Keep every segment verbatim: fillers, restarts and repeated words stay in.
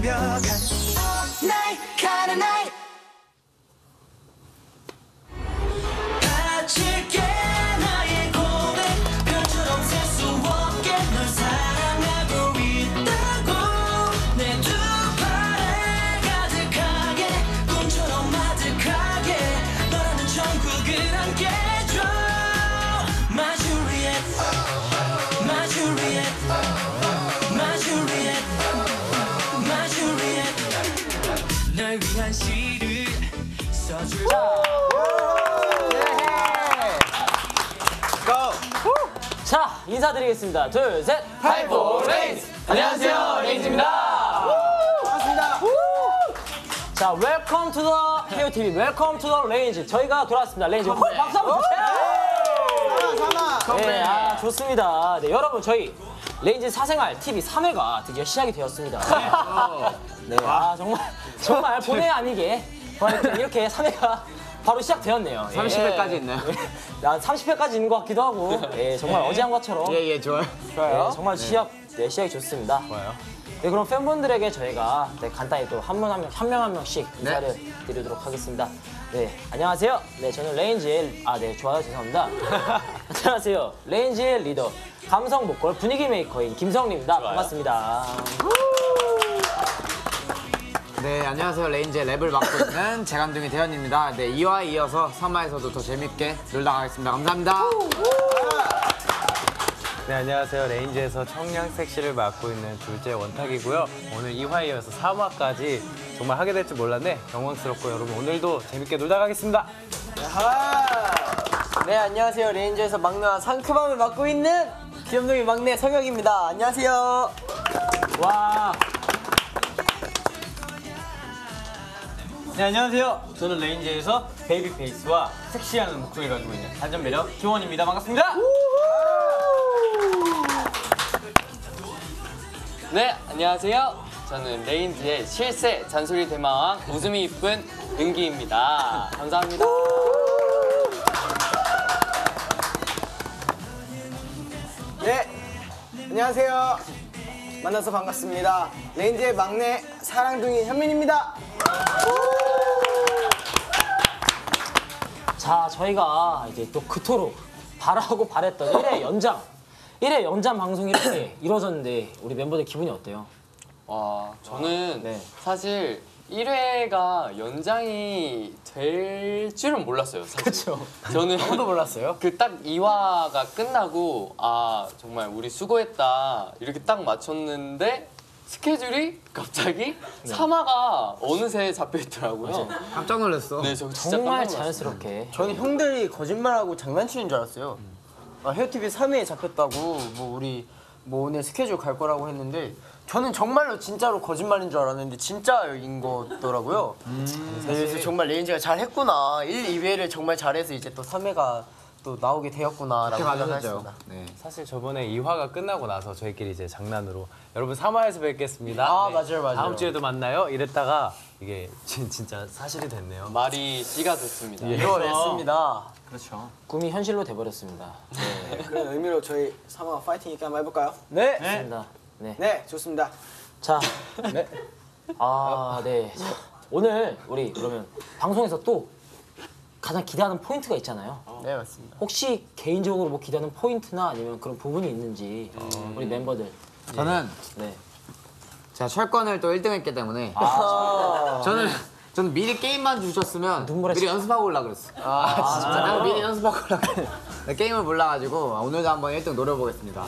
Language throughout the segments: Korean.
완벽한 날 가는 날 바칠게 나의 고백 별처럼 셀 수 없게 널 사랑하고 있다고 내 두 팔에 가득하게 꿈처럼 아득하게 너라는 천국을 안겨줘 My Juliet My Juliet My Juliet My Juliet 널 위한 시를 써줄까 자, 인사드리겠습니다. 둘, 셋. 하이포 레인즈! 안녕하세요, 레인즈입니다. 반갑습니다. 자, 웰컴 투 더 케이오티비, 웰컴 투 더 레인즈. 저희가 돌아왔습니다. 레인즈. 호! 박수 한번 주세요! 사마! 네, 아, 좋습니다. 네, 여러분, 저희 레인즈 사생활 티비 삼 회가 드디어 시작이 되었습니다. 네, 아, 정말, 정말 본의 아니게 이렇게 삼 회가 바로 시작되었네요. 삼십 회까지 있나요? 한 삼십 회까지 있는 것 같기도 하고 예, 정말 어제 한 것처럼 예, 예, 좋아요. 좋아요. 네, 정말 시작, 네, 시작이 좋습니다. 좋아요. 네, 그럼 팬분들에게 저희가 네, 간단히 또 한 명 한 명, 한 명 한 명씩 인사를 네. 드리도록 하겠습니다. 네, 안녕하세요. 네, 저는 레인지의, 아, 네, 좋아요, 죄송합니다. 안녕하세요. 레인지의 리더, 감성 보컬, 분위기 메이커인 김성리입니다. 좋아요. 반갑습니다. 네, 안녕하세요. 레인지의 랩을 맡고 있는 재간둥이 대현입니다. 네, 이화 이어서 삼 화에서도 더 재밌게 놀다 가겠습니다. 감사합니다. 네, 안녕하세요. 레인지에서 청량 섹시를 맡고 있는 둘째 원탁이고요. 오늘 이 화 이어서 삼 화까지 정말 하게 될 줄 몰랐네. 영광스럽고 여러분 오늘도 재밌게 놀다 가겠습니다. 네, 안녕하세요. 레인지에서 막내와 상큼함을 맡고 있는 귀염둥이 막내 성혁입니다. 안녕하세요. 와. 네, 안녕하세요. 저는 레인지에서 베이비 페이스와 섹시한 목소리를 가지고 있는 단전 매력 조원입니다. 반갑습니다. 네, 안녕하세요. 저는 레인지의 실세 잔소리 대마왕 웃음이 이쁜 은기입니다. 감사합니다. 네, 안녕하세요. 만나서 반갑습니다. 레인지의 막내 사랑둥이 현민입니다. 자, 저희가 이제 또 그토록 바라고 바랬던 일 회 연장, 일 회 연장 방송이 이렇게 이루어졌는데 우리 멤버들 기분이 어때요? 와, 저는 네. 사실 일 회가 연장이 될 줄은 몰랐어요. 사실. 그렇죠. 저는 아무도 몰랐어요. 그 딱 이 화가 끝나고 아 정말 우리 수고했다 이렇게 딱 맞췄는데 스케줄이 갑자기 네. 삼 화가 어느새 잡혀있더라고요. 깜짝 놀랐어. 네, 저 진짜 정말 깜짝 놀랐어요. 자연스럽게. 저는 형들이 거짓말하고 장난치는 줄 알았어요. 아, 헤어티비 삼 회에 잡혔다고 뭐 우리 뭐 오늘 스케줄 갈 거라고 했는데 저는 정말로 진짜로 거짓말인 줄 알았는데 진짜인 거더라고요. 음, 네, 그래서 정말 레인지가 잘했구나. 일, 이 회를 정말 잘해서 이제 또 삼 회가 또 나오게 되었구나라고 생각했습니다. 네. 사실 저번에 이 화가 끝나고 나서 저희끼리 이제 장난으로 여러분 삼 화에서 뵙겠습니다. 아, 맞아요, 맞아요. 다음 주에도 만나요. 이랬다가 이게 진, 진짜 사실이 됐네요. 말이 씨가 됐습니다. 이뤄냈습니다. 그렇죠. 꿈이 현실로 돼버렸습니다. 네, 그런 의미로 저희 삼 화 파이팅 있게 한번 해볼까요? 네. 좋습니다. 네. 네, 좋습니다. 자, 네. 아, 네. 자, 오늘 우리 그러면 방송에서 또 가장 기대하는 포인트가 있잖아요. 네, 맞습니다. 혹시 개인적으로 뭐 기대하는 포인트나 아니면 그런 부분이 있는지 어, 우리 멤버들. 저는 네. 제가 철권을 또 일 등 했기 때문에 아, 저는 저는 미리 게임만 주셨으면 눈물의 미리 시- 연습하고 올라 그랬어. 아, 진짜. 아, 미리 연습하고 올라 그랬어. 네, 게임을 몰라가지고 오늘도 한번 일 등 노려보겠습니다.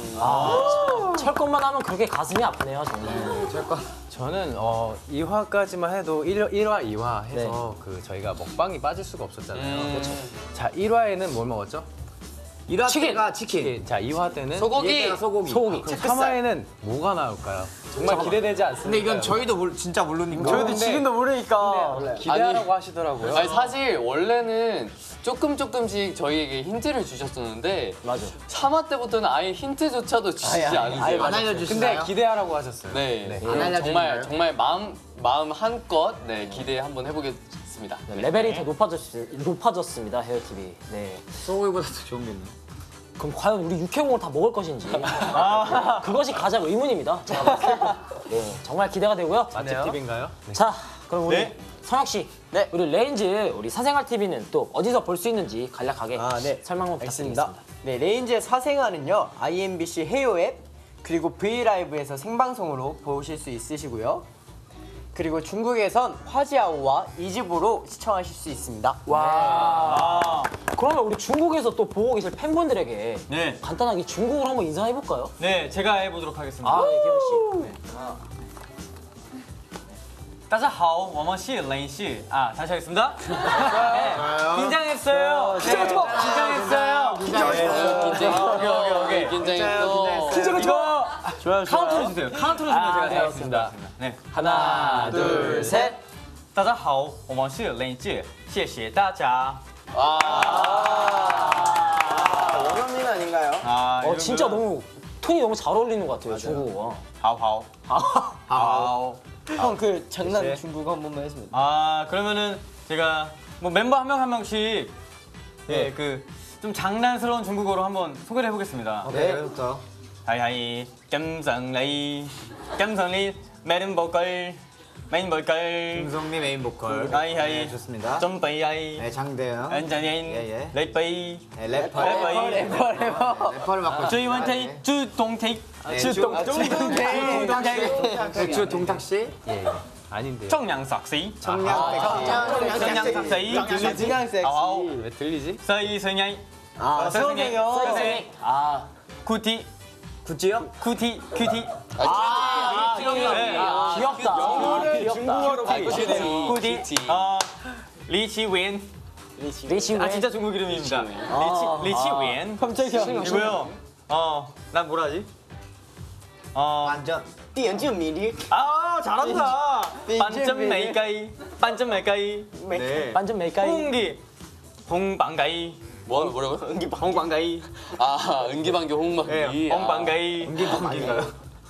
아, 철권만 하면 그렇게 가슴이 아프네요, 정말. 철권. 저는 어, 이 화까지만 해도 일 화, 이 화 해서 네. 그 저희가 먹방이 빠질 수가 없었잖아요. 음. 그렇죠. 자, 일 화에는 뭘 먹었죠? 일 화 치킨! 때가 치킨. 치킨. 자, 이 화 때는 소고기! 이 화 때가 소고기. 소고기. 그럼 삼 화에는 뭐가 나올까요? 정말 기대되지 않습니까? 근데 이건 저희도 몰, 진짜 모르니까. 저희도 근데- 지금도 모르니까. 기대하라고 하시더라고요. 아니 사실 원래는 조금 조금씩 저희에게 힌트를 주셨었는데 맞아. 삼 화 때부터는 아예 힌트조차도 주시지 않으세요. 안 알려주시나요? 근데 기대하라고 하셨어요. 네, 네. 안 알려주시나요? 정말 정말 마음 마음 한껏 네 기대 한번 해보겠습니다. 네, 레벨이 더 높아졌, 높아졌습니다, 헤어티비. 네. 소고기보다 더 좋은 게 있네. 그럼 과연 우리 육회공을 다 먹을 것인지 아. 그것이 가장 의문입니다. 제가 봤을 때. 네, 정말 기대가 되고요. 맛집 팁인가요? 자, 그럼 우리 네. 성혁 씨, 네. 우리 레인즈 우리 사생활 티비는 또 어디서 볼 수 있는지 간략하게 아, 네. 설명만 알겠습니다. 부탁드리겠습니다. 네, 레인지의 사생활은요 아이엠비씨 헤요 앱 그리고 브이라이브에서 생방송으로 보실 수 있으시고요. 그리고 중국에선 화지아오와 이집으로 시청하실 수 있습니다. 와. 아, 그러면 우리 중국에서 또 보고 계실 팬분들에게 네. 간단하게 중국어로 한번 인사해 볼까요? 네, 제가 해보도록 하겠습니다. 아, 네, 기현 씨. 네. 大家好，我们是雷씨. 아, 다시 하겠습니다. 네, 긴장했어요. 네, 긴장했어요. 긴장했어. 오케이, 오케이, 오케이. 긴장했어. 긴장했죠. 이거 좋아요, 카운트로 주세요. 카운트로 주면 제가 네, 해보겠습니다. 네. 하나, 둘, 셋. 大家好，我们是雷씨. 谢谢大家. 원어민 아닌가요? 아, 어, 진짜 너무 톤이 너무 잘 어울리는 것 같아요, 중국어. 好好好. 형 그 장난 네. 중국어 한 번만 해주면 아, 그러면은 제가 뭐 멤버 한 명 한 명씩 예, 그 좀 장난스러운 중국어로 한번 소개를 해보겠습니다. 네, 그렇죠. 하이하이, 깜상레이, 깜상리, 메른 보컬, 메인 보컬, 김성미 메인 보컬. 하이하이, 네, 좋습니다. 점베이하이, 네, 장대영. 안자닌, 예, 예. 레이베이, 네, 래퍼. 레이베이, 래퍼 래퍼 래퍼를 맡고 있습니다. 주이원테이, 주동택, 네, 주동, 주- 주동택, 네, 주 동탁 씨. 예. 아닌데요. 청량삭시, 청량택시. 청량삭시, 그냥 섹시 아우, 왜 들리지? 서이승야이, 아 서승이, 서승이 아, 쿠티, 굿즈요? 쿠티, 큐티, 아, 귀엽다. 네. 아, 귀엽다. 귀엽다. 중국어로 쿠티, 어, 리치윈. 리시 아 진짜 중국 이름입니다. 리치 리치윈. 깜짝이야 이고요. 어, 난 뭐라 하지? 어, 완전. 眼镜迷离 아 잘한다. 빈- 반점 빈- 메이까이, 반점 메이까이. 네. 완전 메이카이. 홍기, 홍방가이, 뭐 뭐라고요? 홍방가이. 아 은기방교 홍방기. 네, 홍방가이. 홍기방기인가요?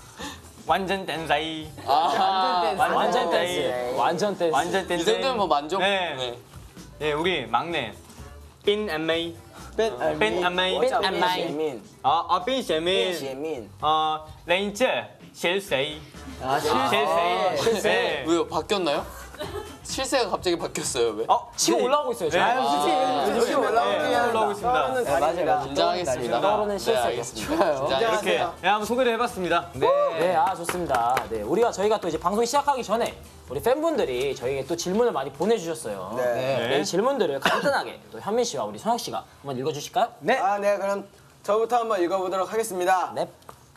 완전 댄사이. 아, 완전 댄스. 완전 댄스. 완전 이 댄스. 정도면 뭐 만족. 네. 네. 네, 우리 막내 빈 앤메이. 빈 빈 앤메이. 빈 앤메이. min 아, 아, 빈 셰민. min 어, 레인즈, 실세이. 아 실세이. 네. 왜요? 바뀌었나요? 실세가 갑자기 바뀌었어요. 왜? 어, 지금 올라오고 있어요, 지금. 네. 솔직히 네, 올라오고 있습니다. 네, 맞아요 긴장하겠습니다. 떠오르는 네, 실세. 알겠습니다. 긴장하겠습니다. 이렇게 네, 한번 소개를 해봤습니다. 네, 아 좋습니다. 네, 우리가 저희가 또 이제 방송 시작하기 전에 우리 팬분들이 저희에게 또 질문을 많이 보내주셨어요. 네. 이 질문들을 간단하게 또 현민 씨와 우리 성혁 씨가 한번 읽어주실까요? 네. 아, 네, 그럼 저부터 한번 읽어보도록 하겠습니다. 네.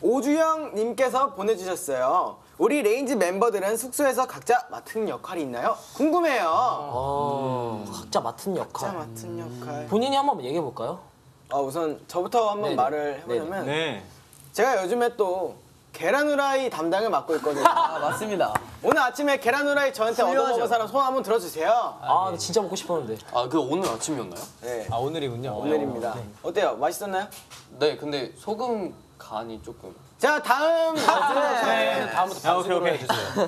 오주영님께서 보내주셨어요. 우리 레인지 멤버들은 숙소에서 각자 맡은 역할이 있나요? 궁금해요. 어, 각자 맡은 역할. 각자 맡은 역할. 본인이 한번 얘기해 볼까요? 어, 우선 저부터 한번 네네. 말을 해보자면 네. 제가 요즘에 또 계란 후라이 담당을 맡고 있거든요. 아 맞습니다 오늘 아침에 계란 후라이 저한테 얻어먹은 사람 손 한번 들어주세요. 아, 나 진짜 먹고 싶었는데. 아, 그 오늘 아침이었나요? 네, 아 오늘이군요. 오늘입니다. 어때요? 맛있었나요? 네, 근데 소금 간이 조금. 자, 다음 버튼. 네, 다음부터 아, 오케이, 오케이.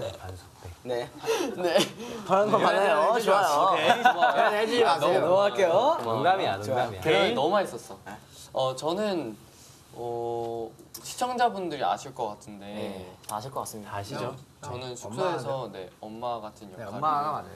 네. 네. 그런 거 많아요 좋아요 오케이. 해주지 마세요 넘어갈게요 농담이야, 농담이야. 계란이 너무 맛있었어. 어, 저는 어, 시청자분들이 아실 것 같은데 네, 다 아실 것 같습니다. 아시죠? 저는 숙소에서 네, 엄마 같은 네, 역할을 엄마가 맞아요.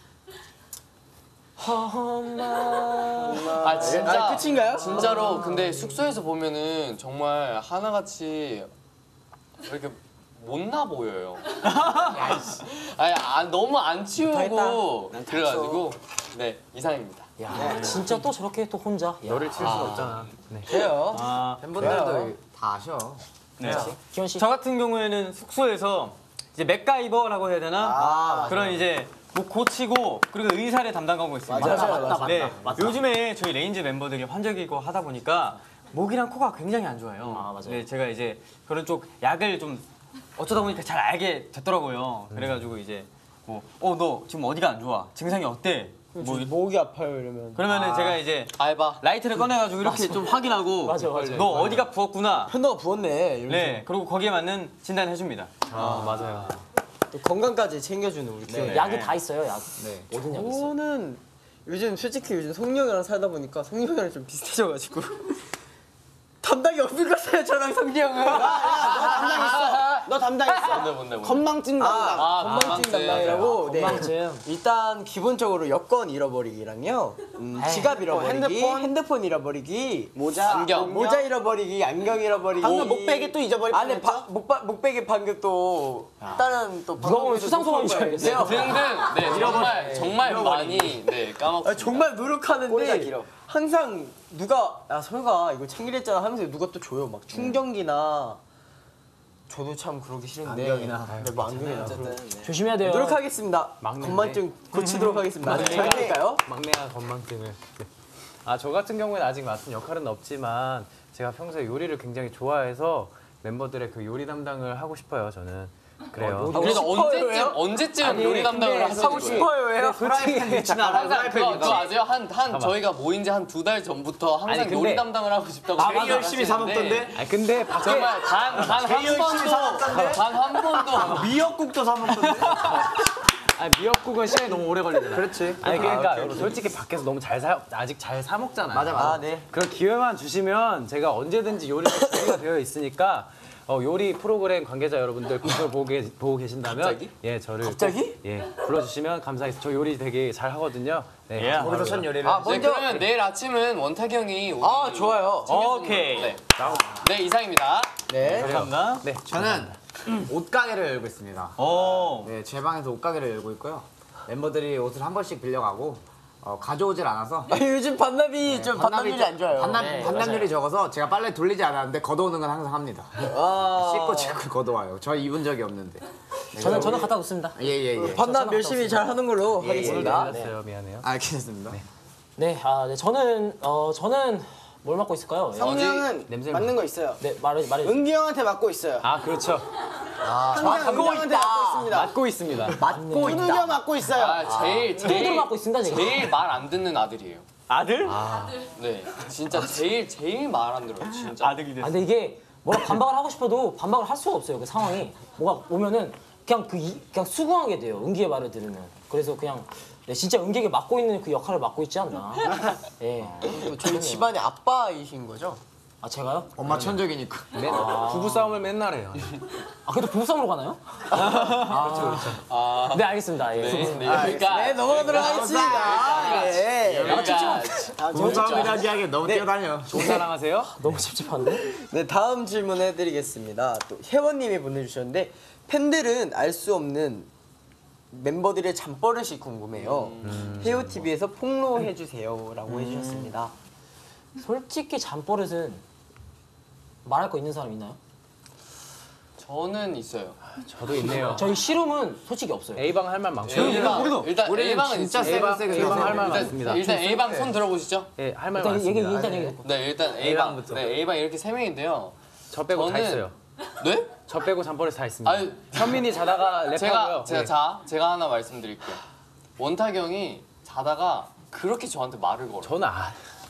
아 진짜 아, 끝인가요? 진짜로 근데 숙소에서 보면은 정말 하나같이 이렇게 못나 보여요. 아니 아, 너무 안 치우고 그래가지고 네 이상입니다. 야, 진짜 또 저렇게 또 혼자. 야. 너를 칠 수가 없잖아. 네. 돼요 아, 팬분들도 다 아셔. 네. 기현 씨. 저 같은 경우에는 숙소에서 이제 맥가이버라고 해야 되나? 아, 그런 이제 목 고치고 그리고 의사를 담당하고 있습니다. 맞아, 맞다, 맞다, 네, 맞다, 맞다. 요즘에 저희 레인지 멤버들이 환절기고 하다 보니까 목이랑 코가 굉장히 안 좋아요. 아, 맞아요. 네, 제가 이제 그런 쪽 약을 좀 어쩌다 보니까 잘 알게 됐더라고요. 그래가지고 이제 뭐, 어, 너 지금 어디가 안 좋아? 증상이 어때? 뭐 이- 목이 아파요 이러면 그러면은 제가 이제 알바. 라이트를 꺼내가지고 이렇게 좀 확인하고 맞아, 맞아. 너 어디가 부었구나. 편도가 부었네 이러면서 네, 그리고 거기에 맞는 진단을 해줍니다. 아 맞아요. 또 건강까지 챙겨주는 우리 팀 네. 약이 다 있어요, 약. 네. 모든 약이 있어요. 저는 요즘 솔직히 요즘 송영이랑 살다 보니까 송영이랑 좀 비슷해져가지고 담당이 없을 것같아요 저랑 성기 형은. 너 담당 있어. 너 담당 있어. 뭔데 뭔데 뭔데. 건망증 담당. 아, 건망증 건망증. 담당이라고. 네. 건망증. 일단 기본적으로 여권 잃어버리기랑요, 음, 에이, 지갑 잃어버리기, 핸드폰? 핸드폰, 잃어버리기, 모자. 안경. 모자 잃어버리기, 안경 잃어버리기. 방금 목베개 또 잊어버릴 안에 뻔했죠? 바, 목바, 목베개 방금 또 다른 또 누가 보면 수상소감인 줄 알겠어요. 등등 네 정말 정말 많이 네 까먹습니다. 아, 정말 꼬리가 노력하는데 길어. 항상 누가 야 설가 이거 챙기랬잖아 하면서 누가 또 줘요. 막 충전기나 저도 참 그러기 싫은데 안경이나. 네, 뭐 안경이나 어쨌든. 네. 조심해야 돼요. 노력하겠습니다. 막내인데. 건망증 고치도록 하겠습니다. 네. 잘 될까요? 막내가 건망증을. 네. 아, 저 같은 경우에는 아직 맡은 역할은 없지만 제가 평소에 요리를 굉장히 좋아해서 멤버들의 그 요리 담당을 하고 싶어요. 저는. 그래요. 그래서 언제쯤 싶어요요? 언제쯤 요리 담당을 하시는 하고 거예요? 싶어요예요. 항상 그거, 그거 아세요? 한, 한 저희가 모인 지 한 두 달 전부터 항상 아니, 근데- 요리 담당을 하고 싶다고 아, 제일 맞아. 열심히 사 먹던데. 아, 근데 밖에 정말 단단한 번도 단 한 번도 미역국도 사 먹던데. 아, 미역국은 시간이 너무 오래 걸리잖아. 그렇지. 아니 그러니까 여러분 솔직히 밖에서 너무 잘 사, 아직 잘 사 먹잖아요. 맞아, 맞아. 아 네. 그런 기회만 주시면 제가 언제든지 요리가 준비가 되어 있으니까 어, 요리 프로그램 관계자 여러분들 그걸 보고, 계, 보고 계신다면 갑자기? 예 저를 갑자기? 꼭, 예 불러주시면 감사하겠습니다. 저 요리 되게 잘 하거든요. 네, 우리도 첫 요리를. 아 네, 먼저 그러면 내일 아침은 원탁이 형이 오기 아 좋아요. 오케이. 네. 네 이상입니다. 네. 감사합니다. 네 저는 옷가게를 열고 있습니다. 오. 네, 제 방에서 옷가게를 열고 있고요. 멤버들이 옷을 한 번씩 빌려가고 어, 가져오질 않아서 아, 요즘 반납이 좀 반납률이 안 좋아요. 반납, 네, 반납률이 적어서 제가 빨래 돌리지 않았는데 걷어오는 건 항상 합니다. 아, 씻고 씻고 걷어와요. 저 입은 적이 없는데. 저는 저는 갖다 놓습니다. 예예 예. 반납 열심히 잘 하는 걸로 예, 하겠습니다. 잘렸어요. 미안해요. 알겠습니다. 네, 아, 네, 저는 어 저는 뭘 맡고 있을까요? 예. 성우 형은 냄새를 맞는 거 있어요. 네, 말해 말해. 은기 형한테 맡고 있어요. 아 그렇죠. 항상 은기 형한테 맡고 있습니다. 맡고 있습니다. 맞고 은기 있다. 형 맡고 있어요. 아 제일 뚜드러 제일 맡고 있습니다 지금. 제일 말 안 듣는 아들이에요. 아들? 네 진짜 제일 제일 말 안 들어요. 진짜. 아들이 아, 됐어. 근데 이게 뭐라 반박을 하고 싶어도 반박을 할 수가 없어요. 그 상황이 뭐가 오면은 그냥 그 이, 그냥 수긍하게 돼요. 은기의 말을 들으면. 그래서 그냥 네, 진짜 은기에게 맡고 있는 그 역할을 맡고 있지 않나. 예. 저희 집안의 아빠이신 거죠? 아 제가요? 엄마 천적이니까. 맨, 부부 싸움을 맨날 해요. 아 그래도 부부싸움으로 가나요? 아 네 알겠습니다. 예. 네, 네, 여기가 네 넘어가도록 하겠습니다. 네. 여기가 부부싸움이라지 하게 너무 뛰어다녀. 좋은 사랑하세요. 너무 찝찝한데? 네 다음 질문 해드리겠습니다. 또 혜원님이 보내주셨는데 팬들은 알 수 없는 멤버들의 잠버릇이 궁금해요. 헤어 티비에서 폭로해 주세요라고 해주셨습니다. 솔직히 잠버릇은 말할 거 있는 사람 있나요? 저는 있어요. 저도 있네요. 저희 씨룸은 솔직히 없어요. A방 할 말 많고. 일단 일단 A방은 진짜 있어요. 세고 세고 A방 할 말 일단, 많습니다. 일단 A방 손 들어보시죠. 예, 할 말 일단 얘기 많습니다. 일단 얘기. 네 일단 A방. A방부터. 네 A방 이렇게 세 명인데요. 저 빼고 다 저는- 있어요. 네? 저 빼고 잠버릇 다 있습니다. 아유 현민이 자다가 랩하고요. 제가 제가 네. 자 제가 하나 말씀드릴게요. 원탁 형이 자다가 그렇게 저한테 말을 걸어. 저는 아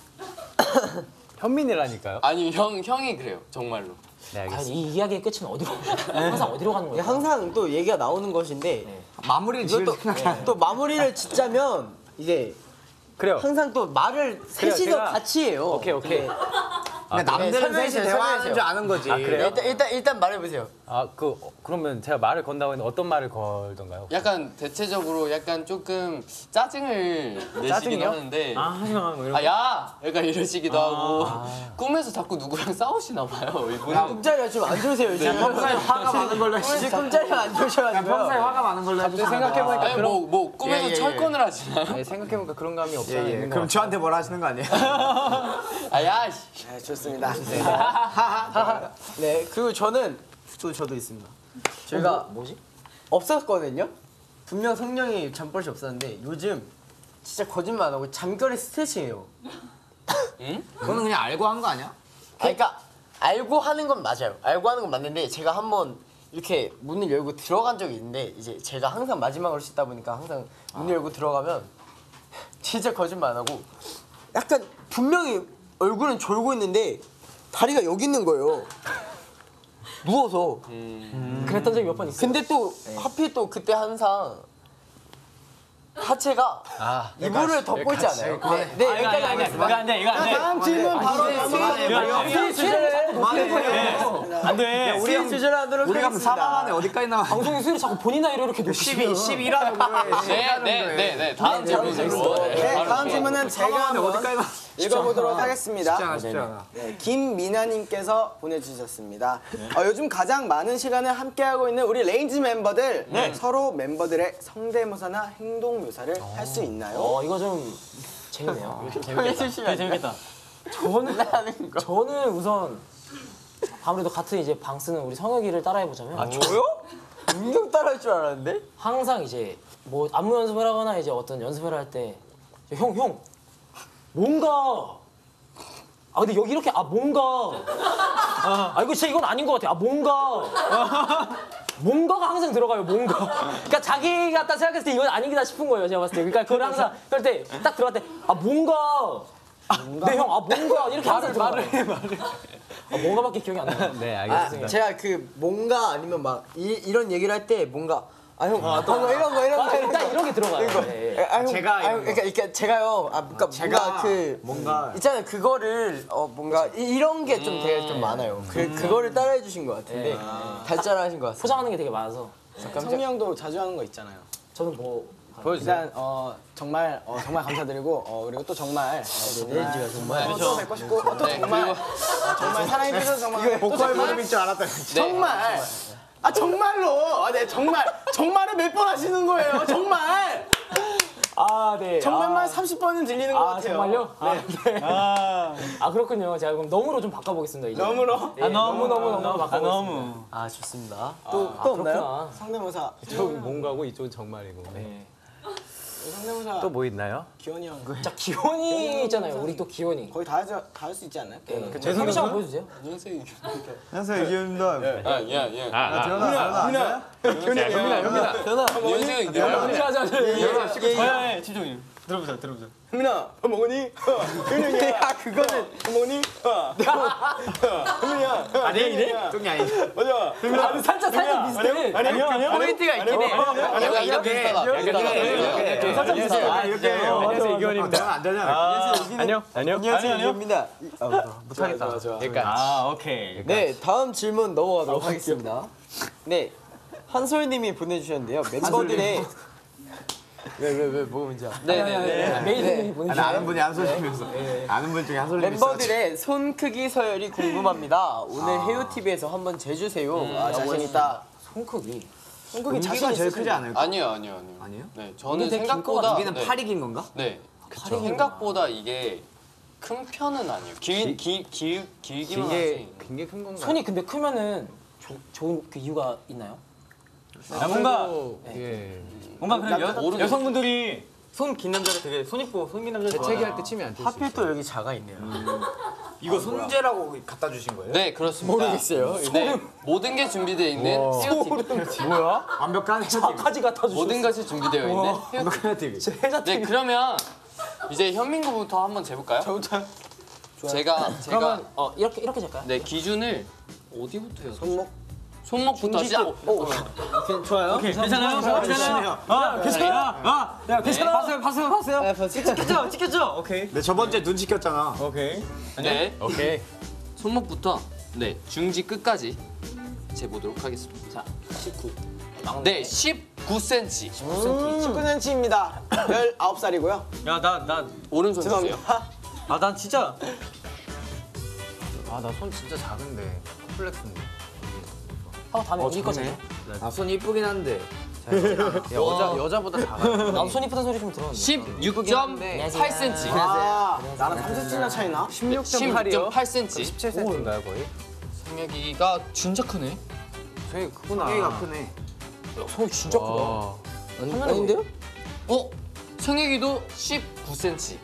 현민이라니까요. 아니 형 형이 그래요 정말로. 네 과연 알겠습니다. 이 이야기의 끝은 어디로? 항상 어디로 가는 이게 거예요? 항상 또 얘기가 나오는 것인데 마무리를 지을 이것도 생각이 안 또 마무리를 짓자면 이게 그래요. 항상 또 말을 셋이서 제가- 같이 해요. 오케이 오케이. 네. 그러니까 남들은 설명해주세요, 셋이 대화하는 설명해주세요. 줄 아는 거지. 아, 그래요? 일단 일단 일단 말해보세요. 아 그 그러면 제가 말을 건다고 했는데 어떤 말을 걸던가요? 약간 대체적으로 약간 조금 짜증을 내시기도 짜증이요? 하는데 아 하지마 뭐 이런. 아 야! 약간 이러시기도 하고 꿈에서 자꾸 누구랑 싸우시나 봐요 이분은. 꿈자리가 좀 안 좋으세요 지금. 평소에 화가 많은 걸로 지금 해주세요. 꿈자리가 안 좋으셔가지고요. 평소에 화가 많은 걸로 해주세요. 생각해보니까 아니 그런 뭐, 뭐 꿈에서 예, 예, 예. 철권을 하시나요? 네, 생각해보니까 그런 감이 없지 않아 예, 예. 있는 것 그럼 같아요. 저한테 뭐라 하시는 거 아니에요? 아야 씨. 네, 좋습니다. 네 그리고 저는 또 저도 있습니다. 저희가 뭐, 뭐지? 없었거든요. 분명 성령이 잠버릇이 없었는데 요즘 진짜 거짓말 안 하고 잠결에 스트레칭해요. 그거는 그냥 알고 한 거 아니야? 아, 그러니까 알고 하는 건 맞아요. 알고 하는 건 맞는데 제가 한번 이렇게 문을 열고 들어간 적이 있는데 이제 제가 항상 마지막으로 씻다 보니까 항상 문을 열고 들어가면 진짜 거짓말 안 하고 약간 분명히 얼굴은 졸고 있는데 다리가 여기 있는 거예요. 누워서. 그랬던 적이 몇 번 있어요. 근데 또 하필 또 그때 항상 하체가 이불을 덮고 있지 않아요? 네, 네 이거 여기까지 안 돼, 이거 하겠습니다. 안 돼, 이거 안 돼. 다음 질문 바로 넘어가겠습니다. 안 돼. 우리 형 주제를 하도록 우리가 하겠습니다. 사망 안에 어디까지 나와? 방송의 수위를 자꾸 본인 나이로 이렇게 높이시면 십이라는 거예요. 네, 네, 네, 네. 다음 질문으로. 네, 네, 바로 다음 질문은 제가 한번 어디까지 나와? 읽어보도록 하겠습니다. 쉽지 않아, 쉽지 않아. 네, 김미나님께서 보내주셨습니다. 어, 요즘 가장 많은 시간을 함께하고 있는 우리 레인지 멤버들 서로 멤버들의 성대모사나 행동 묘사를 할 수 있나요? 어 이거 좀 재밌네요. 해주시면 재밌겠다. 저는 저는 우선 아무래도 같은 이제 방 쓰는 우리 성혁이를 따라해 보자면 아 저요? 운동 따라할 줄 알았는데? 항상 이제 뭐 안무 연습을 하거나 이제 어떤 연습을 할 때 형 형 뭔가 아 근데 여기 이렇게 아 뭔가 아 이거 진짜 이건 아닌 것 같아 아 뭔가 뭔가가 항상 들어가요 뭔가 그러니까 자기가 딱 생각했을 때 이건 아니겠다 싶은 거예요 제가 봤을 때 그러니까 그걸 항상 그럴 때 딱 들어갈 때 아 뭔가 네 형 아 뭔가 이렇게 항상 들어가요 말을 말을 아 뭔가밖에 기억이 안 나요. 네, 아, 알겠습니다. 제가 그 뭔가 아니면 막 이, 이런 얘기를 할 때 뭔가 아형 아, 뭐 이런 거 이런 거 아, 이런 딱 거 이런 게 들어가요. 네. 아, 형, 제가 아, 형, 이런 거. 그러니까, 그러니까 제가요. 아, 그러니까 뭔가 그 뭔가 있잖아요. 그거를 어 뭔가 이, 이런 게 좀 되게 좀 많아요. 그 그거를 따라해 주신 것 같은데 달짜라하신 것 같습니다. 포장하는 게 되게 많아서 성미 형도 자주 하는 거 있잖아요. 저는 뭐 일단 어, 정말 어, 정말 감사드리고 어, 그리고 또 정말 어, 레인지가 정말 어, 또 뵙고 싶고 어, 또 네, 정말 그리고- 어, 정말 사랑해 주셔서 정말 보컬 모습인 줄 알았다. 정말 아 정말로 아, 네 정말 정말을 몇 번 하시는 거예요 정말 아, 네. 정말만 삼십 번은 들리는 것 아, 같아요. 정말요? 아, 네. 아, 그렇군요. 제가 그럼 너무로 좀 바꿔보겠습니다. 이제. 너무로 네, 너무 너무 너무 아, 바꿔보겠습니다. 너무. 아 좋습니다. 또 또 없나요? 그렇구나. 성대모사 이쪽은 뭔가고 이쪽은 정말이고. 네. 성대모사 또 뭐 있나요? 기원이 형 자, 기원이 있잖아요. 우리 또 기원이. 거의 다 할 수 있지 않나요? 네. 재성이 씨 한번 보여주세요. 안녕하세요. 안녕하세요, 이기현입니다. 아, 야, 야. 전화, 현민아, 현민아. 안녕하세요. 이기현. 자, 자, 자. 네, 집중님. 들어보자, 들어보자. 현민아 밥 먹으니? 현민이 야 그거는 밥 먹으니? 현민이야 아니, 이래? 똥이 아니. 맞아 아, 살짝, 살짝 비슷해. 안녕 안녕 포인트가 있긴 해. 약간 이런 비슷하다. 비슷하다. 살짝 비슷해. 아, 이렇게. 안녕하세요, 이기현입니다. 안 되잖아. 안녕, 안녕. 안녕하세요 이기현입니다. 못하겠다 좋아 좋아 여기까지. 아, 오케이. 네 다음 질문 넘어가도록 하겠습니다. 네 한솔님이 보내주셨는데요. 멤버들의 왜 왜 왜 뭐가 문제야? 네네네. 메이드님이 아니, 보내주신 아는 분이 한 소리면서. 아는 분 중에 한 소리 있어. 멤버들의 손 크기 서열이 궁금합니다. 오늘 헤어 티비에서 한번 재주세요. 아 자신 있다 손 크기. 성국이 자신 자기가 제일 있어 크지 않을까? 아니요, 아니요, 아니요. 아니에요? 네, 저는 되게 생각보다 여기는 네. 팔이 긴 건가? 네. 저 생각보다 이게 큰 편은 아니에요. 길, 길, 길, 길기만 이게 하지. 굉장히 큰 건가요? 손이 근데 크면은 조, 좋은 그 이유가 있나요? 아, 뭔가, 예. 뭔가 그런 여, 모르겠어요. 여성분들이 손 긴 남자를 되게 손 이쁘고 손 긴 남자를 재채기 좋아하나. 할 때 치면 안 돼. 하필 또 여기 자가 있네요. 이거 손재라고 갖다 주신 거예요? 네, 그렇습니다. 모르겠어요. 네, 모든 게 준비되어 있는 헤어티비. 뭐야? 완벽한 헤어티비. 까지 갖다 주셨어. 모든 것이 준비되어 있는 헤어티비. 완벽한 헤어티비. 네, 그러면 이제 현민구부터 한번 재볼까요? 저부터 제가 제가 그러면 어 이렇게 이렇게 될까요? 네 기준을 어디부터 해요? 손목 손목부터 시작. 좋아요. 오케이, 괜찮아요? 괜찮아요? 아, 괜찮아요? 아, 야, 괜찮아. 봤어요, 봤어요, 봤어요. 찍혔죠, 찍혔죠. 오케이, 네, 저번 주에 눈 찍혔잖아. 오케이. 네, 오케이. 손목부터 네 중지 끝까지 재보도록 하겠습니다. 자, 십구. 네, 십구 센티미터. 십구 센티미터입니다 열아홉 살이고요 야, 나, 나, 오른손 주세요. 죄송합니다 아, 난 진짜. 아, 나 손 진짜 작은데. 컴플렉스인데. 어, 다음에 우리 거지. 아, 손 이쁘긴 한데. 야, 여자, 여자보다 작아. 나도 손 이쁘다는 소리 좀 들었는데. 십육 점 팔 센티미터. 아 나랑 삼 센티미터 차이나? 십육 점 팔 센티미터. 십칠 센티미터인가요, 거의? 성혁이가 진짜 크네. 되게 크구나. 성격이가 크네. 손이 진짜 크다. 와. 아닌데요? 어? 성혁이도 십구 센티미터.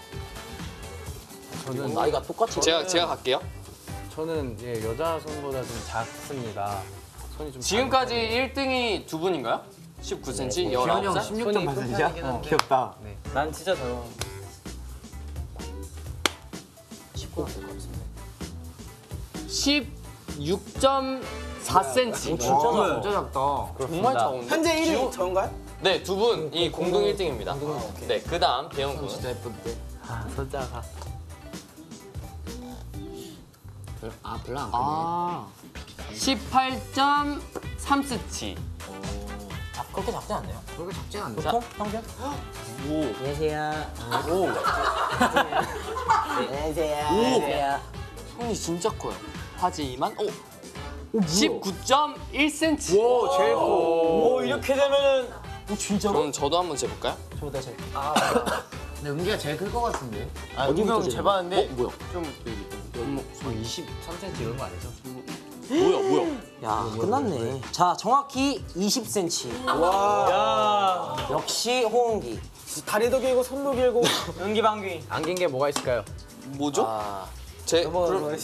저는 나이가 똑같이. 제가 제가 갈게요. 저는 예, 여자 손보다 좀 작습니다. 손이 좀 지금까지 일 등이 두 분인가요? 십구 센티미터, 기현이 열아홉 형 살? 십육 점 팔 센티미터야? 어, 귀엽다. 난 진짜 저. 십구 될것 같습니다. 육 점 사 센티미터. 진짜 작아. 진짜 작다. 정말 작은데? 현재 일 위 저인가요? 네, 두 분이 공동 일 등입니다. 네, 그 다음 대형 군. 진짜 예쁜데. 아, 손자가. 아 별로 안 크네. 아, 십팔 점 삼 센티미터. 작- 그렇게 작지 않네요. 그렇게 작지 않네. 보통 평균? 안녕하세요. 오, 안녕하세요. 안녕하세요. 손이 진짜 커요. 하지만 오, 십구 점 일 센티미터. 오 제일 커. 오 이렇게 되면은 오, 진짜로? 그럼 저도 한번 재볼까요? 저보다 제 근데 은기가 제일 클 것 같은데. 아, 우경 재봤는데 어, 뭐야? 좀 이십삼 센티미터 이런 거 아니죠? 뭐야, 뭐야? 야 끝났네. 자 정확히 이십 센티미터. 와. 역시 호응기. 다리도 길고 손도 길고. 연기방귀. 안긴 게 뭐가 있을까요? 뭐죠? 제 그럼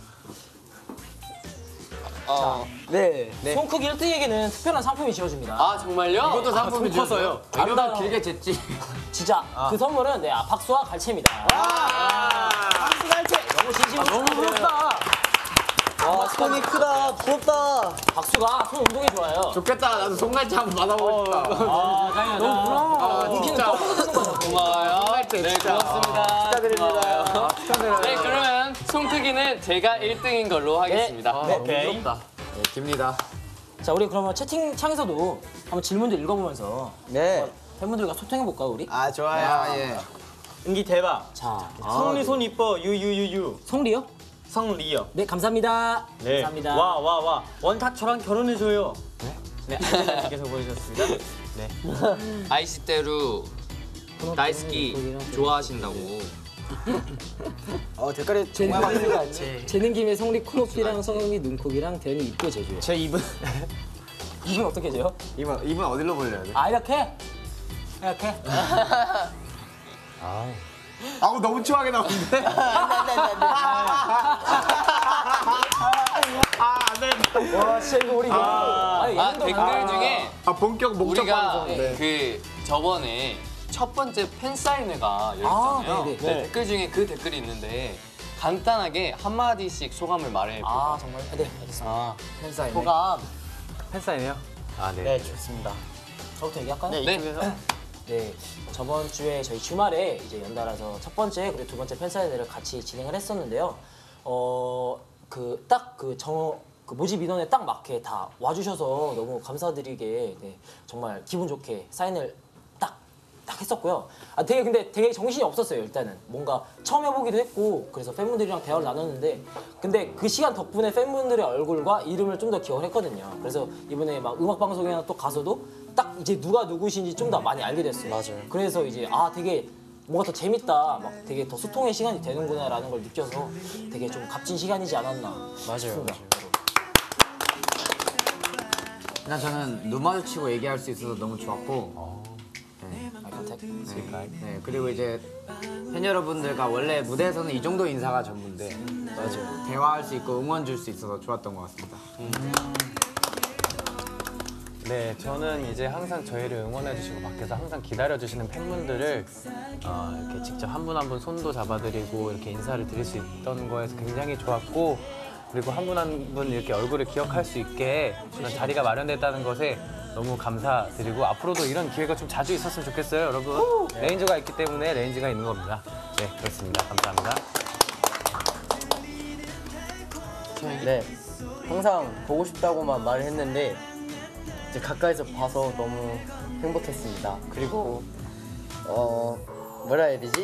아, 네. 손 크기 일 등에게는 특별한 상품이 지어집니다. 아 정말요? 이것도 상품이 줬어요. 이러면 아름다워. 길게 쟀지. 진짜 그 선물은 네, 아, 박수와 갈채입니다. 박수 갈채. 너무 진심으로 너무 부럽다. 와 손이 크다. 부럽다. 박수가 손 운동에 좋아요. 좋겠다. 나도 손갈치 한번 받아보고 싶다. 아, 너무 부러워. 아, 웃기는 진짜. 떡으로 되는 거죠. 고마워요. 손갈치 네, 진짜. 고맙습니다. 축하드립니다. 고마워요. 축하드려요. 네, 그러면 손 크기는 제가 일 등인 걸로 하겠습니다. 네. 너무 부럽다. 네, 깁니다. 자, 우리 그러면 채팅창에서도 한번 질문들 읽어보면서 네. 팬분들과 소통해볼까요, 우리? 아 좋아요. 아 예. 은기 대박. 자, 성리 손 이뻐. 유유유유. 성리요? 성리요. 네, 감사합니다. 네. 감사합니다. 와 와 와. 원탁 저랑 결혼해줘요. 네. 네. 안녕님께서 보내주셨습니다. 네. 아이시테루 다이스키 좋아하신다고. 어 댓글이 정말 많습니다. 재능 김에 성리 코높이랑 성리 눈코기랑 대현이 입고 제주요. 제 입은 입은 어떻게 재요? 입은 입은 어디로 벌려야 돼? 아, 이렇게? 이렇게? 아우 너무 추하게 나오는데. 와, 진짜 이거 우리 아, 아, 댓글 중에 아 본격 목적 우리가 방송. 네. 그 저번에 첫 번째 팬 사인회가 열렸잖아요. 아, 네네. 네, 댓글 중에 그 댓글이 있는데 간단하게 한 마디씩 소감을 말해. 아, 정말? 네, 알겠습니다. 아, 팬사인. 소감. 팬사인이요? 아, 네. 네 좋습니다. 저부터 얘기할까요? 네 네. 이쪽에서. 네, 저번 주에 저희 주말에 이제 연달아서 첫 번째 그리고 두 번째 팬사인회를 같이 진행을 했었는데요. 어, 그 딱 그 정, 그 모집 인원에 딱 맞게 다 와주셔서 너무 감사드리게 네, 정말 기분 좋게 사인을 딱, 딱 했었고요. 아, 되게 근데 되게 정신이 없었어요, 일단은. 뭔가 처음 해보기도 했고 그래서 팬분들이랑 대화를 나눴는데 근데 그 시간 덕분에 팬분들의 얼굴과 이름을 좀 더 기억을 했거든요. 그래서 이번에 막 음악방송이나 또 가서도 딱 이제 누가 누구신지 좀 더 많이 알게 됐어요. 맞아요. 그래서 이제 아 되게 뭔가 더 재밌다, 막 되게 더 소통의 시간이 되는구나라는 걸 느껴서 되게 좀 값진 시간이지 않았나 맞아요. 싶습니다. 난 저는 눈 마주치고 얘기할 수 있어서 너무 좋았고. 아이 컨택. 네 그리고 이제 팬 여러분들과 원래 무대에서는 이 정도 인사가 전부인데 맞아요. 대화할 수 있고 응원 줄 수 있어서 좋았던 것 같습니다. 네, 저는 이제 항상 저희를 응원해주시고 밖에서 항상 기다려주시는 팬분들을 어, 이렇게 직접 한 분 한 분 손도 잡아드리고 이렇게 인사를 드릴 수 있던 거에서 굉장히 좋았고 그리고 한 분 한 분 이렇게 얼굴을 기억할 수 있게 그런 자리가 마련됐다는 것에 너무 감사드리고 앞으로도 이런 기회가 좀 자주 있었으면 좋겠어요, 여러분. 레인저가 있기 때문에 레인지가 있는 겁니다. 네, 그렇습니다. 감사합니다. 네. 항상 보고 싶다고만 말을 했는데 이제 가까이서 봐서 너무 행복했습니다. 그리고 어 뭐라 해야 되지?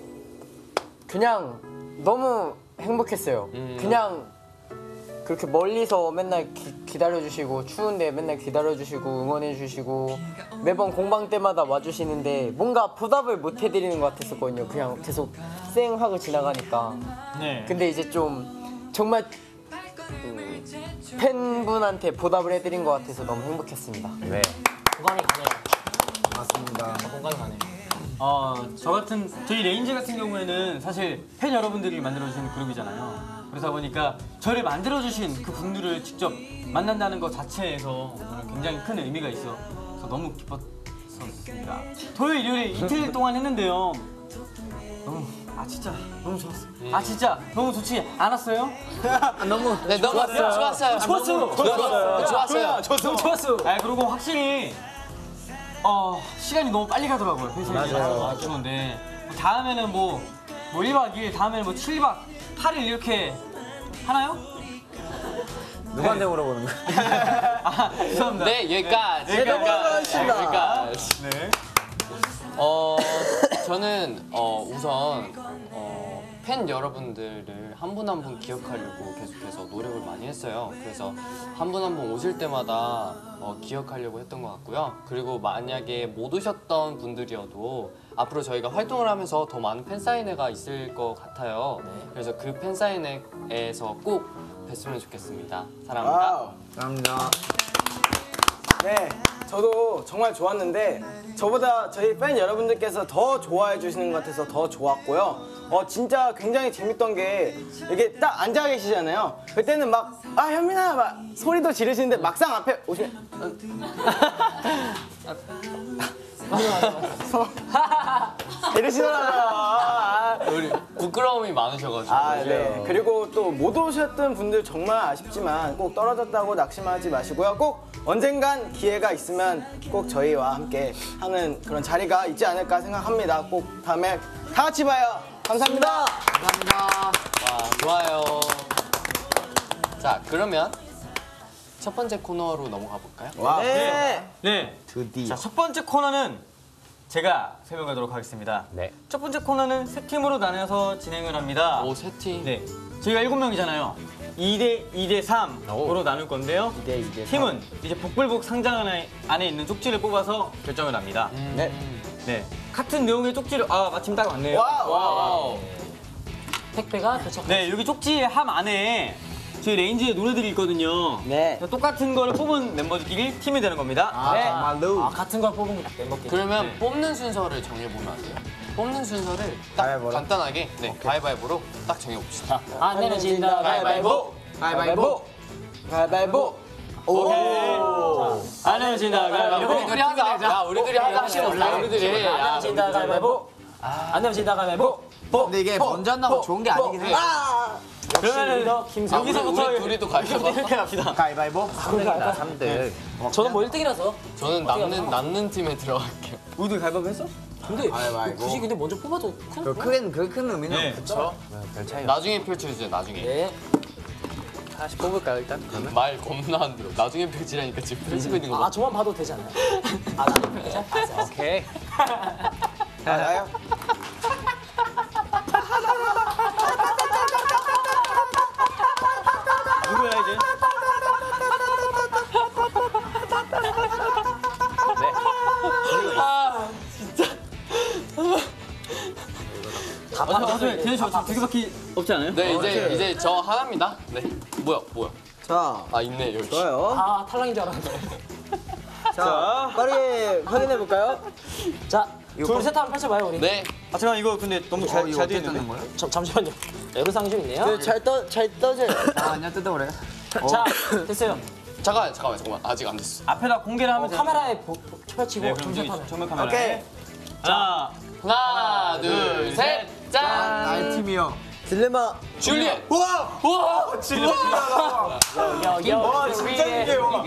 그냥 너무 행복했어요. 그냥 그렇게 멀리서 맨날 기, 기다려주시고 추운데 맨날 기다려주시고 응원해주시고 매번 공방 때마다 와주시는데 뭔가 보답을 못 해드리는 것 같았었거든요. 그냥 계속 쌩 하고 지나가니까. 네. 근데 이제 좀 정말 음, 팬분한테 보답을 해드린 것 같아서 너무 행복했습니다. 네. 공감이 가네요. 맞습니다. 공감이 가네요. 어, 저 같은 저희 레인지 같은 경우에는 사실 팬 여러분들이 만들어주신 그룹이잖아요. 그러다 보니까 저를 만들어주신 그 분들을 직접 만난다는 것 자체에서 굉장히 큰 의미가 있어서 너무 기뻤었습니다. 토요일, 일요일 이틀 동안 했는데요. 너무 아 진짜 너무 좋았어. 아 진짜 너무 좋지 않았어요? 너무 네 너무 좋았어요. 좋았어요. 좋았어요. 좋았어요. 좋았어요. 좋았어. 좋았어. 아 그리고 확실히 어 시간이 너무 빨리 가더라고요. 맞아요. 좋은데 다음에는 뭐뭐 일 박 이 일 다음에는 뭐 칠 박 팔 일 이렇게 하나요? 누구한테 물어보는 거야? 아 죄송합니다. 네 여기까지. 네, 넘어가겠습니다. 여기까지. 네. 어 저는 어 우선 어, 팬 여러분들을 한 분 한 분 기억하려고 계속해서 노력을 많이 했어요. 그래서 한 분 한 분 오실 때마다 어, 기억하려고 했던 것 같고요. 그리고 만약에 못 오셨던 분들이어도 앞으로 저희가 활동을 하면서 더 많은 팬 사인회가 있을 것 같아요. 그래서 그 팬 사인회에서 꼭 뵀으면 좋겠습니다. 사랑합니다. 와우. 감사합니다. 네, 저도 정말 좋았는데 저보다 저희 팬 여러분들께서 더 좋아해 주시는 것 같아서 더 좋았고요. 어 진짜 굉장히 재밌던 게 이게 딱 앉아 계시잖아요. 그때는 막 아 현민아 막 소리도 지르시는데 막상 앞에 오시면 이러시더라고요. 아, 우리 부끄러움이 많으셔가지고. 아, 네. 그리고 또 못 오셨던 분들 정말 아쉽지만 꼭 떨어졌다고 낙심하지 마시고요. 꼭 언젠간 기회가 있으면 꼭 저희와 함께 하는 그런 자리가 있지 않을까 생각합니다. 꼭 다음에 다 같이 봐요. 감사합니다. 감사합니다. 와, 좋아요. 자, 그러면 첫 번째 코너로 넘어가 볼까요? 와. 네. 네. 드디어. 자, 첫 번째 코너는 제가 설명하도록 하겠습니다. 네. 첫 번째 코너는 세 팀으로 나눠서 진행을 합니다. 오, 세 팀. 네. 저희가 일곱 명이잖아요. 이 대 이 대 삼으로 나눌 건데요. 이 대 이 대 팀은 이제 복불복 상장 안에, 안에 있는 쪽지를 뽑아서 결정을 합니다. 네. 네. 같은 내용의 쪽지를 아, 마침 딱 왔네요. 와우. 와우. 택배가 도착. 네, 여기 쪽지의 함 안에 저희 레인지의 노래들이 있거든요. 네. 똑같은 거를 뽑은 멤버들끼리 팀이 되는 겁니다. 아, 네. 정말로. 아 같은 걸 뽑은 멤버끼리. 그러면 네. 뽑는 순서를 정해보면 안 돼요? 뽑는 순서를 딱 가위바위보로? 간단하게 네, 가위바위보로 딱 정해봅시다. 안 내면 진다. 가위바위보. 가위바위보. 가위바위보. 안 내면 진다. 가위바위보. 우리들이 하자. 야, 우리들이 하자. 혹시 몰라. 우리들이. 안 내면 진다. 가위바위보. 안 내면 진다. 가위바위보. 근데 이게 먼저 한다고 좋은 게 아니긴 해. 그러면은 김성. 여기서부터 우리 둘이도 가위바위보. 이렇게 갑시다. 가위바위보. 삼 등. 저는 뭐 일 등이라서. 저는 남는 남는 팀에 들어갈게요. 우리도 가위바위보 했어? 근데 가위바위보. 굳이 근데 먼저 뽑아도 큰. 그 크게는 그 큰 의미는 네. 없죠. 별 차이 없 나중에 펼쳐주세요. 나중에. 네. 하나씩 뽑을까요 일단? 그러면? 말 겁나 안 들어. 나중에 펼치라니까 지금 펼치고 있는 거 아 봐. 저만 봐도 되지 않나요? 아 나도 괜찮아. 알았어. 오케이. 맞아요. 누구야 이제? 다 어차피 봐도 어차피 대현 씨 어차피 두 개밖에 없지 않아요? 네 이제 이제 저 하나입니다. 네. 뭐야 뭐야? 자, 아 있네 여기. 좋아요. 아 탈락인 줄 알았는데. 자, 빠르게 확인해 볼까요? 자, 둘, 셋 하면 펼쳐봐요 우리. 네. 아 잠깐 이거 근데 너무 잘 이거 잘 어떻게 되는데. 뜨는 거예요? 저, 잠시만요. 에로상이 좀 있네요. 잘떠잘 떠져요. 아, 아니야 뜯어오래. 자, 됐어요. 잠깐 잠깐만 잠깐만 아직 안 됐어. 앞에다 공개를 하면 어, 돼요. 카메라에 보, 보, 펼치고 네, 그럼 정색하면. 저기 정면 카메라. 오케이. 자, 하나 둘 셋 짠. 나의 팀이요. 딜레마. 줄리엣. 우와! 우와 진짜. 여, 여, 와, 진짜 이게요.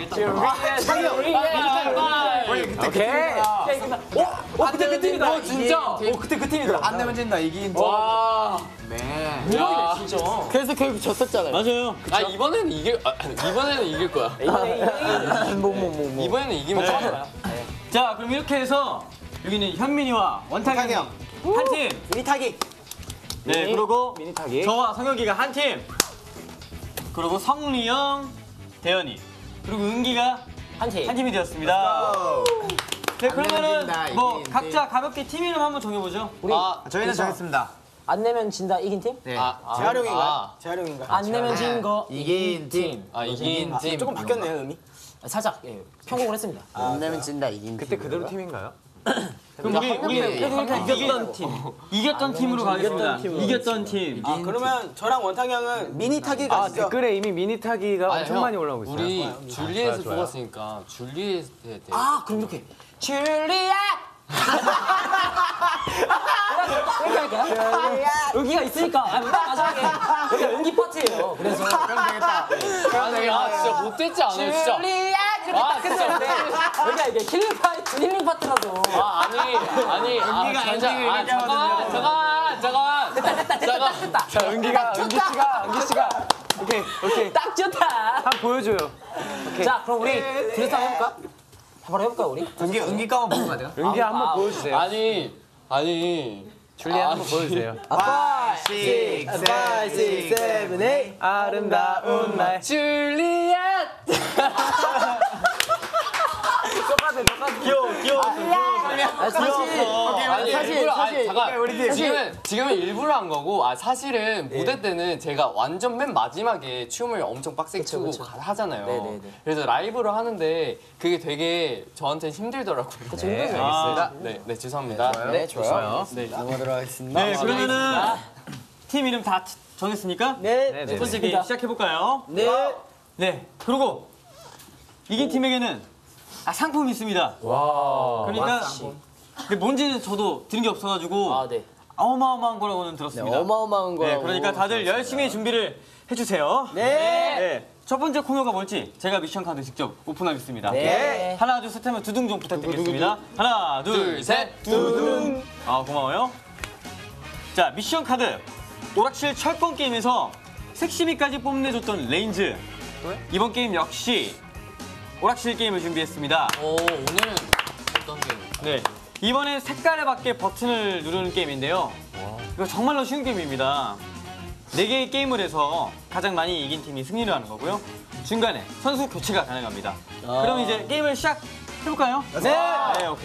오케이. 오, 오 그때 그 팀이다. 어 진짜. 오 그때 그 팀이다. 안 내면 진다 이긴 팀. 와. 네. 대박이네 진짜. 그래서 결국 졌었잖아요. 맞아요. 아 이번에는 이길 아, 이번에는 이길 거야. 이번에 이번에 뭐뭐뭐 이번에는 이기면 돼. 자, 그럼 이렇게 해서 여기는 현민이와 원탁이 원탁이 형. 한 팀. 미타기. 네, 그리고 미니 타기. 저와 성혁이가 한 팀. 그리고 성리 형, 대현이. 그리고 은기가 한 팀. 한 팀이 되었습니다. 네, 그러면은 진다, 뭐 이긴 각자 가볍게 팀 이름 한번 정해보죠. 우리 아 저희는 정했습니다. 안 내면 진다 이긴 팀? 네. 아, 재활용인가요? 아, 재활용인가요? 안 내면 진 거 이긴 팀. 아 이긴 팀. 조금 바뀌었네요, 의미. 아, 살짝 예, 편곡을 했습니다. 안 내면 진다 이긴 그때 그대로 팀인가요? 그럼 우리 우리 명이 이겼던 팀. 이겼던 팀으로 가겠습니다. 이겼던 팀. 아, 그러면 저랑 원탁이 형은 미니 타기 아 가시죠. 댓글에 이미 미니 타기가 아니, 엄청 형, 많이 올라오고 있어요. 우리 줄리엣을 좋아요. 뽑았으니까 줄리엣에 대해. 아 그럼 이렇게 줄리엣. 이렇게 할까요? 여기가 있으니까 아, 맨 마지막에 여기가 연기 파트예요. 그래서 아니 아 진짜 못됐지 않아요 진짜. 줄리엣 이렇게 아, 딱 끝내는데 여기가 이게 킬링 파트, 힐링 파트라서. 아 아니 아니 아 잠깐 아 잠깐만 잠깐만 잠깐만 됐다 됐다 됐다 됐다 자, 은기가, 은기 씨가, 은기 씨가. 오케이, 오케이. 딱 좋다. 한번 보여줘요. 자, 그럼 우리 둘이서 한번 해볼까? 바로 해볼까요, 우리? 은기 은기 까만 보면 돼요? 은기 한번 보여주세요. 아니 아니 줄리엣 한번 보여주세요. five, six, seven, eight. 아름다운 날. 줄리엣 아, 사실 아니 사실, 일부러 사실, 아니 잠깐 우리 지금은 지금은 일부러 한 거고 아 사실은 무대 때는 제가 완전 맨 마지막에 춤을 엄청 빡세게 추고 그쵸. 가- 하잖아요. 네네네. 그래서 라이브로 하는데 그게 되게 저한테는 힘들더라고요. 그쵸, 네, 힘들죠. 알겠습니다. 네, 네 죄송합니다. 네, 좋아요. 네. 넘어가도록 하겠습니다. 네, 그러면은 팀 이름 다 티- 정했으니까 네. 네, 첫 네. 번째 게임 시작해 볼까요? 네. 네. 그리고 이긴 팀에게는 아, 상품이 있습니다. 와. 그러니까 근데 뭔지는 저도 들은 게 없어가지고 아, 네. 어마어마한 거라고는 들었습니다. 어마어마한 거야. 네, 그러니까 다들 열심히 준비를 해주세요. 네. 네. 첫 번째 코너가 뭘지 제가 미션 카드 직접 오픈하겠습니다. 네. 하나, 둘, 셋 하면 두둥 좀 부탁드리겠습니다. 하나, 둘, 둘, 셋. 셋. 두둥. 아, 고마워요. 자, 미션 카드. 오락실 철권 게임에서 색시미까지 뽐내줬던 레인즈. 이번 게임 역시 오락실 게임을 준비했습니다. 오 오늘은 어떤 게임? 네. 이번엔 색깔에 맞게 버튼을 누르는 게임인데요. 이거 정말로 쉬운 게임입니다. 네 개의 게임을 해서 가장 많이 이긴 팀이 승리를 하는 거고요. 중간에 선수 교체가 가능합니다. 그럼 이제 게임을 시작해볼까요? 네! 네, 오케이.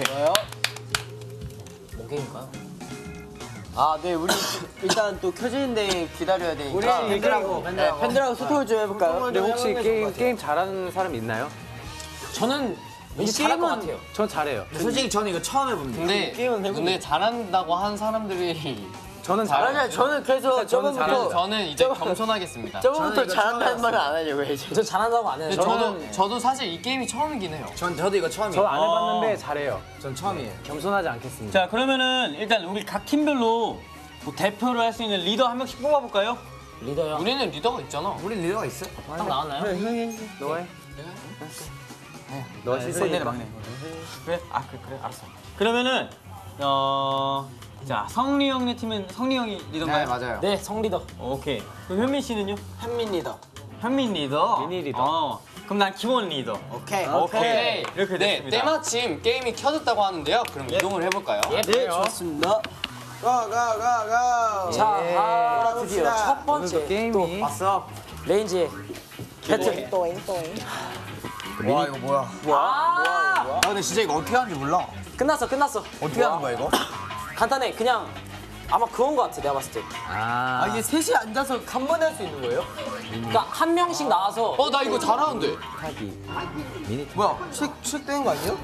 뭔 게임일까요? 아, 네, 우리 일단 또 켜져 있는데 기다려야 되니까. 우리 팬들하고 네, 팬들하고 소통을 좀 해볼까요? 근데 혹시 게임, 게임 잘하는 사람 있나요? 저는 왠지 잘할 것 같아요. 전 잘해요. 솔직히 저는 이거 처음 해봅니다. 근데 근데 잘한다고 하는 사람들이 저는 잘해요. 맞아요, 저는 그래서 저번부터 저는 저는 이제 겸손하겠습니다. 저번부터 잘한다는 말을 안 하려고 해야죠. 저 잘한다고 안 해요. 근데 저도 저도 사실 이 게임이 처음이긴 해요. 전 저도 이거 처음이에요. 저 안 해봤는데 잘해요. 전 처음이에요. 겸손하지 않겠습니다. 자, 그러면은 일단 우리 각 팀별로 뭐 대표를 할 수 있는 리더 한 명씩 뽑아볼까요? 리더요. 우리는 리더가 있잖아. 우린 리더가 있어? 딱 나왔나요? 너 해. 너 막내네, 막내. 그래? 아, 그래, 그래, 알았어. 그러면은 어, 자, 성리 형네 팀은 성리 형이 리더인가요? 네, 맞아요. 네, 성리더. 오케이. 그럼 현민 씨는요? 한민 리더. 현민 리더. 미니 리더. 어, 그럼 난 기본 리더. 오케이. 오케이. 이렇게 네, 됐습니다. 때마침 게임이 켜졌다고 하는데요. 그럼 이동을 해볼까요? 예. 네, 좋습니다. 가, 가, 가, 가. 자, 아, 드디어 돌아봅시다. 첫 번째 오늘도 게임이. 또 레인지의 배틀. 와 이거 뭐야? 아, 아 근데 진짜 이거 어떻게 하는지 몰라. 끝났어, 끝났어. 어떻게 하는 거야 이거? 간단해. 그냥 아마 그건 것 같아, 내가 봤을 때. 아. 아, 이게 셋이 앉아서 한 번에 할 수 있는 거예요? 그러니까 한 명씩 나와서 어, 나 이거 잘하는데. 미니. 뭐야? 책, 책된 거 아니에요?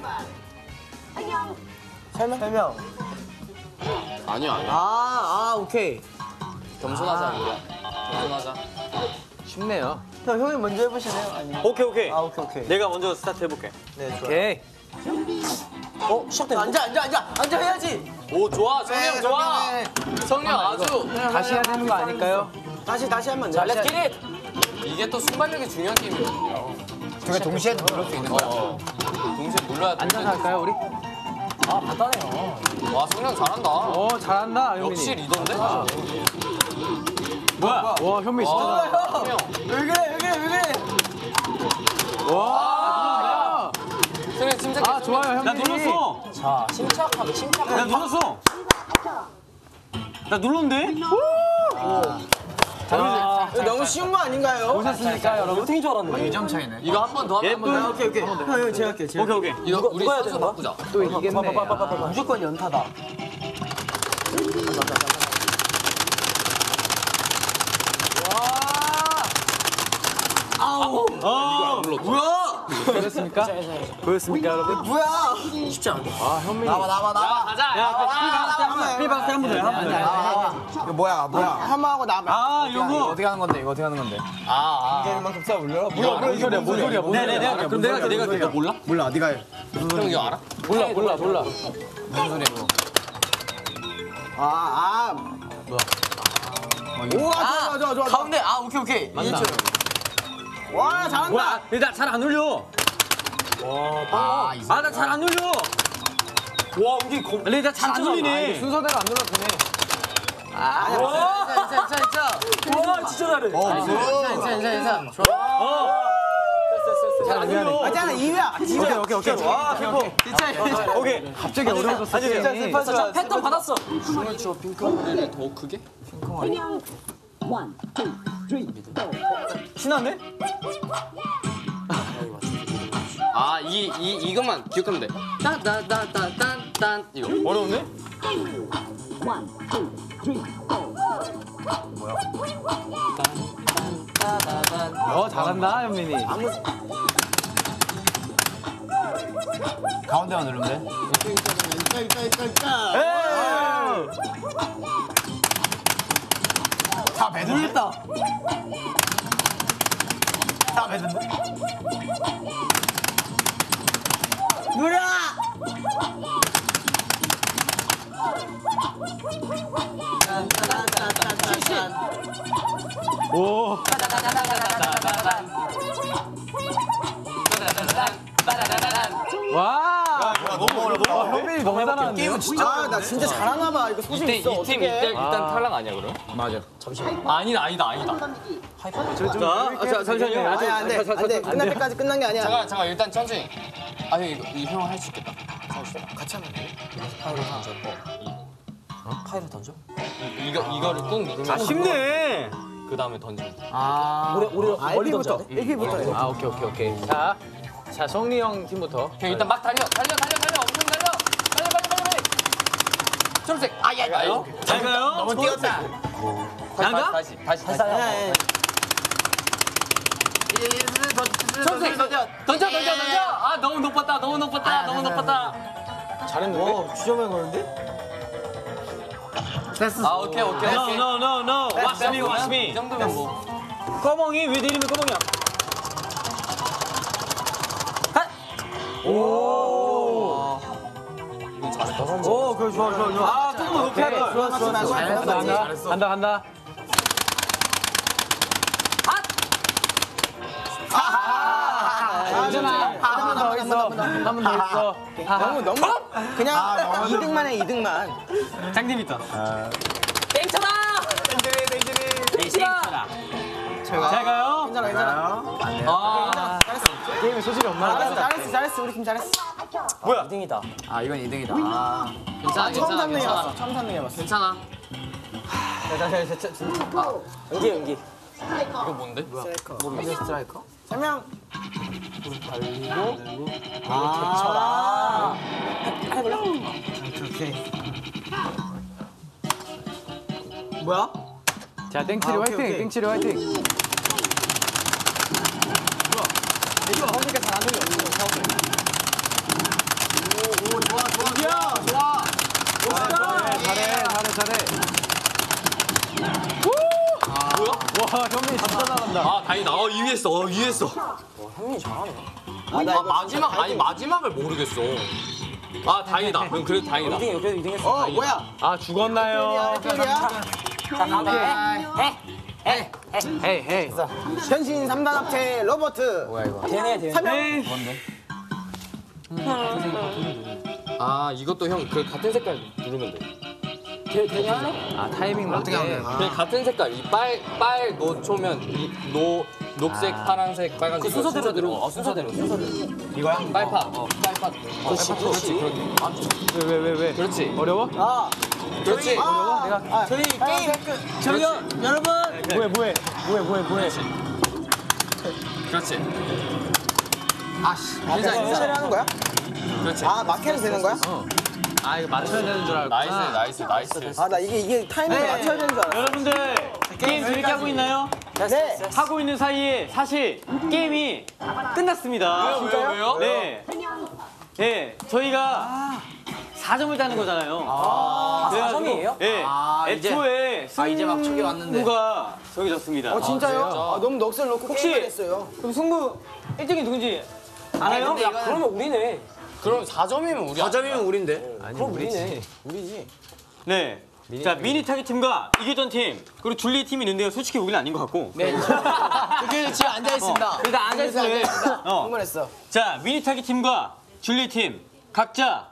설명? 설명. 아니야, 아니야. 아, 아, 오케이. 겸손하자, 우리야. 겸손하자. 쉽네요. 형, 형이 먼저 해보시네요? 아니면? 오케이, 오케이. 아, 오케이, 오케이. 내가 먼저 스타트 해볼게. 네, 좋아요. 오케이. 어, 시작됐네. 앉아, 앉아, 앉아! 앉아 해야지! 오, 좋아. 성령 좋아. 성령 아주. 다시 해야 되는 거 아닐까요? 다시 다시 한번 자, 렛츠 기 잇! 이게 또 순발력이 중요한 게임이거든요. 저게 동시에 누를 수 있는 거야. 어. 동시에 눌러야 돼. 앉아서 할까요, 우리? 아, 간단해요. 와, 성령 잘한다. 어, 잘한다, 현민이. 역시 리더인데? 뭐야? 와, 현민이 진짜 와, 잘한다. 성령. 왜 그래, 왜 그래, 왜 그래! 와, 성령 침착해. 아, 좋아요, 나 현민이. 눌렀어. 자, 침착하게, 침착하게. 나 눌렀어. 나 눌렀는데? 이거 너무 쉬운 거 아닌가요? 보셨습니까, 여러분? 어떻게 줄 알았는데? 이 점 차이네. 이거 한 번 더 하면 예, 한번 더. 오케이, 오케이. 형, 형, 제가 할게요, 제가. 오케이, 오케이. 이거 누가- 우리 누가 해야 순서 되는 바꾸자. 또 이기겠네. 아. 무조건 연타다. 어, 뭐야! 보였습니까? 보였습니까, 여러분? 뭐야! 아, 현민이. 나와 나와 나와. 가자. 야, 삐박스 한번 더 해, 한번 더 해. 이거 뭐야 뭐야? 한마하고 나면 아, 이거 요거. 어떻게 하는 건데? 이거 어떻게 하는 건데? 아, 아. 이만큼 쏴 올려라. 뭐야, 뭔 소리야, 뭔 소리야, 뭔 네, 네, 소리야. 네. 그럼 내가 할게, 내가 할게. 너 몰라? 몰라 네가 해. 형 이거 알아? 몰라, 몰라, 몰라. 무슨 소리야 이거? 아, 아. 우와 좋아 좋아 좋아. 가운데 아 오케이 오케이. 맞나? 와 잘한다. 뭐야? 나 잘 안 울려. 아, 이 아 나 잘 안 울려. 와 우리 검. 근데 나 잘 안 울리네. 순서대로 안 눌러도 되네. 진짜 진짜 진짜. 와 진짜 잘해. 진짜 진짜 진짜. 좋아. 잘안 울려. 아잖아 이회야. 이회. 오케이 오케이 오케이. 와 템포. 진짜 오케이. 갑자기 어려워졌어. 아니 진짜 슬퍼. 자 패턴 받았어. 춤을 추어 핑크머리를 더 크게? 신나네? 아 이 이 이것만 기억하면 돼. 딴딴딴딴딴 이거. 어려운데? 어 잘한다 현민이. 가운데만 누르면 돼. 다 매듭했다. 다 매듭네. 오. 와. 너무 어려워. 현민이 너무 잘하는데. 게임은 진짜. 아나 진짜 잘하나 봐. 이거 소신 이때 있어. 이팀 어떡해. 일단 탈락 아니야 그럼? 맞아. 아니다 아니다 아니다. 자, 아, 자 잠시만요. 아니 안돼 안돼. 끝날 때까지 끝난 게 아니야. 잠깐 잠깐 일단 천천히. 아 형 이거 이형 할 수 있겠다. 같이 하면 돼. 파이로 던져. 어? 파이로 던져? 이, 이거 이거를 꾹 누르면. 아 쉽네. 그 다음에 던지면 돼. 아. 우리 우리 멀리 던져야 돼. 일 피부터 해. 아 오케이 오케이 오케이. 자, 자 성리 형 팀부터. 형 일단 막 달려 달려 달려 달려 엄청 달려. 빨리 빨리 빨리 빨리. 초록색. 아야 아요. 잘 가요. 너무 뛰었다. 다시 가? 다시 다시 다시. 살살. 초록색 던져 던져 던져 던져. 아 너무 높았다 너무 높았다 너무 높았다. 잘했는데? 주점에 걸는데? 아 오케이 오케이 No 오케이. no no no. Watch me watch 이 me. 정도면 뭐. 꺼멍이 왜 내 이름이 꺼멍이야? 오 그래 좋아 좋아 좋아. 아 조금 더 높이 할 걸. 좋아 좋아 좋아. 잘했어. 간다 잘했어. 간다 간다. 괜찮아. 한 번 더 있어. 한 번 더 있어. 너무 너무 그냥 이 등만 해 이 등만. 짱 재밌다. 땡쳐라. 땡쳐라. 잘 가요. 괜찮아 괜찮아. 아 게임에 소질이 없나? 잘했어 잘했어 잘했어 우리 팀 잘했어. 뭐야? 이 등이다. 아 이건 이 등이다. 아. 괜찮아 처음 괜찮아 삼 등 해봤어. 괜찮아 처음 삼 등 해봤어. 괜찮아. 연기 연기. 이거 뭔데? 미드 스트라이커? 설명. 아. 해볼래? 뭐야? 자 땡치리 아, 오케이, 화이팅. 오케이. 땡치리 화이팅. 이거 허니까 잘안 들려. 오, 오, 좋아, 좋아, 좋아. 좋아. 잘해 잘해 잘해. 뭐야? 와 현민이 진짜 잘한다. 아 다행이다. 어 이 위 했어. 어 이 위 했어. 현민이 잘하네. 아, 나 아 이거 마지막 아니 마지막을 모르겠어. 아 다행이다. 그럼 그래도 다행이다. 이 등이 그래도 이 등 했어. 어, 뭐야? 아 죽었나요? 야 자 가봐. 해. 해. 해. 헤이 헤이. 현신 삼 단 합체 로버트. 뭐야 이거? 되네 되네. 삼명. 아 이것도 형 그 같은 색깔 누르면 돼. 되 되냐 하네? 아 타이밍 맞게. 그냥 같은 색깔 이 빨 빨 노초면 이노 녹색 파란색 빨간색 그 순서대로 순서대로 누르- 어 순서대로 순서대로 이거야? 빨파 어 빨파 그렇지 그렇지 그렇지 왜 왜 왜 왜? 그렇지 어려워? 아, 그렇지 아, 내가 아, 저희 게임 저기요 여러분. 뭐해 뭐해 뭐해 뭐해 뭐해. 그렇지 아씨. 괜찮아, 괜찮아. 해체를 하는 거야? 그렇지 아, 막 해도 되는 거야? 아 이거 맞춰야 되는 줄 알고. 나이스 나이스 나이스 아, 나 이게 이게 타이밍 맞춰야 되는 줄 알았어. 여러분들 게임 재밌게 하고 있나요? 네. 하고 있는 사이에 사실 게임이 끝났습니다. 왜요 왜요 왜요? 네. 네, 저희가 사 점을 따는 거잖아요. 아, 사 점이에요? 네. 아, 이제- 애초에 아, 이제 막 촉이 왔는데. 승부가 정해졌습니다. 어, 진짜요? 아, 너무 넋을 놓고 혹시- 게임을 했어요. 그럼 승부 일 등이 누군지 알아요? 야 그러면 우리네. 그럼 사 점이면 우리 사 점이면 우린데. 아니 그럼 우리지. 우리네. 우리지. 네. 자 미니 타기 팀과 이기던 팀 그리고 줄리 팀이 있는데요. 솔직히 우리는 아닌 것 같고. 네. 여기 지금 앉아 있습니다. 일단 앉아 있어요. 어. 흥분했어. 자 미니 타기 팀과 줄리 팀 각자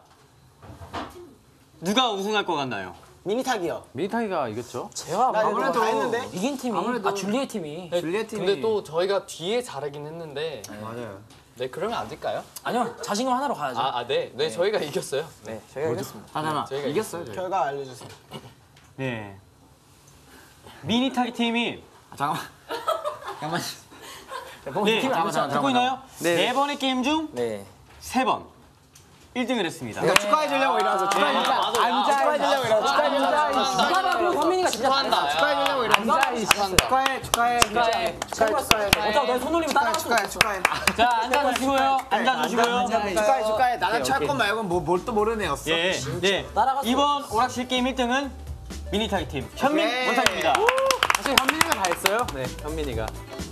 누가 우승할 것 같나요? 미니 타기요. 미니타기가 이겼죠? 제가 나 아무래도 다 했는데. 이긴 팀이 아 줄리의 팀이 줄리엣 팀이 근데 또 저희가 뒤에 잘하긴 했는데 맞아요. 네 그러면 안 될까요? 아니요 자신감 하나로 가야죠. 아, 아 네. 네, 저희가 이겼어요. 네 저희가 이겼습니다. 하나 저희가 이겼어요. 저희. 결과 알려주세요. 네. 미니 타기 팀이 아, 잠깐만. 잠깐만. 네 팀을 알고 듣고 있나요? 네 번의 게임 중 네. 세 번 일 등을 했습니다. 내가 축하해 주려고 일어나서 축하해 주려고 맞아. 축하해 주려고 일어나서 축하해 주려고 축하라고 현민이가 진짜 축하한다. 축하해 주려고 일어나서 축하한다. 축하해 축하해 축하해 축하해 축하해 어차피 내 손 올리면 따라갈 수 축하해 축하해 자 앉아주시고요. 앉아주시고요. 축하해 축하해 나는 찰 것 말고 뭘 또 모르는 애였어. 예. 네. 따라갈 수 이번 오락실 게임 일 등은 미니 타기 팀 현민 오케이. 원탁입니다. 사실 현민이가 다 했어요. 네, 현민이가.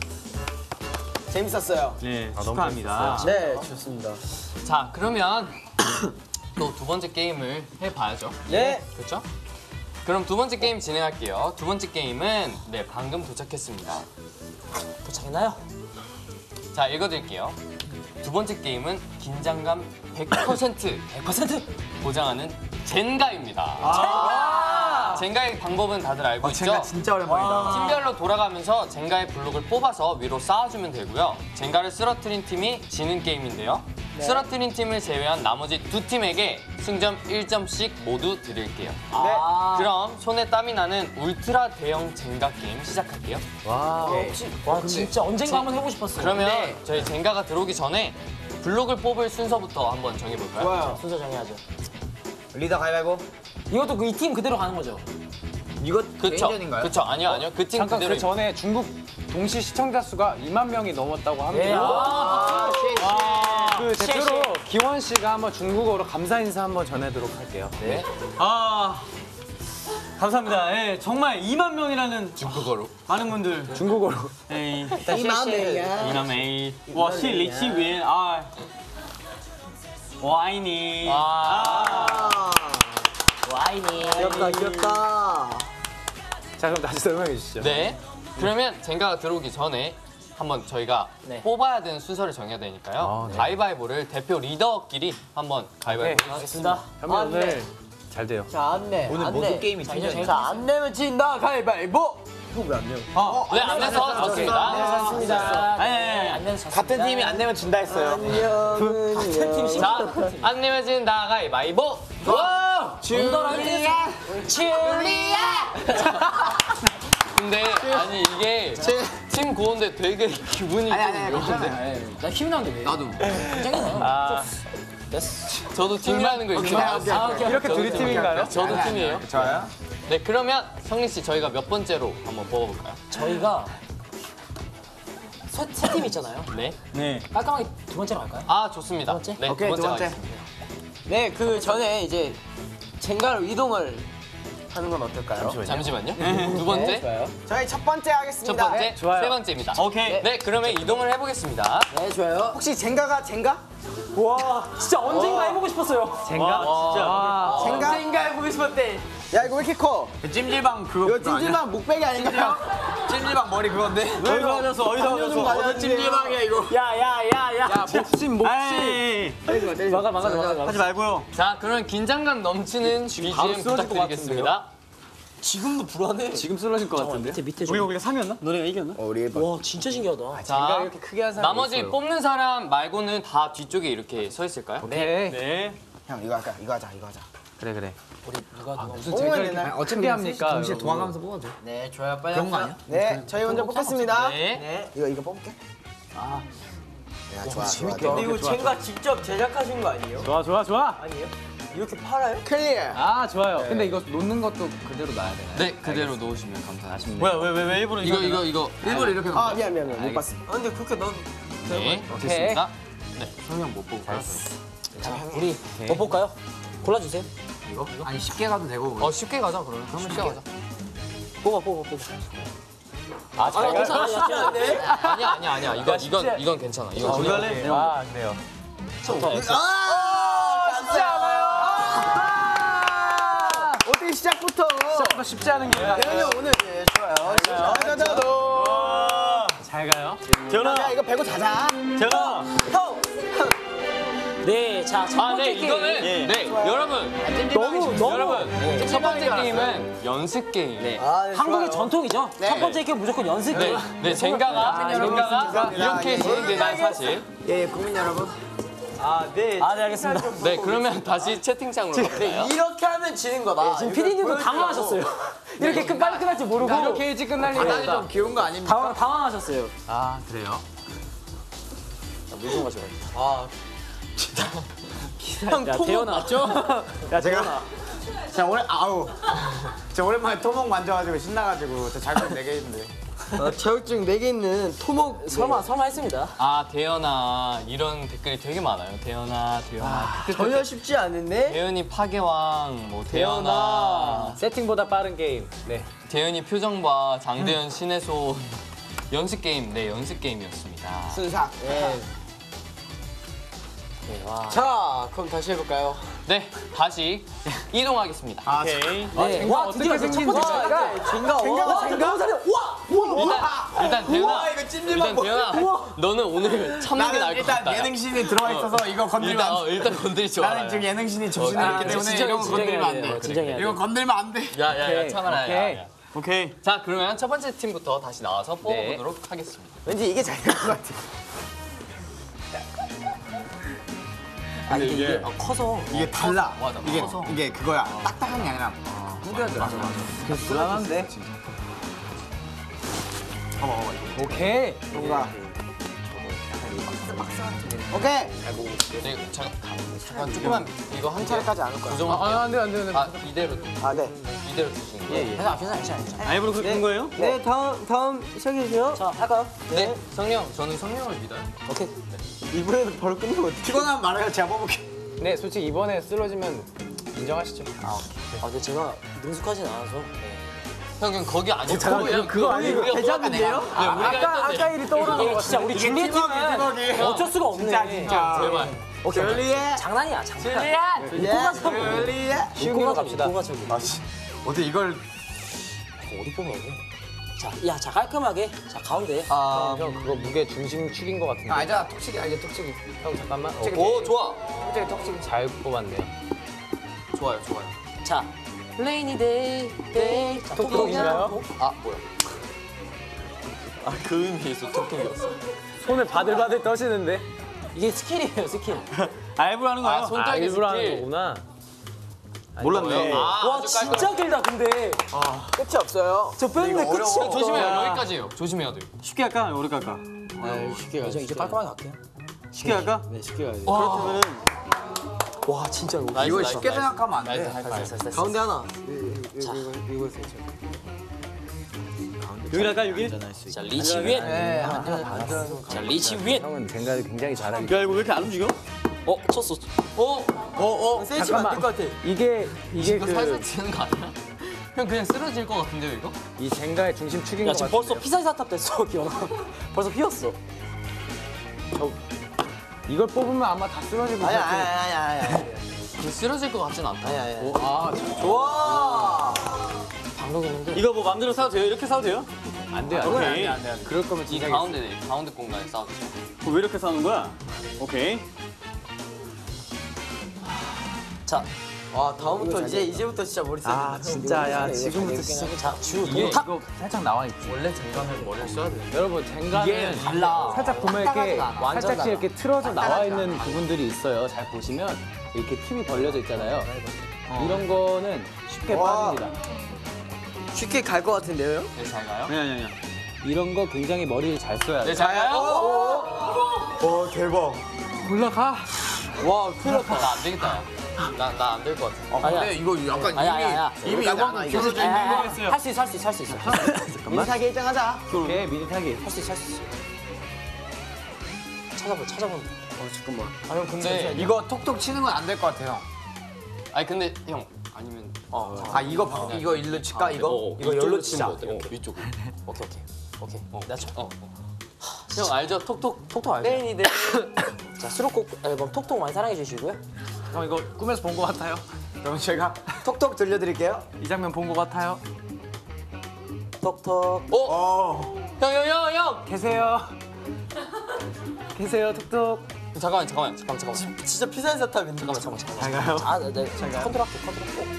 재밌었어요. 네. 축하합니다. 네, 좋습니다. 자 그러면 또 두 번째 게임을 해봐야죠. 네. 그렇죠? 그럼 두 번째 게임 진행할게요. 두 번째 게임은 네 방금 도착했습니다. 도착했나요? 자 읽어드릴게요. 두 번째 게임은 긴장감 백 퍼센트 백 퍼센트 보장하는 젠가입니다. 젠가의 방법은 다들 알고 있죠? 젠가 진짜 오랜만이다. 팀별로 돌아가면서 젠가의 블록을 뽑아서 위로 쌓아주면 되고요. 젠가를 쓰러뜨린 팀이 지는 게임인데요. 쓰러뜨린 팀을 제외한 나머지 두 팀에게 승점 일 점씩 모두 드릴게요. 아, 그럼 손에 땀이 나는 울트라 대형 젠가 게임 시작할게요. 와 진짜 언젠가 한번 해보고 싶었어요. 그러면 저희 젠가가 들어오기 전에 블록을 뽑을 순서부터 한번 정해볼까요? 좋아요. 순서 정해야죠. 리더 가위바위보. 이것도 그 이 팀 그대로 가는 거죠. 이거 그쵸? 개인전인가요? 그쵸? 아니요, 아니요. 그 팀 잠깐 그대로. 그 전에 중국 동시 시청자 수가 이만 명이 넘었다고 합니다. 예, 아, 그 대표로 기원 씨가 한번 중국어로 감사 인사 한번 전해도록 할게요. 네. 아 감사합니다. 예, 정말 이만 명이라는 중국어로. 많은 분들. 중국어로. 에이, 이만이야. 이남에 와, 시 리치 윈. 아. 와이니. 아. 와인이. 귀엽다, 귀엽다. 자, 그럼 다시 설명해 주시죠. 네. 그러면 젠가가 들어오기 전에 한번 저희가 네. 뽑아야 되는 순서를 정해야 되니까요. 아, 네. 가위바위보를 대표 리더끼리 한번 가위바위보 네. 하겠습니다. 현민 아, 오늘 네. 잘 돼요. 자, 안 내. 오늘 안 모든 내. 게임이 자, 이제 팀전이야. 저희가 자, 안 내면 진다. 가위바위보. 네, 안 내서 졌습니다. 좋습니다. 아니, 아니, 아니. 안 내서 같은 팀이 안 내면 진다 했어요. 같은 팀 시. 자, 안 내면 진다 가위바위보. 와! 줄리야. 줄리야. 근데 아니 이게 팀 고운데 되게 기분이 아니, 좀 아니, 묘한데. 나 힘이 나는데 왜? 나도. 굉장히 아, 저도 팀이라는 거 인정하세요. 아, 오케이. 이렇게 둘이 팀인가요? 저도 팀이에요. 좋아요. 네, 그러면 성린 씨 저희가 몇 번째로 한번 뽑아볼까요? 저희가 세 팀 있잖아요. 네. 네. 깔끔하게 두 번째로 갈까요? 아, 좋습니다. 두 번째? 네, 오케이, 두 두 번째 번째. 가겠습니다. 네, 그 전에 이제 젠가로 이동을 하는 건 어떨까요? 잠시만요. 두 번째, 저희 첫 번째 하겠습니다. 첫 번째, 좋아요. 세 번째입니다. 오케이. 네, 그러면 이동을 해보겠습니다. 네, 좋아요. 혹시 젠가가 젠가? 와 진짜 언젠가 해보고 싶었어요. 젠가? 진짜. 젠가? 젠가 해보고 싶었대. 야, 이거 왜 이렇게 커? 찜질방 그거. 이거 찜질방 목베개 아닌가요? 찜질방 머리 그건데. 어디서 하셨어? 어디서 하셨어? 어느 찜질방이야 이거. 야야야야. 목심 에이, 막아 막아 막아 막아. 하지 말고요. 자, 그럼 긴장감 넘치는 비지엠 부탁드리겠습니다. 지금도 불안해. 지금 쓰러질 것 같은데. 밑에 밑에 우리가 좀. 우리가 삼이었나? 너네가 이겼나? 우리 와 진짜 신기하다. 자, 이렇게 크게 한 사람. 나머지 뽑는 사람 말고는 다 뒤쪽에 이렇게 서 있을까요? 오케이. 네. 형 이거 할까? 이거 하자, 이거 하자. 그래 그래. 우리 누가 누가 무슨 뽑으면 제가 이렇게 되나요? 어떻게 합니까? 동시에 여러분? 도망가면서 뽑아도 돼. 네, 좋아요. 빨리 그런 거 합시다. 아니야? 네, 저희 먼저 뽑겠습니다. 네. 이거 이거 뽑을게. 아. 야, 좋아, 좋아, 근데 좋아. 이거 젠가 직접 제작하신 거 아니에요? 좋아 좋아 좋아. 이렇게 팔아요? 클리어. 아 좋아요. 근데 이거 놓는 것도 그대로 놔야 되나요? 네, 그대로 놓으시면 감사하십니다. 뭐야, 왜, 왜, 왜 일부러 이거, 이거, 이거. 일부러 이렇게 아, 미안, 미안, 미안. 못 봤어. 아, 근데 그렇게 넌 네, 됐습니다. 네, 성형 못 보고 가요. 자 우리 뭐 볼까요? 골라주세요. 이거? 아니 쉽게 가도 되고. 어, 쉽게 가자, 그러면. 그러면 쉽게 가자. 뽑아 뽑아 뽑아. 아, 잘 가. 괜찮아. 아니야, 아니야, 아니야. 이건, 이건, 이건 괜찮아. 이건 우리 그냥. 할래? 아 그래요. 아, 진짜 않아요. 어떻게 시작부터? 생각보다 쉽지 않은 게. 대현이 오늘 예, 좋아요. 잘 가요. 야 이거 배고 자자. 제가 네, 자, 첫 아, 번째 네, 게임. 이거는 네, 여러분, 너무 너무 여러분, 첫 번째 게임은 연습 게임. 네, 아, 네, 한국의 좋아요. 전통이죠. 첫 번째 게임 무조건 연습 네, 게임. 네, 젠가가 젠가가 이렇게 진행되나요, 사실? 예, 국민 여러분. 아, 네. 아, 네, 알겠습니다. 네, 그러면 다시 채팅창으로 갈까요? 이렇게 하면 지는 거다. 지금 피디님도 당황하셨어요. 이렇게 끝 빨리 끝날 줄 모르고 이렇게 일찍 끝날 리가 바닥이 없다. 좀 귀여운 거 아닙니까? 당황 당황하셨어요. 아 그래요? 무슨 거죠? 형 야, 태연아. 야 제가 자 오래 아우 저 오랜만에 토목 만져가지고 신나가지고 저 잘못 네개 있는데. 어, 자격증 네 개 있는 토목. 설마 설마 했습니다. 아, 대현아, 이런 댓글이 되게 많아요. 대현아, 대현아. 전혀 쉽지 않은데. 대현이 파괴왕, 뭐 대현아, 세팅보다 빠른 게임. 네. 대현이 표정 봐, 장대현 신의 손. 연습 게임, 네, 연습 게임이었습니다. 순삭. 예. 네, 와. 자, 그럼 다시 해볼까요? 네, 다시 이동하겠습니다. 아, 오케이. 네, 와 드디어 첫 번째 와, 게임. 젠가. 와, 너무 잘해. 와, 와, 일단 대현아, 일단 대현아, 너는 오늘 참는 게 나을 것 같다. 일단 예능신이 들어와 있어서 이거 건들면 일단, 안 어, 돼. 일단 건드리지 마. 나는 지금 예능신이 조심이 아, 있기 때문에 진짜 이런 거 건들면 안 돼. 진정해야 돼. 이거 건들면 안 돼. 야, 야, 야, 오케이, 참아라. 오케이. 야, 야. 오케이. 자, 그러면 첫 번째 팀부터 다시 나와서 뽑아보도록 하겠습니다. 왠지 이게 잘 될 것 같아. 아, 이게, 이게 아, 커서. 이게 달라. 맞아, 이게 커서. 이게 그거야. 딱딱한 게 아니라 무뎌져. 맞아 맞아. 그래서 불안한데. 오케이. 뭔가. 오케이. 네, 잠깐, 잠깐 조금만 이거 한 차례까지 안 올 거야. 고정. 아, 안 돼, 안 돼, 안 돼. 아, 이대로 아, 네. 이대로 두시는 거예요? 괜찮아, 괜찮아, 괜찮아. 괜찮아. 아이브로 그린 거예요? 네, 다음 다음 시작해 주세요. 자, 할까요? 네, 성령, 저는 성령을 믿어요. 오케이. 이번에도 바로 끝내면 어떡해. 피곤하면 말해요. 제가 뽑을게. 네, 솔직히 이번에 쓰러지면 인정하시죠. 아, 근데 제가 능숙하진 않아서. 네. 형, 그냥 거기 아니고 잠깐, 그냥 그거 아니고 우리가 대작인데요? 네, 우리가 했던 아까 일이 떠오르는 이게 것 진짜 같은데. 우리 줄리엣 팀은 어쩔 수가 없네. 진짜 진짜. 제발. 오케이. 줄리엣. 장난이야, 장난. 줄리엣. 줄리엣. 쉬운 걸로 갑시다. 누가 저기. 아씨. 어떻게 이걸 어디 뽑아야 돼? 자, 야, 자 깔끔하게. 자 가운데. 아, 형 그거 무게 중심 축인 것 같은데. 아, 알잖아. 톡치기, 알죠, 톡치기. 형 잠깐만. 오, 좋아. 톡치기, 톡치기. 잘 뽑았네요. 좋아요, 좋아요. 자, 레이니 데이 데이. 자, 톡톡인가요? 아, 뭐야? 아, 그 의미에서 톡톡이었어. 손을 바들바들 떠시는데. 이게 스킬이에요, 스킬. 아이브로 하는 거예요? 아, 손가락이 일부러 하는 스킬. 거구나. 몰랐네. 아, 와, 아주 진짜 길다, 근데. 끝이 없어요. 저 뺐는데 끝이 깔끔. 없어. 조심해요, 여기까지예요. 조심해야 돼요. 쉽게 할까? 어렵게 할까? 아, 쉽게 이제 이제 깔끔하게 갈게요. 쉽게 할까? 네, 쉽게 가야 돼. 그렇다면은 와, 진짜. 나이스, 이거 나이스, 쉽게 나이스. 생각하면 안 나이스, 돼. 하이파이브. 가운데 하나. 자. 이거 이거 세죠. 여기 할까? 여기? 자, 리치 윈. 네, 안전 안전. 자, 리치 윈. 형은 젠가를 굉장히 잘하기. 야 이거 왜 이렇게 안 움직여? 어, 쳤어. 어? 어, 어, 세지면 안될 것 같아. 이게 이게 이거 살살 그 치는 거 아니야? 형 그냥 쓰러질 것 같은데요, 이거? 이 젠가의 중심 축인 야, 것 지금 같아요. 벌써 피사의 사탑 됐어, 기현아. 벌써 피었어. 이걸 뽑으면 아마 다 쓰러질 것 아니야, 같아요. 아니야, 아니야, 아니야. 그 쓰러질 것 같진 않다. 아니야, 아니야. 오, 아, 참. 좋아. 방송했는데. 이거 뭐 마음대로 싸도 돼요? 이렇게 싸도 돼요? 안 돼, 안 돼, 안 돼, 안 돼, 안 돼. 그럴 거면 이 진짜 가운데, 네, 가운데 공간에 싸우죠. 그거 왜 이렇게 싸는 거야? 오케이. 자, 와, 다음부터 이제 이제부터 진짜 머리 쓰는 아, 진짜 야, 지금부터 진짜. 자, 주 이게 동탁. 이거 살짝 나와 있지. 원래 쟁간을 머리를 써야 돼. 여러분 젠가는 달라. 살짝 보면 이렇게 완전 살짝씩 달라. 이렇게 틀어져 나와 있는 부분들이 있어요. 잘 보시면 이렇게 팁이 벌려져 있잖아요. 이런 거는 쉽게 와. 빠집니다. 쉽게 갈 것 같은데요? 네, 잘 가요? 아니 아니 아니. 이런 거 굉장히 머리를 잘 써야 네, 돼. 잘 가요? 어, 대박. 올라가. 와, 큰일 났다. 나 안 되겠다, 야. 나, 나 안 될 것 같아. 아니야. 근데 이거 약간 아니야, 아니야, 아니야. 이미 요만큼 줄어져 있는 거. 할 수 있어, 할 수 있어, 할 수 있어. 민사기 일 등 하자. 오케이, 미리 타기. 할 수 있어, 할 수 있어. 찾아봐, 찾아봐. 어, 잠깐만. 아, 형, 근데. 이거 톡톡 치는 건 안 될 것 같아요. 아니, 근데, 형. 아니면. 어. 아, 이거 바, 이거 일로 칠까, 이거? 어, 어, 이거 이쪽으로 열로 치는 치자. 거 어때? 어, 위쪽으로. 오케이, 오케이. 오케이. 어. 내가 쳐. 어, 어. 형, 알죠? 톡톡. 톡톡 알죠? 땡이들. 자, 수록곡 앨범 톡톡 많이 사랑해 주시고요. 잠깐만 이거 꿈에서 본 것 같아요. 그럼 제가 톡톡 들려드릴게요. 이 장면 본 것 같아요. 톡톡. 형, 형, 형, 형. 계세요. 계세요 톡톡. 잠깐만, 잠깐만, 잠깐만, 잠깐만. 진짜 피자의 사탕인데. 잠깐만, 잠깐만, 잠깐만. 잘 가요. 아, 네, 네. 컨트롤 할게, 컨트롤 할게.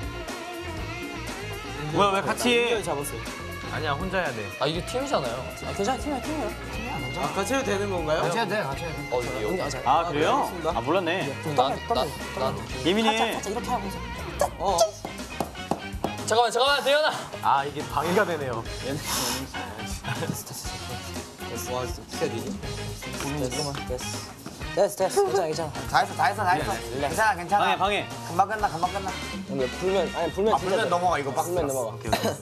뭐야 왜 같이? 잡았어요. 아니야 혼자 해야 돼. 아 이게 팀이잖아요. 아, 괜찮아, 팀이야, 팀이야. 아, 같이 해도 되는 건가요? 같이 해도 돼, 같이 해도 돼. 어 이게 요. 아 그래요? 아 몰랐네. 나나나 예민이. 살짝 이렇게 하면서. 잠깐만, 잠깐만, 대현아. 아 이게 방해가 되네요. 됐어, 됐어. 괜찮아, 괜찮아. 다 했어, 다 했어, 다 했어. 괜찮아, 괜찮아. 방해 방해. 금방 끝나, 금방 끝나. 근데 불면 아니 불면 아, 진짜 불면 돼. 넘어가, 이거 박스. 불면 넘어가.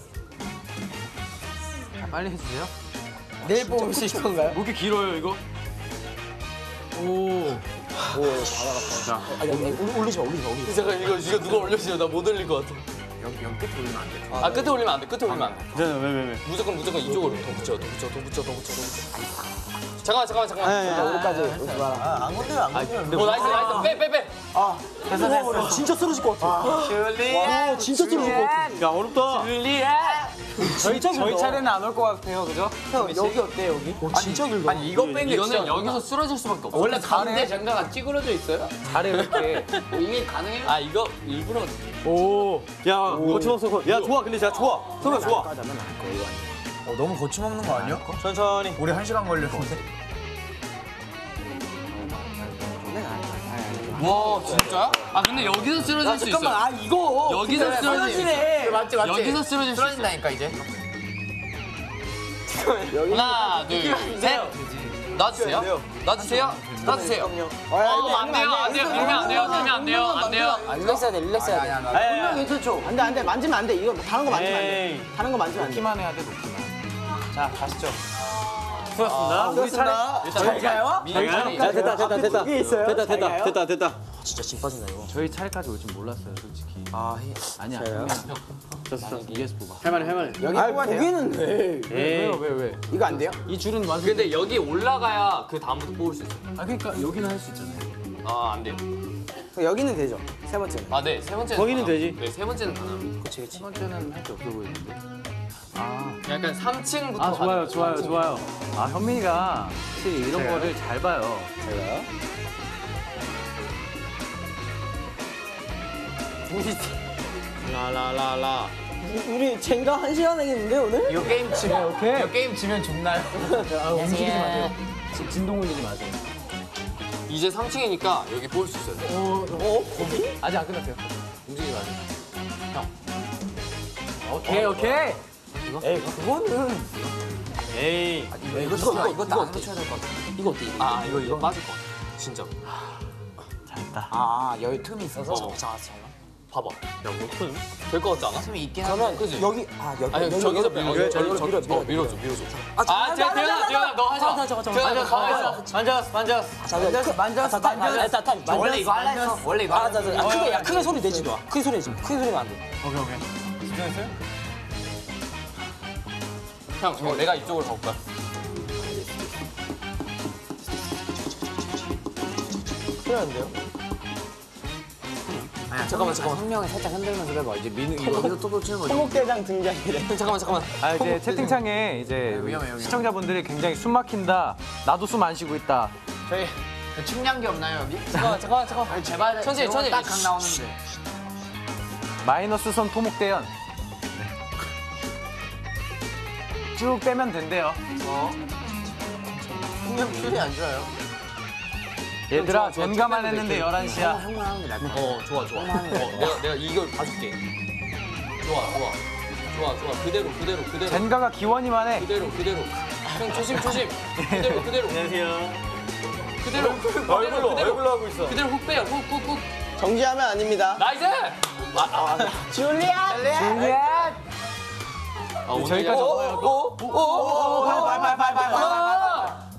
자, 빨리 해주세요. 내일 뽑으실 건가요? 왜 이렇게 길어요 이거? 오. 아, 아니, 아니, 올리지 마, 올리지 마, 올리지 마. 잠깐 이거 이거 누가 올려주세요? 나 못 올릴 것 같아. 여기, 여기 끝에 올리면 안 돼. 아 끝에 올리면 안 돼. 끝에 올리면 안 돼. 왜왜 왜? 무조건 무조건 이쪽으로 더 붙여, 더 붙여, 더 붙여, 더 붙여, 더 붙여. 잠깐만, 잠깐만, 잠깐만. 여기까지 오지 마라. 안 건드려, 안 건드려. 오 나이스, 나이스. 빼, 빼, 빼. 됐어, 됐어. 진짜 쓰러질 것 같아. 줄리엣. 진짜 쓰러질 것 같아. 야 어렵다. 저희, 저희 차례는 안 올 것 같아요, 그죠? 형, 여기 어때, 여기? 진짜 길다. 아니, 이거 뺀게 이거는 여기서 쓰러질 수밖에 없어. 원래 가운데 장가가 찌그러져 있어요? 잘해 이렇게. 이미 가능해요? 아 이거 일부러. 오. 야 거침없어. 야 좋아 근데 자 좋아. 성현 좋아. 어, 너무 거침없는 거 아니야? 천천히. 우리 한 시간 걸렸는데. 와 진짜야? 아 근데 여기서 쓰러질 수 있어. 아, 이거. 여기서 쓰러질 수 있어. 맞지, 맞지. 여기서 쓰러질 수 있어. 쓰러진다니까, 이제. 하나, 둘, 셋. 놔주세요. 놔주세요. 놔주세요. 어, 안 돼요, 안 돼요. 밀면 안 돼요. 밀면 안 돼요. 안 돼요. 아, 릴렉스 해야 돼, 릴렉스 해야 돼. 아니야, 나. 불면 괜찮죠? 안돼 안돼 만지면 안 돼. 이거 다른 거 만지면 안 돼. 에이. 다른 거 만지면 안 돼. 놓기만 해야 돼 놓기만. 자 가시죠. 수고하셨습니다. 우리 차례. 잘 가요? 저희 야, 차례. 됐다 됐다 됐다. 게 있어요? 됐다 잘 됐다 가요? 됐다 됐다. 진짜 진 빠진다, 이거. 저희 차례까지 올 줄 몰랐어요 솔직히. 아 아니야. 됐어 됐어. 이에스 뽑아. 할만해, 할만해. 여기 아, 보기는 왜? 왜요 왜 왜? 이거 안 돼요? 이 줄은 완성. 근데 여기 올라가야 그 다음부터 뽑을 수 있어. 아 그러니까 여기는 할 수 있잖아요. 아, 안 돼요. 여기는 되죠. 세 번째는. 아, 네. 세 번째는. 거기는 가능- 되지. 네, 세 번째는 가능합니다. 그치, 그치. 첫 번째는 할 게 없어 보이는데. 아. 약간 삼 층부터. 아 좋아요 좋아요 좋아요. 아 현민이가 확실히 이런 제가요? 거를 잘 봐요. 제가요? 라라라라. 우리 젠가 한 시간 하겠는데 오늘? 이거 게임 지면, 오케이. 이거 게임 지면 죽나요? 아, 움직이지 마세요. 진- 진동 울리지 마세요. 이제 삼 층이니까 여기 뽑을 수 있어요. 어? 거기? 아직 안 끝났어요. 움직이지 마세요. 오케이 오케이. 에이 그거는 에이. 이거, 이거, 이거, 이것도 안 붙여야 될 것 같아. 이거 어때, 이거? 아, 이거, 이거 빠질 것 같아. 진짜. 잘했다. 아, 여기 틈이 있어서. 어. 괜찮아, 괜찮아. 봐봐. 야, 뭐 큰? 될것 같지 않아? 틈이 있긴 한데. 저는 그지? 여기, 아, 여기. 아니, 여기, 저기서 여기, 밀어. 여기, 저기, 여기, 저기, 밀어, 어, 밀어, 밀어줘, 밀어줘. 아, 아, 제가 대현아, 대현아, 너 하지 마. 잠깐, 잠깐, 대현아, 너 가만히 있어. 만졌어 만졌어. 자, 만졌어, 만졌어, 만졌어. 일단 타임. 저 원래 이거 할라 했어. 원래 이거 아, 할라 자, 했어. 자, 야, 크게, 야, 크게 소리 내지 마. 크게 소리 내지 마. 크게 소리면 안 돼. 오케이 오케이. 집중했어요? 형, 어, 내가 이쪽으로 가볼까? 필요한데요? 아니야, 잠깐만, 잠깐만. 한 명이 살짝 흔들면서 해봐. 이제 민우, 이거 여기서 또 치는 거지. 토목대장 등장이래. 잠깐만, 잠깐만. 아 이제 채팅창에 이제 위험해, 위험해. 시청자분들이 굉장히 숨 막힌다. 나도 숨 안 쉬고 있다. 저희 그 측량기 없나요, 여기? 잠깐만, 잠깐만, 잠깐만. 아니, 제발. 천천히, 천천히. 딱각 나오는데. 마이너스 선 토목대연. 네. 쭉 빼면 된대요. 분명 필이 안 좋아요. 얘들아 전가만 했는데 열한 시야. 형만 하는 게 나을 것 같아. 어, 좋아, 좋아. 어, 내가, 내가 이걸 봐줄게. 좋아, 좋아. 좋아, 좋아. 그대로, 그대로, 그대로. 젠가가 기원이만 해. 그대로, 그대로. 형, 조심, 조심. 그대로, 그대로. 안녕하세요. 그대로, 그대로, 얼굴로 그대로. 얼굴로 하고 있어. 그대로 훅 빼요, 훅, 훅, 훅. 정지하면 아닙니다. 나이스! 줄리아! 줄리아! 아, 오늘 저기까지 어, 와요. 어, 어, 어, 어, 발발발발발. 아!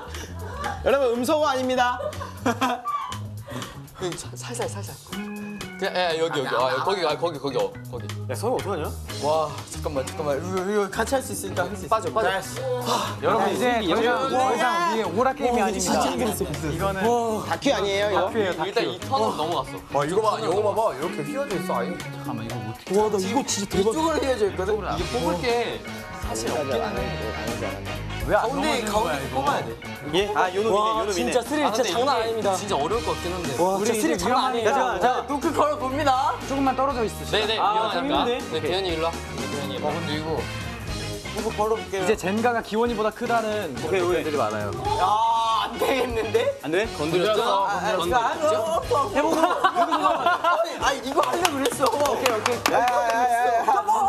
여러분 음소거 아닙니다. 그, 사- 살살, 살살. 그냥 야, 여기 여기 아 거기 아 거기 거기 어 거기. 야 성우 어떡하냐? 와 잠깐만 잠깐만 이거, 이거 같이 할 수 있으니까 할 수 있어. 빠져 빠져. 여러분 이제 더 이상 더 이상 우리 오라 게임이 아닙니다. 이거는 다큐 아니에요 이거? 일단 이 턴은 넘어갔어. 와 이거 봐 이거 봐봐 이렇게 휘어져 있어 아예. 잠깐만 이거 어떻게? 와나 이거 진짜 대박. 이쪽으로 휘어져 있거든. 이게 뽑을 게 사실 없긴 한데. 왜안 가운데 넘어지는 거야 가운데 이거? 뽑아야 돼. 예? 아 요놈이네 와 요놈이네. 진짜 스릴 아, 진짜 근데 장난 이게 아닙니다. 진짜 어려울 것 같긴 한데. 와 진짜 스릴 장난 아니에요. 자, 자, 노크 걸어 봅니다. 조금만 떨어져 있으시죠. 네네 아, 위험하니까. 재밌는데? 네 대현이 일로 와. 네, 대현이 일로 와. 근데 이거 노크 걸어볼게요. 이제 젠가가 기원이보다 크다는 분들이 많아요. 야안 되겠는데? 안 돼? 건드렸죠? 건드렸죠? 해보고 아니, 아니 이거 하려고 그랬어. 오케이 오케이. 야야야야.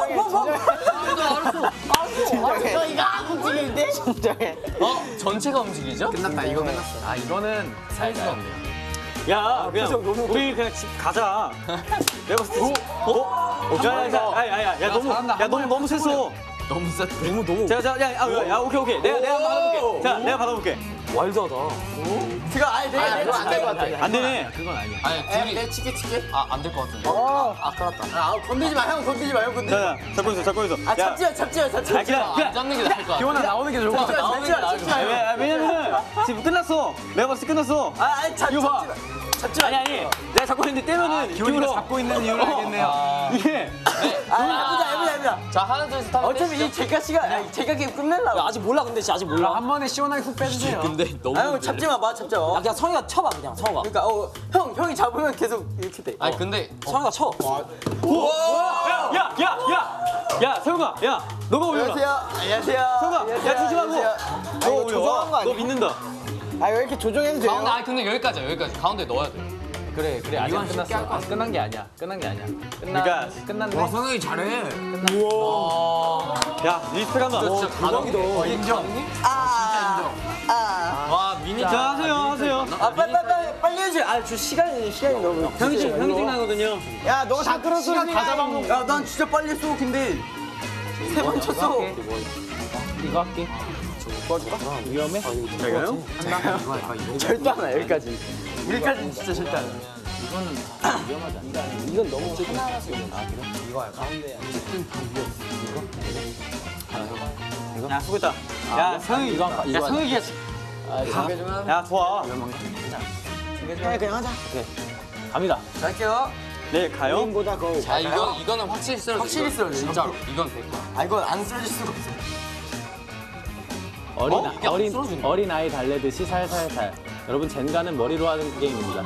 진정해. 이거 안 움직이는데? 진정해. 어 전체가 움직이죠? 끝났다 이거 끝났어. 아 이거는 살 수 없네요. 야 그냥 우리 그냥 집 가자. 내가 봤을 때. 어? 야야야 야 너무 잘한다. 야 한 너무 번에 너무 셌어. 너무 셌. 너무 너무. 자자야야 오케이 오케이. 내가 내가 한번 받아볼게. 자 내가 받아볼게. 와일드하다. 제가 아니 내가 아, 내가 이거 안될것 같아. 안 되네. 그건 아니야. 아니 둘이 내 치게 치게. 아안 될 것 같은데. 아 깔았다. 아 건들지 마 형 건들지 마 형 건들지 마. 자자 잡고 있어 잡고 있어. 아 잡지마 잡지마 잡지마. 아 그냥 안 그냥. 잡는 게 나을 것 같아. 기원아 나오는 게 좋을 것 같아. 나오는 게 나을 것 아, 같아. 왜, 아, 왜냐면 지금 끝났어. 내가 봤을 때 끝났어. 아 아니 잡 이거 봐. 잡지 마. 아니 아니. 내가 잡고 있는데 떼면은 기원이가 이쪽으로. 잡고 있는 이유를 알겠네요. 이게 아 해보자 해보자 해보자. 자 하나 둘 셋 하면 어차피 이 제가 시간 아니 제가 게임 끝낼라고. 야, 아직 몰라 근데 진짜 아직 몰라. 한 번에 시원하게 훅 빼주세요. 근데 너무. 아형 잡지 마 봐 잡지 마. 야 그냥 성희가 쳐봐 그냥 성우가. 그러니까 어 형 형이 잡으면 계속 이렇게 돼. 아니 근데 성희가 쳐. 야, 야, 야, 야, 세훈아, 야, 너가 올려라. 안녕하세요. 안녕하세요. 세훈아, 야, 조심하고. 너 올려. 조종한 거 아니야? 너 믿는다. 아 왜 이렇게 조종해도 돼요? 가운데 아니 근데 여기까지야 여기까지 가운데 넣어야 돼. 그래 그래 아직 안 끝났어. 아, 끝난 게 아니야. 끝난 게 아니야. 끝나 그러니까- 끝났네. 와 성형이 잘해. 야, 리스펙 한다. 진짜 가격이다. 인정. 아. 아. 와 미니. 자, 하세요, 하세요. 아 빨리 빨리 빨리 빨리 해줘. 아저 시간이 시간이 너무. 형이 지금 형이 생각하거든요. 야 너가 다 끌어서 시간 다 잡아먹. 야난 진짜 빨리 했어 근데 세 번 쳤어. 이거 할게. 위험해? 제가요? 절대 안 와 여기까지. 여기까지 진짜 절대 안 와. 이건 너무 야, 수고했다. 야, 성희, 이거 한- 이거 야, 성희가, 야, 좋아. 그냥 그냥 하자. 갑니다. 갈게요. 네, 가요. 아 이거 이거는 확실히 쓰러져. 확실히 이건 쓰러져, 진짜로. 이건 돼. 아 이건 안 쓰러질 수가 없어. 어린 이게 안 어린 쓰러지네. 어린 아이 달래듯이 살살살. 여러분 젠가는 머리로 하는 게임입니다.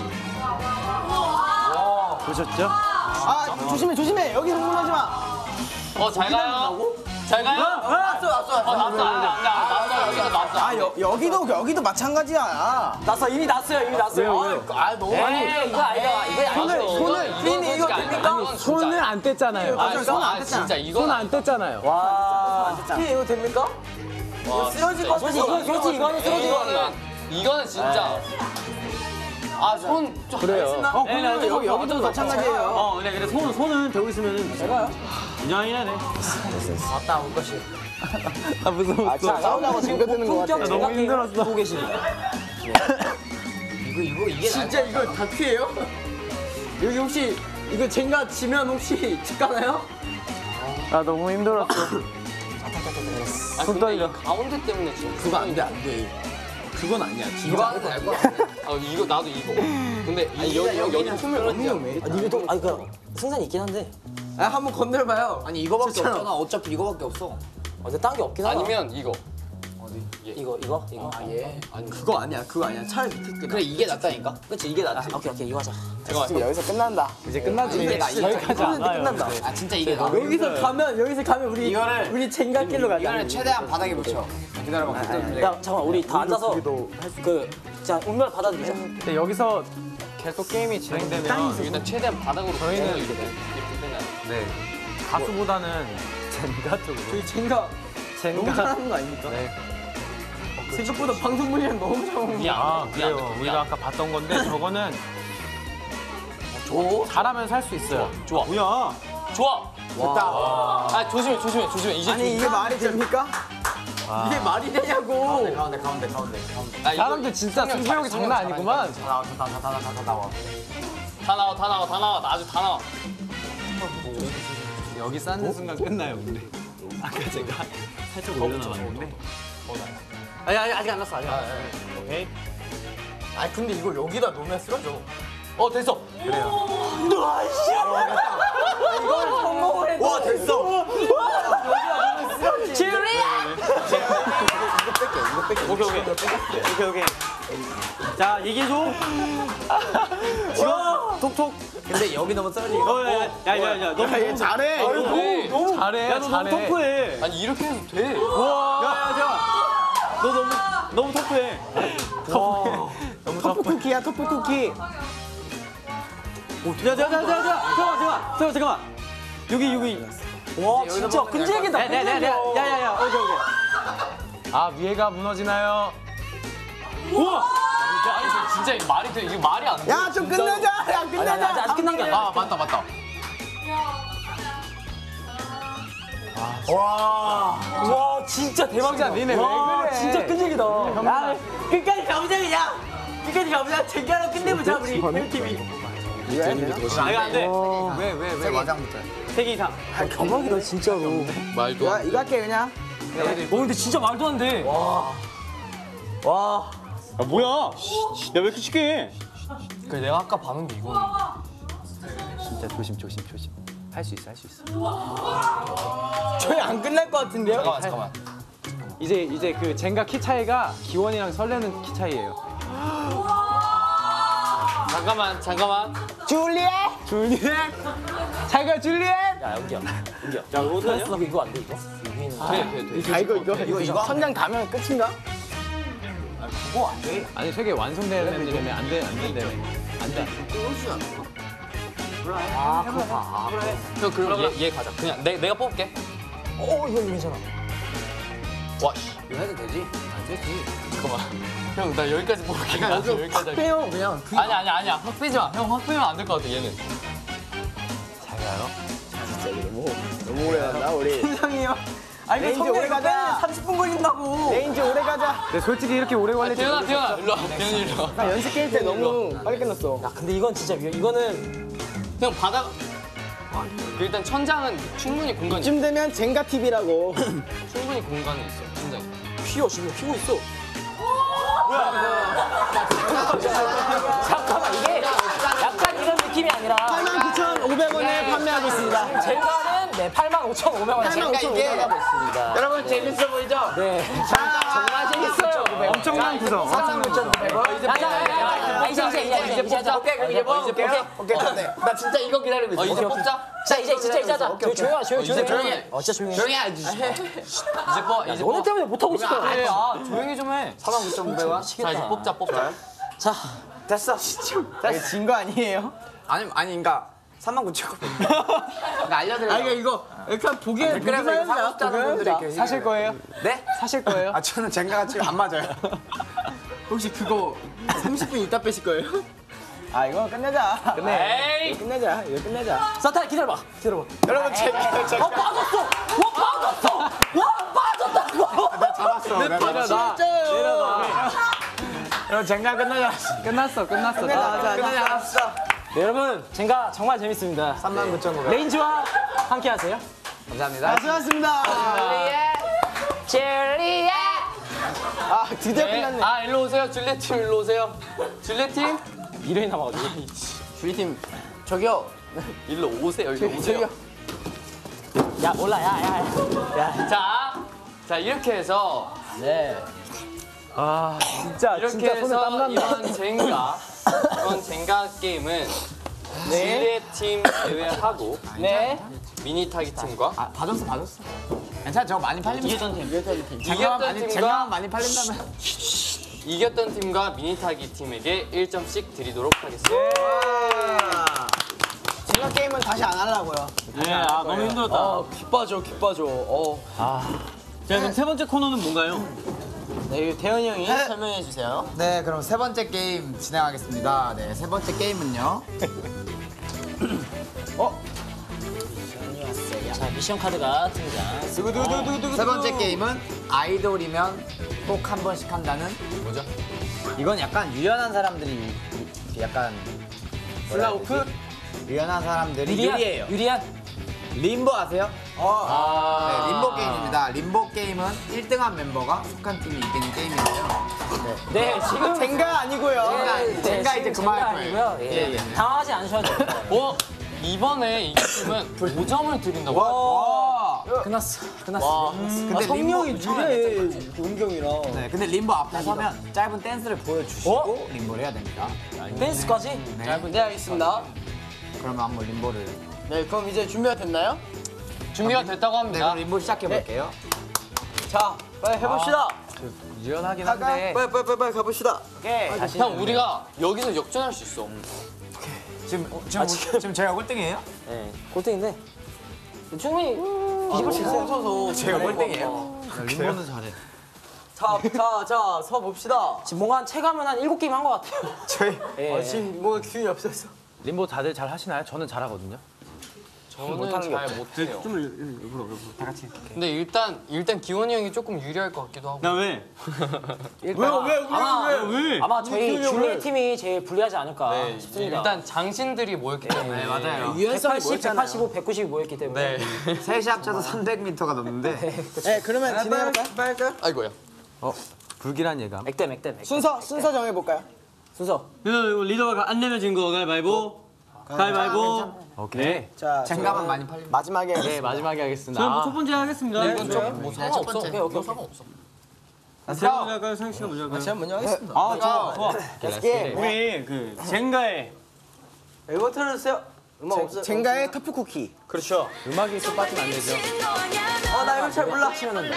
보셨죠? 아 조심해 조심해 여기 흥분하지 마. 어잘 가요. 잘 가요. 왔어 왔어 어 왔어. 났어. 안돼 났어. 여기서 났어. 아 여, 여기도 여기도 마찬가지야. 났어 이미 났어요 이미 났어요. 아 너무 에이 이거 아니다 이거 아니죠. 손을 손을 피니 이거 됩니까? 손을 안 뗐잖아요. 아, 손 손 안 안 뗐잖아. 진짜 이거 손 안 뗐잖아요. 와. 피 이거 됩니까? 이거 쓰러질 것 같아서. 솔직히 이건 솔직히 이거는 쓰러진 거 같아. 이거는 이거는 진짜. 아손 그래요. 어, 네, 네, 여기 여기도 마찬가지예요. 어, 그래, 그래. 손, 손은 되고 있으면은. 제가요? 인정이네, 네. 왔다 올 것이. 아, 무서워. 아, 자, 싸우자고 쟁겨드는 것 같아. 너무 힘들었어. 보고 계십니다. 이거 이거 이게 진짜 이거 다큐예요? 여기 혹시 이거 젠가 지면 혹시 집 가나요? 아, 너무 힘들었어. 아 근데 이 가운데 때문에 진짜. 그거 안돼 안돼. 그건 아니야. 이거 하는 거 알고. 아 이거 나도 이거. 근데 이 여기 여기 여기 틈을 못 내. 위험해. 아 이거 아니 그 승산이 있긴 한데. 아 한번 건드려봐요. 아니 이거밖에 진짜로. 없잖아. 어차피 이거밖에 없어. 어, 근데 딴 게 없긴 하다. 아니면 이거. 이거 이거 이거. 아 예. 아니 그거 아니야 그거 아니야. 차라리 밑에 게 그래 이게 낫다니까. 그렇지 이게 낫지. 오케이 오케이 이거 하자. 잠깐만. 여기서 끝난다. 이제 끝나지. 이게 나 이게 여기까지 안 와요. 끝난다. 아 진짜 이게 나. 여기서 가면 여기서 가면 우리 이거를- 우리 젠가길로 가자. 이거는 최대한 바닥에 붙여. 기다려봐. 야 잠깐 우리 다 앉아서 그 자 운명을 받아들이자. 근데 여기서 계속 게임이 진행되면 일단 최대한 바닥으로 저희는 이렇게 이렇게 빼놔. 네 가수보다는 젠가 쪽으로. 저희 젠가 너무 젠가. 잘하는 거 아닙니까? 네. 생각보다 방송 분량 너무 잘하는 거. 미안. 아 미안. 그래요. 미안. 우리가 아까 봤던 건데 저거는 잘하면 살 수 있어요. 좋아. 뭐야? 좋아. 됐다. 아 조심해 조심해 조심해. 이제 아니 이게 말이 됩니까? 이게 말이 되냐고. 가운데 가운데 가운데 가운데 가운데. 아, 이거 사람들 진짜 성형 승부욕이 잘- 장난 성형 아니구만. 다 나와 다다다다 나와. 다 나와 다 나와 다 나와 아주 다 나와. 여기 쌓는 순간 끝나요, 근데. 아까 제가 살짝 올려놔봤는데. 아니 아니 아직 안 났어 아직 안 났어. 오케이. 아 근데 이걸 여기다 놓으면 쓰러져. 어 됐어. 이걸 성공을 했다. 와 됐어. 칠리. 오케이 오케이 오케이 오케이. 자 얘기해줘. 지금 톡톡. 근데 여기 너무 떨리고. 어, 야야야 너무 얘 잘해. 네. 너무 잘해, 야, 너 너무 잘해. 터프해. 아니 이렇게 해도 돼. 야, 야, 너 너무 너무 터프해. 너무 터프 쿠키야 터프 쿠키. 자, 자, 자, 자, 자, 잠깐만, 잠깐만, 잠깐만, 잠깐만. 여기, 여기. 와 진짜 끈질기다. 네, 네, 네, 네. 야, 야, 야, 오케이, 오케이. 아, 위에가 무너지나요? 우와. 야, 아니 저 진짜 이거 말이 돼. 이게 말이 안 돼. 야 좀 끝내자. 야 아니, 아니, 끝내자. 아직, 아직 끝난 게 아니야. 아 맞다 맞다. 와 진짜 대박이다. 니네 왜 와, 그래? 진짜 끈질기다. 야, 끝까지 가보자 그냥. 끝까지 가보자. 쟁가로 끝내보자 우리 팬팀이. 아, 이거 안 돼. 왜, 왜, 왜 와장부터? 세 개 이상. 대박이다 진짜로. 말도 야 안 돼. 이거 할게 그냥. 어 근데 진짜 말도 안 돼. 와. 와. 아, 뭐야? 야, 왜 이렇게 쉽게 해? 그래 내가 아까 봐는 게 이거는. 진짜 조심, 조심, 조심. 할 수 있어, 할 수 있어. 저희 안 끝날 것 같은데요? 잠깐만 잠깐만. 이제, 이제 그 젠가 키 차이가 기원이랑 설레는 키 차이예요. 잠깐만 잠깐만. 줄리엣. 줄리엣! 잘가, 줄리엣! 야 연기야. 연기야. 야 이거 어떡하냐? 이거 이거 안 돼 이거? 돼 돼 돼. 아 이거 이거 이거 이거 선장 닿으면 끝인가? 아니, 되게 완성되는 데면 안 돼, 안 된다며. 안 돼. 형 그럼 얘, 얘 가자. 그냥 내, 내가 뽑을게. 어 이거 괜찮아. 와 씨. 이거 해도 되지? 안 되지. 잠깐만. 형 나 여기까지 뽑을게. 나 여기까지 할게. 빼요 그냥. 아니 아니 아니야. 확 빼지 마. 형 확 빼면 안 될 것 같아 얘는. 잘 가요? 너무 오래 간다 우리. 세상이요. 아니 레인지 오래 가자. 삼십 분 걸린다고. 레인지 오래 가자. 근데 솔직히 이렇게 오래 아, 걸릴지 태연아 모르겠어. 태연아 일로 와. 태연이 일로 와. 나 연습 게임 때 너무 빨리 끝났어. 야 근데 이건 진짜 위험. 이거는 형 바닥. 일단 천장은 충분히 공간이 이쯤 되면 젠가 팁이라고. 충분히 공간이 있어. 천장이. 휘어 지금 휘고 있어. 잠깐만 이게 약간 이런 느낌이 아니라 팔만 구천오백 원에 판매하고 있습니다. 젠가는 네 팔만 오천오백 원에 팔만 오천오백 원 하고 있습니다. 여러분 재밌어 보이죠? 네. 정말 재밌어요. 엄청난 구성. 사만 오천오백 원. 이제 이제 이제 이제 이제 하자. 오케이 그럼 이제 뽑을게요. 오케이 좋네. 나 진짜 이거 기다리고 있어. 어 이제 뽑자. 자 이제 진짜 이제 하자. 조용히 조용히 조용히 이제 조용히 해. 어 진짜 조용히. 해. 조용히 하지. 이제 뽑 이제 너네 뽑. 때문에 못 하고 있을 거야. 그래, 아 조용히 좀 해. 사만 구천오백 원. 자 이제 뽑자 뽑자. 자 됐어. 진거 아니에요? 아니 아니 그러니까 삼만 구천오백 원. 그러니까 알려드려. 아 이거 이거 일단 보기에 그래서 이거 사고 싶다는 분들이 계세요. 사실 거예요? 네? 사실 거예요? 아 저는 젠가가 지금 안 맞아요. 혹시 그거 삼십 분 있다 빼실 거예요? 아 이거 끝내자. 에이. 이거 끝내자. 이거 끝내자. 사탄 기다려봐. 기다려봐. 여러분 젠가 젠가. 어 빠졌어. 와 빠졌어. 와 빠졌다고. 나 잡았어. 내 내려놔. 내려놔. 여러분, 젠가 끝나자. 끝났어, 끝났어. 끝내자. 끝내자. 알았어. 네, 여러분 젠가 정말 재밌습니다. 삼만 구천오백 원. 레인지와 함께하세요. 감사합니다. 아, 수고하셨습니다. 젤리야. 아 드디어 네. 끝났네. 아 일로 오세요. 줄리엣 팀 일로 오세요. 줄리엣 팀 이름이 남아가지고. 우리 팀 저기요. 일로 오세요. 일로 오세요. 야 몰라 야야 야. 자, 자 이렇게 해서 네. 아, 진짜, 이렇게 진짜 손에 땀 해서 난다. 이번 젠가 이번 젠가 게임은 줄리엣 팀 제외하고 네. 미니 타기 팀과 아 받았어 받았어. 괜찮아 저거 많이 팔리면. 이겼던 팀. 이겼던 많이 팀과 젠가만 많이 팔린다면. 이겼던 팀과 미니 타기 팀에게 일 점씩 드리도록 하겠습니다. 젠가 게임은 다시 안 하려고요. 네, 아 너무 힘들었다. 어, 귀 빠져, 귀 빠져. 어. 자 그럼 세 번째 코너는 뭔가요? 네, 태현이 형이 설명해 주세요. 네 그럼 세 번째 게임 진행하겠습니다. 네 세 번째 게임은요. 자 미션 카드가 등장. 세 번째 게임은 아이돌이면 꼭 한 번씩 한다는 뭐죠? 이건 약간 유연한 사람들이 이렇게 약간 플라우프? 유연한 사람들이 유리한 유리해요. 유리한 림보 아세요? 아 네, 림보 게임입니다. 림보 게임은 일 등한 멤버가 속한 팀이 이기는 게임인데요. 네 지금 젠가 아니고요. 네, 젠가 이제 지금 그만할 젠가 거예요. 아니고요. 예. 당황하지 않으셔도 돼요. 어? 이번에 이겼으면 오 점을 드린다고. 와. 끝났어 끝났어. 근데 성령이 림보 유리해. 용경이랑. 네, 근데 림보 앞에 서면 짧은 댄스를 보여주시고 어? 림보를 해야 됩니다. 댄스까지? 네. 네 알겠습니다. 그러면 한번 림보를. 네 그럼 이제 준비가 됐나요? 준비가 됐다고 네, 합니다. 그럼 림보 시작해 볼게요. 자 빨리 해봅시다. 유연하긴 가가 한데 빨리 빨리 빨리, 빨리 가봅시다. 형 우리가 여기서 역전할 수 있어. 지금 지금 지금 제가 꼴등이에요? 네 꼴등인데 충분히 뒤집을 수 있어요. 제가 꼴등이에요? 림보는 잘해. 자자자서 봅시다. 지금 뭔가 한 체감은 한 일곱 게임 한 것 같아요. 저희 예. 아, 지금 뭐 기운이 없었어. 림보 다들 잘 하시나요? 저는 잘하거든요. 저는 잘 못해요. 근데 일단 일단 기원이 형이 조금 유리할 것 같기도 하고. 나 왜? 일단 왜, 왜, 아마, 왜, 왜? 아마 저희 줄리엣 팀이 제일 불리하지 않을까 네, 싶습니다. 일단 장신들이 모였기 때문에. 맞아요. 백팔십, 백팔십오, 백구십이 모였기 때문에 네. 셋이 합쳐서 삼백 미터가 넘는데 네 그러면 진행할까요? 빨리 할까요? 아이고야. 불길한 예감. 액땜 액땜 액땜. 순서 순서 정해볼까요? 순서 이거 리더가 안 내면 진 거 가위바위보. 가위바위보. 오케이. 자 쟁가만 저는 많이 팔리. 마지막에 네 마지막에 하겠습니다. 저는 첫 번째 하겠습니다. 이건 좀뭐 상관없어. 오케이 오케이 오케이. 제가 먼저 할까요? 상희 씨가 먼저 할까요? 제가 먼저 하겠습니다. 아 좋아 좋아. 예. 우리 그 젠가의 이거 틀어주세요. 음악 없어. 젠가의 터프 쿠키. 그렇죠. 음악이 또 빠지면 안 되죠. 아나 이거 잘 몰라. 치면은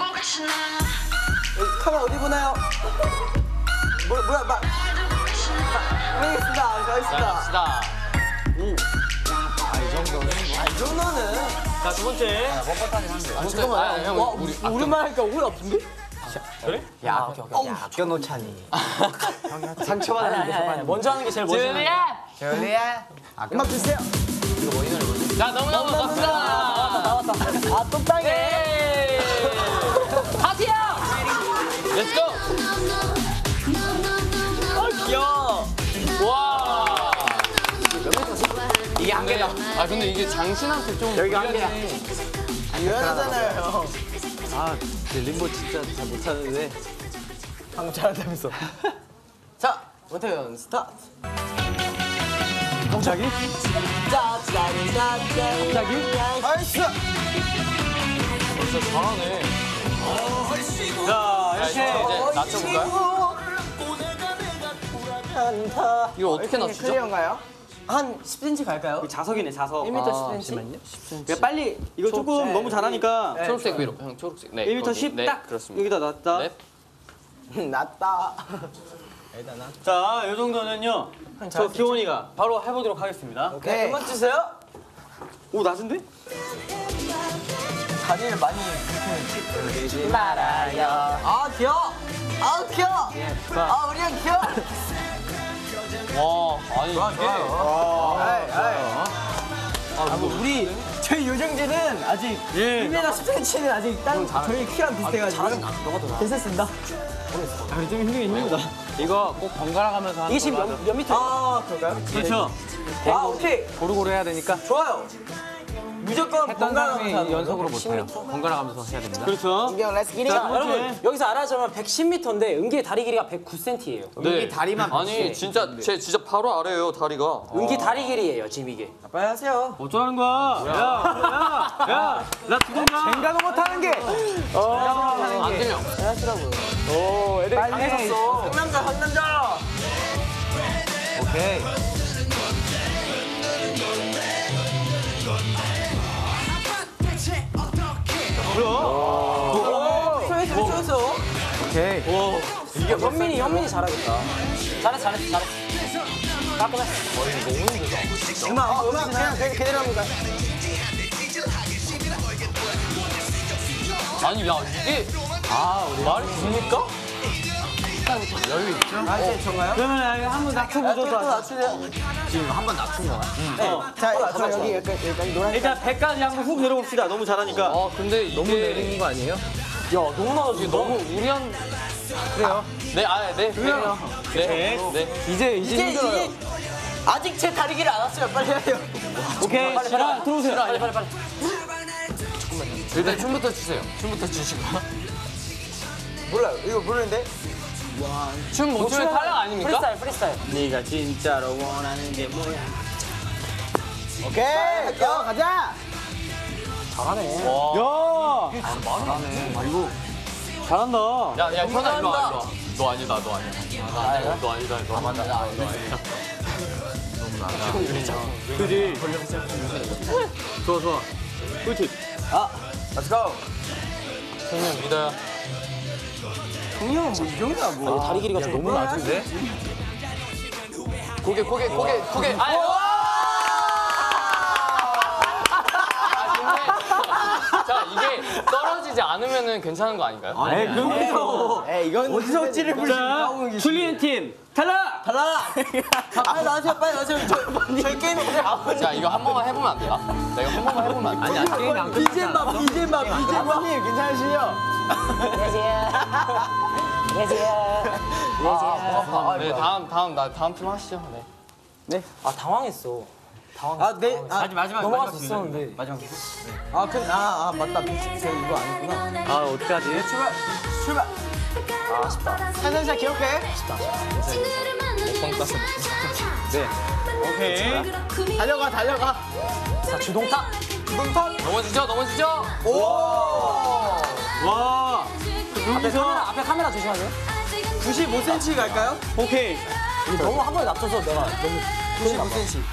카메라 어디 보나요? 뭐 뭐야 막. 가겠습니다. 가겠습니다. 갑시다. 이 정도는. 자 두 번째. 아, 잠깐만. 형 우리 아껴. 우리만 하니까 우리 아픈데? 그래? 야, 야, 아껴놓자니. 상처받아. 아니 아니 아니. 먼저 하는 게 제일 멋있는. 줄리야. 음악 주세요. 자 너무 너무 갑시다. 나왔다. 아 뚝딱이. 하티야. Let's go. 아 귀여워. 와. 이게 한 개다. 아 근데 이게 장신한테 좀 여기가 한 개야. 유연하잖아요 형. 아 근데 림보 진짜 잘 못하는데. 방금 잘한다면서. 자 원태현 스타트. 갑자기? 짜짜짜짜. 갑자기? 나이스. 진짜 잘하네. 자 자 이렇게 이제 이제 낮춰볼까요? 한타. 이거 어떻게 낮추죠? 클리어인가요? 한 십 센티미터 갈까요? 자석이네 자석. 일 미터 아, 십 센티미터? 그러니까 빨리 이거 조금 너무 잘하니까 초록색 위로 형 초록색. 네. 일 미터 거기. 십 네, 딱 그렇습니다. 여기다 놨다. 네. 낫다. 자, 이 정도는요. 저 기원이가 바로 해보도록 하겠습니다. 네. 음악 주세요. 오 낮은데? 다리를 많이 긁히지 말아요. 아 귀여워. 아 귀여워. 아 우리 형 귀여워. 와 아니 이게 아, 뭐 우리 저희 요정진은 아직 예. 일 미터 십 센티미터는 아직 딴 저희 키랑 비슷해가지고 괜찮습니다. 아, 좀 힘들긴 힘들다. 이거 꼭 번갈아 가면서 하는 이게 지금 걸로 몇, 몇 미터? 아 그럴까요? 그렇죠. 아 오케이 고루고루 해야 되니까 좋아요. 무조건 했던 사람이 번갈아가면서 연속으로 못해요. 번갈아 가면서 해야 됩니다. 그렇죠. 이경 렛츠 기릿. 자 여러분 여기서 알아자면 백십 미터인데 은기의 다리 길이가 백구 센티미터예요. 네. 다리만 아니 진짜 제 진짜 바로 아래요 다리가. 은기 다리 길이에요 지금 이게. 빨리 하세요. 어쩌라는 거야? 야, 야, 야, 나 두근가. 젠가도 못하는 게. 안 들려. 오 애들 강해졌어. 상남자 상남자. 오케이. 초였어 초였어. 오케이. 이게 현민이 현민이 잘하겠다. 잘했어 잘했어 잘했어. 깔끔했어. 음악 음악 그냥 그- 그대로 합니다. 아니 야 이게 아 우리 말이 됩니까? 여유 있죠? 아 이제 정가요? 그러면 한번 낮춰보자. 또 낮추세요. 지금 한 번 낮춘 거야. 자, 저 여기 약간 여기 노란. 일단 백까지 한번 훅 내려봅시다. 너무 잘하니까. 아 근데 이게 너무 내리는 거 아니에요? 야 너무 나아지 이게 너무 우리한. 그래요. 네, 아, 네, 네, 네, 네. 이제 이제 이제 힘들어요. 이제 아직 제 다리 길을 안 왔어요. 빨리 해요. 오케이, 시라 들어오세요. 빨리 빨리 빨리. 일단 춤부터 추세요. 춤부터 추시고. 몰라요. 이거 모르는데. 춤 못 추면 탈락 아닙니까? 프리스타일 프리스타일. 네가 진짜로 원하는 게 뭐야? 오케이. 야 가자. 잘하네. 야, 잘한다. 야, 야, 현아 일로 와, 일로 와. 너 아니다, 너 아니다. 아, 나, 너 아니다, 너 아니다. 너 아니다. 그지? 좋아, 좋아. 꿀팁. Let's go. 형님 믿어요. 형이 형은 뭐 이 정도야 뭐. 아, 다리 길이가 좀 너무 낮은데? 고개, 고개, 고개, 고개. 아, 자, 이게 떨어지지 않으면은 괜찮은 거 아닌가요? 에이, 그럼 에 이건 어디서 찌를 부리시는 줄리엔 팀 탈락. 달라. 빨리 나와주세요. 빨리 나와주세요. 저- 저희 게임이 그냥 아버지. 자, 이거 한 번만 해보면 안 되나? 나 이거 한 번만 해보면 안 돼? 아니, 게임 안 비젠 봐, 비젠 봐, 비젠 봐. 님 괜찮으시죠? 네, 다음, 다음, 나 다음 팀 하시죠. 네. 아 당황했어. 아, 네. 아, 마지막 마지막 넘어갈 마지막 수 있었는데. 마지막. 아, 그, 아, 아, 맞다. 비젠 이거 아니구나. 아, 어떡하지? 출발, 출발. 아 아쉽다. 살살살 기억해. 네. 오케이. 달려가, 달려가. 자 주동탁. 뭉턴. 넘어지죠, 넘어지죠. 오. 와. 앞에 카메라 앞에 카메라 조심하세요. 구십오 센티미터 갈까요? 오케이. 너무 한 번에 낮춰서 내가 너무 구십오 센티미터.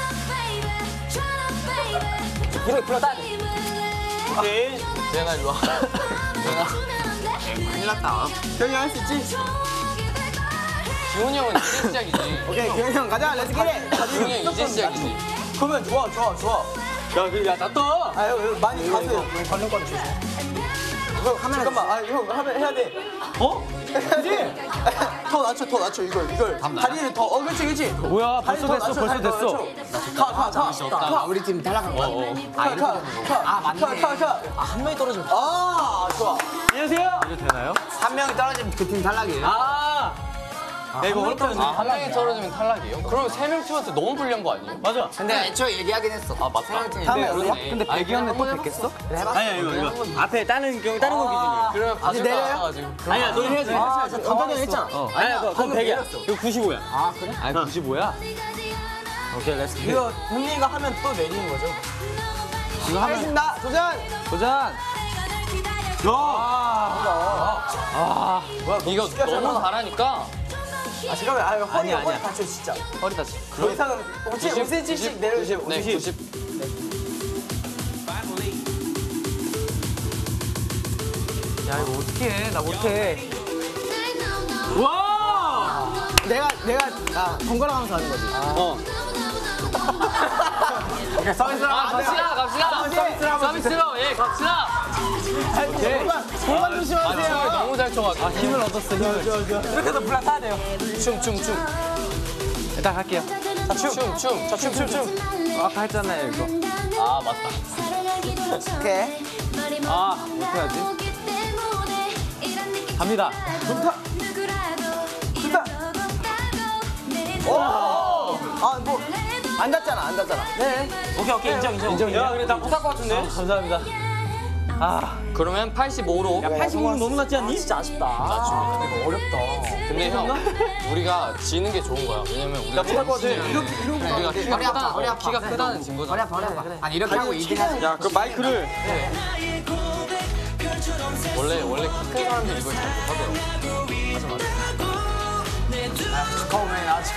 이렇게 불러 따야 돼. 오케이. 재현아, 일로 와. 재현아. 큰일 났다. 형이 할 수 있지? 기훈이 형은 이제 시작이지. 오케이, 기현이 형 가자. 렛츠 기릿. 기훈이 형 이제 시작이지. 그러면 좋아, 좋아, 좋아. 야, 그, 야, 나 떠. 아, 형, 형 많이 가세요. 걸림거리 조심. 형, 카메라 잠깐만. 아, 형, 하면 해야 돼. 어? 그지? 더 낮춰, 더 낮춰. 이걸, 이걸. 다리를 더. 어, 그렇지, 그렇지. 뭐야, 벌써 다리 더 됐어, 낮춰, 벌써 다리 더 됐어. 낮춰. 가, 가, 가. 가. 우리 팀 탈락한 거야. 가, 가, 가. 아, 맞네. 가, 가, 가. 아한 명이 떨어지면. 아, 좋아. 안녕하세요. 이거 되나요? 한 명이 떨어지면 그 팀 탈락이에요. 아. 야, 이거 어렵다는데. 아, 한 명이 떨어지면 탈락이에요? 그럼 세 명 팀한테 너무 불리한 거 아니에요? 맞아. 근데 애초에 얘기하긴 했어. 아, 맞다. 다음에 그러네. 근데 아니, 백이 형네 그냥 또 한번 뵙겠어? 해봤어. 아니야, 이거, 이거. 앞에 다른 경우, 다른 거 기준이야. 그러면 봐줄 거 내려요? 알아가지고. 아니야, 너 해야지. 아, 저 당근이 했잖아. 어. 아니야, 그거 그건 백이야. 이거 구십오야. 아, 그래? 아니, 구십오야? 오케이, 렛츠 기. 이거 형님이가 하면 또 내리는 거죠? 이거 하면. 하겠습니다. 도전! 도전! 야! 아, 이거 너무 잘하니까. 아, 잠깐만. 아, 허리, 아니야, 허리 아니야. 다쳐, 진짜. 허리 다치. 더 이상은 오 센티미터씩 내려주세요. 네, 구십. 야, 이거 어떻게 해? 나 못해. 와! 내가, 내가, 아, 번갈아 가면서 하는 거지. 어. 오케이, 서비스 아, 갑시다, 갑시다. 서비스로 서비스로, 예, 갑시다. 공간, 공간 아, 춤을 조심하세요. 너무 잘 쳐가지고. 힘을 얻었어, 힘을. 이렇게 해서 불러 타야 돼요. 춤, 춤, 춤. 일단 갈게요. 자, 춤, 춤, 춤. 자, 춤, 춤, 춤. 아까 했잖아요, 이거. 아, 맞다. 오케이. 아, 어떻게 하지? 갑니다. 좋다. 좋다. 오! 아, 뭐, 안 닿잖아, 안 닿잖아. 네. 오케이 오케이 인정 인정. 야, 그래, 나 못할 것 같은데? 감사합니다. 아, 그러면 팔십오로. 팔십오는 너무 낮지 않니? 진짜 아쉽다. 이거 어렵다. 근데 형, 우리가 지는 게 좋은 거야. 왜냐면 우리가 못할 것 같아. 이렇게, 이렇게. 우리가 키가 크다, 허리 아파. 키가 크다는 증거잖아. 허리 아파, 허리 아파. 아니, 이렇게 하고 이기는 야, 그 마이크를. 원래, 원래 키 큰 사람들이 이걸 잘 못하더라고. 처음에 아직.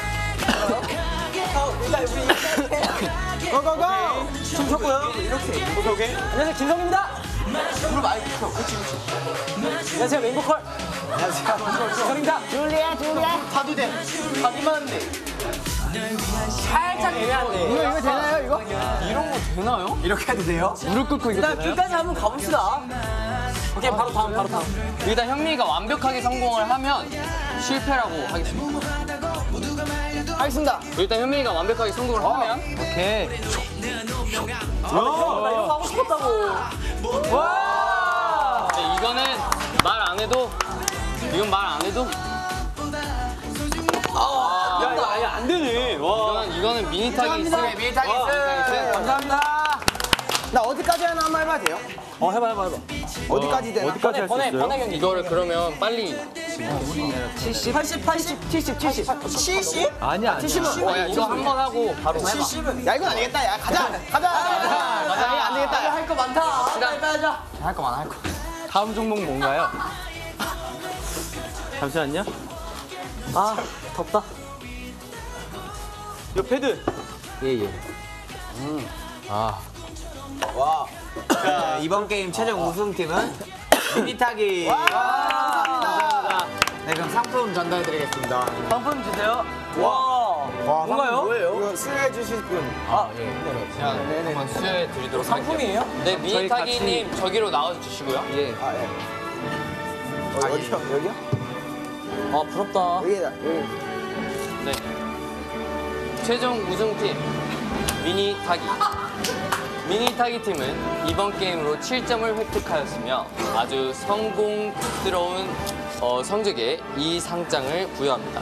고고고! 춤췄고요. 이렇게. 오케이, 오케이. 안녕하세요 김성입니다. 무릎 아이고, 그렇지, 그렇지. 안녕하세요 메인보컬. 안녕하세요. 김성입니다. 줄리아, 줄리아. 타도 돼. 타기만 하면 돼. 살짝 애매한데. 이거, 이거 되나요, 이거? 이런 거 되나요? 이렇게 해도 돼요? 무릎 꿇고 이거 일단 되나요? 끝까지 한번 가봅시다. 오케이 바로 다음 바로 다음. 일단 현미가 완벽하게 성공을 하면 실패라고 하겠습니다. 하겠습니다. 일단 현미가 완벽하게 성공을 하면 오케이. 나 이거 하고 싶었다고. 와! 네, 이거는 말 안 해도 이건 말 안 해도 야, 야, 야, 안 되네. 와. 이거는 이거는 미니 타기 있어요. 미니 타기 있어요. 감사합니다. 나 어디까지 하나 한번 해봐도 돼요? 어 해봐 해봐 해봐. 어디까지 되나? 번외 번외 번외 경기. 이거를 그러면 빨리. 팔십, 팔십, 칠십, 칠십. 칠십? 아니야 아니야. 칠십은 어, 야, 이거 한 번 하고 바로 해봐. 칠십은 야 이건 안 되겠다. 야 가자. 가자. 가자. 이거 안 되겠다. 할 거 많다. 시간. 할 거 많아 할 거. 다음 종목 뭔가요? 잠시만요. 아 덥다. 요 패드. 예예. 아 와. 자 이번 게임 최종 우승팀은 미니 타기. 감사합니다. 네 그럼 상품 전달해드리겠습니다. 상품 주세요. 와. 와 뭔가요? 뭐예요? 이거 수여해 주실 분. 아 예. 자, 한번 수여해 드리도록 할게요. 상품이에요? 네, 미니 저희 타기님 저기로 나와 주시고요. 예. 아 예. 어, 어디요? 여기요? 아 부럽다. 여기다. 여기. 네. 최종 우승팀 미니 타기. 미니 타기 팀은 이번 게임으로 칠 점을 획득하였으며 아주 성공스러운 어, 성적에 이 상장을 부여합니다.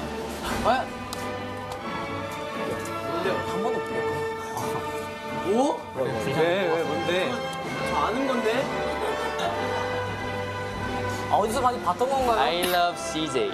한 번도 못 해. 오? 왜 왜 뭔데? 저 아는 건데. 아 어디서 많이 봤던 건가요? I love 씨제이.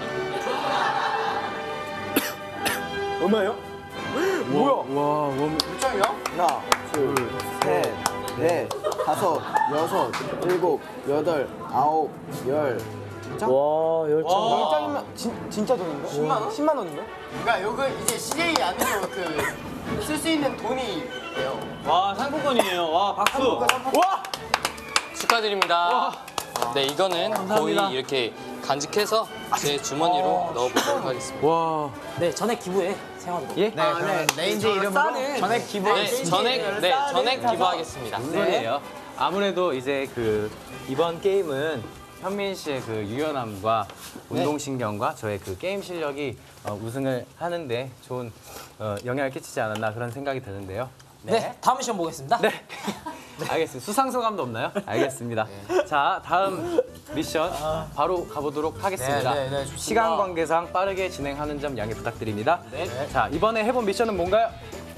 얼마예요? 뭐야? 와 원. 하나, 둘, 셋, 넷, 다섯, 여섯, 일곱, 여덟, 아홉, 열. 와 열정. 열 장이면 진, 진짜 돈인가? 십만 원? 십만 원인가? 그러니까 요거 이제 씨제이 안에서 그 쓸 수 있는 돈이 돼요. 와 상품권이네요. 와 박수. 와! 축하드립니다. 네, 이거는 거의 이렇게 간직해서 제 주머니로 넣어보도록 하겠습니다. 와. 네 전액 기부해 생활도. 예? 네 그럼 레인지 이름으로 전액 기부. 네, 전액, 네, 전액 기부하겠습니다. 물론이에요. 아무래도 이제 그 이번 게임은 현민 씨의 그 유연함과 운동신경과 저의 그 게임 실력이 어, 우승을 하는데 좋은 어, 영향을 끼치지 않았나 그런 생각이 드는데요. 네. 다음 미션 보겠습니다. 네. 알겠습니다. 수상소감도 없나요? 알겠습니다. 자, 다음 미션 바로 가보도록 하겠습니다. 네, 네, 네, 좋습니다. 시간 관계상 빠르게 진행하는 점 양해 부탁드립니다. 자, 이번에 해본 미션은 뭔가요?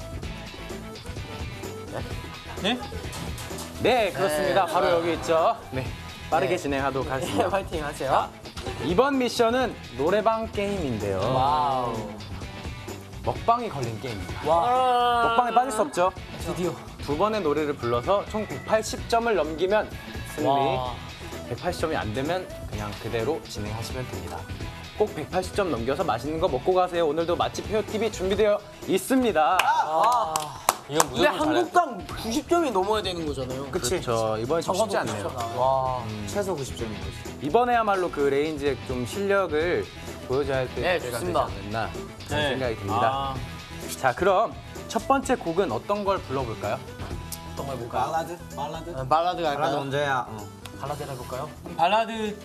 네? 네, 그렇습니다. 바로 여기 있죠. 네, 빠르게 진행하도록 하겠습니다. 파이팅 하세요. 이번 미션은 노래방 게임인데요. 와우. 먹방이 걸린 게임입니다. 와. 먹방에 빠질 수 없죠. 드디어. 두 번의 노래를 불러서 총 백팔십 점을 넘기면 승리, 와. 백팔십 점이 안 되면 그냥 그대로 진행하시면 됩니다. 꼭 백팔십 점 넘겨서 맛있는 거 먹고 가세요. 오늘도 맛집 헤어티비 준비되어 있습니다. 이건 근데 무조건 잘해. 한국당 구십 점이 넘어야 되는 거잖아요. 그렇죠. 이번에 좀 쉽지 않네요. 와 최소 구십 점인 거지. 이번에야말로 그 레인지의 좀 실력을 보여줘야 할 네, 때가 되지 좋습니다. 않았나 그런 네. 생각이 듭니다. 아, 자, 그럼 첫 번째 곡은 어떤 걸 불러볼까요? 어떤 걸 볼까요? 발라드? 발라드? 어, 발라드 갈까요? 언제야? 발라드 해볼까요? 발라드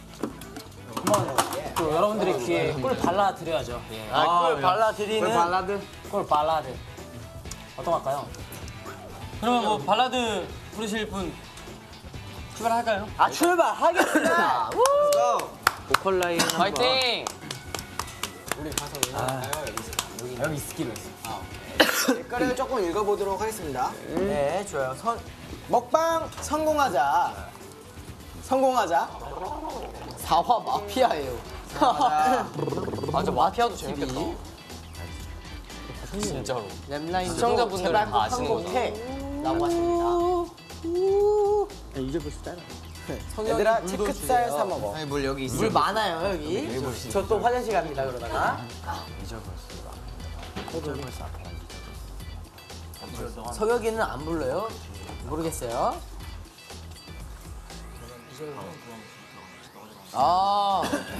또 여러분들의 귀에 꿀 발라 드려야죠. 예. 아, 꿀 발라드리는 발라드? 꿀 발라드. 어떤 거 할까요? 그러면 뭐 발라드 부르실 분 출발할까요? 아 출발하겠습니다. 보컬 라인 한번. 파이팅! 여기 스키로 했어. 댓글을 조금 읽어보도록 하겠습니다. 네 좋아요. 선 먹방 성공하자. 성공하자. 사화 마피아예요. 맞아, 마피아도 재밌겠다. 진짜로. 랩라인 시청자분들은 제발 다 아시는 성공해 라고 하십니다. 얘들아 체크살 사 먹어. 아니 물 여기 있어. 물 많아요 여기. 저 또 화장실 갑니다 그러다가. 석혁이는 안 불러요? 모르겠어요. 아.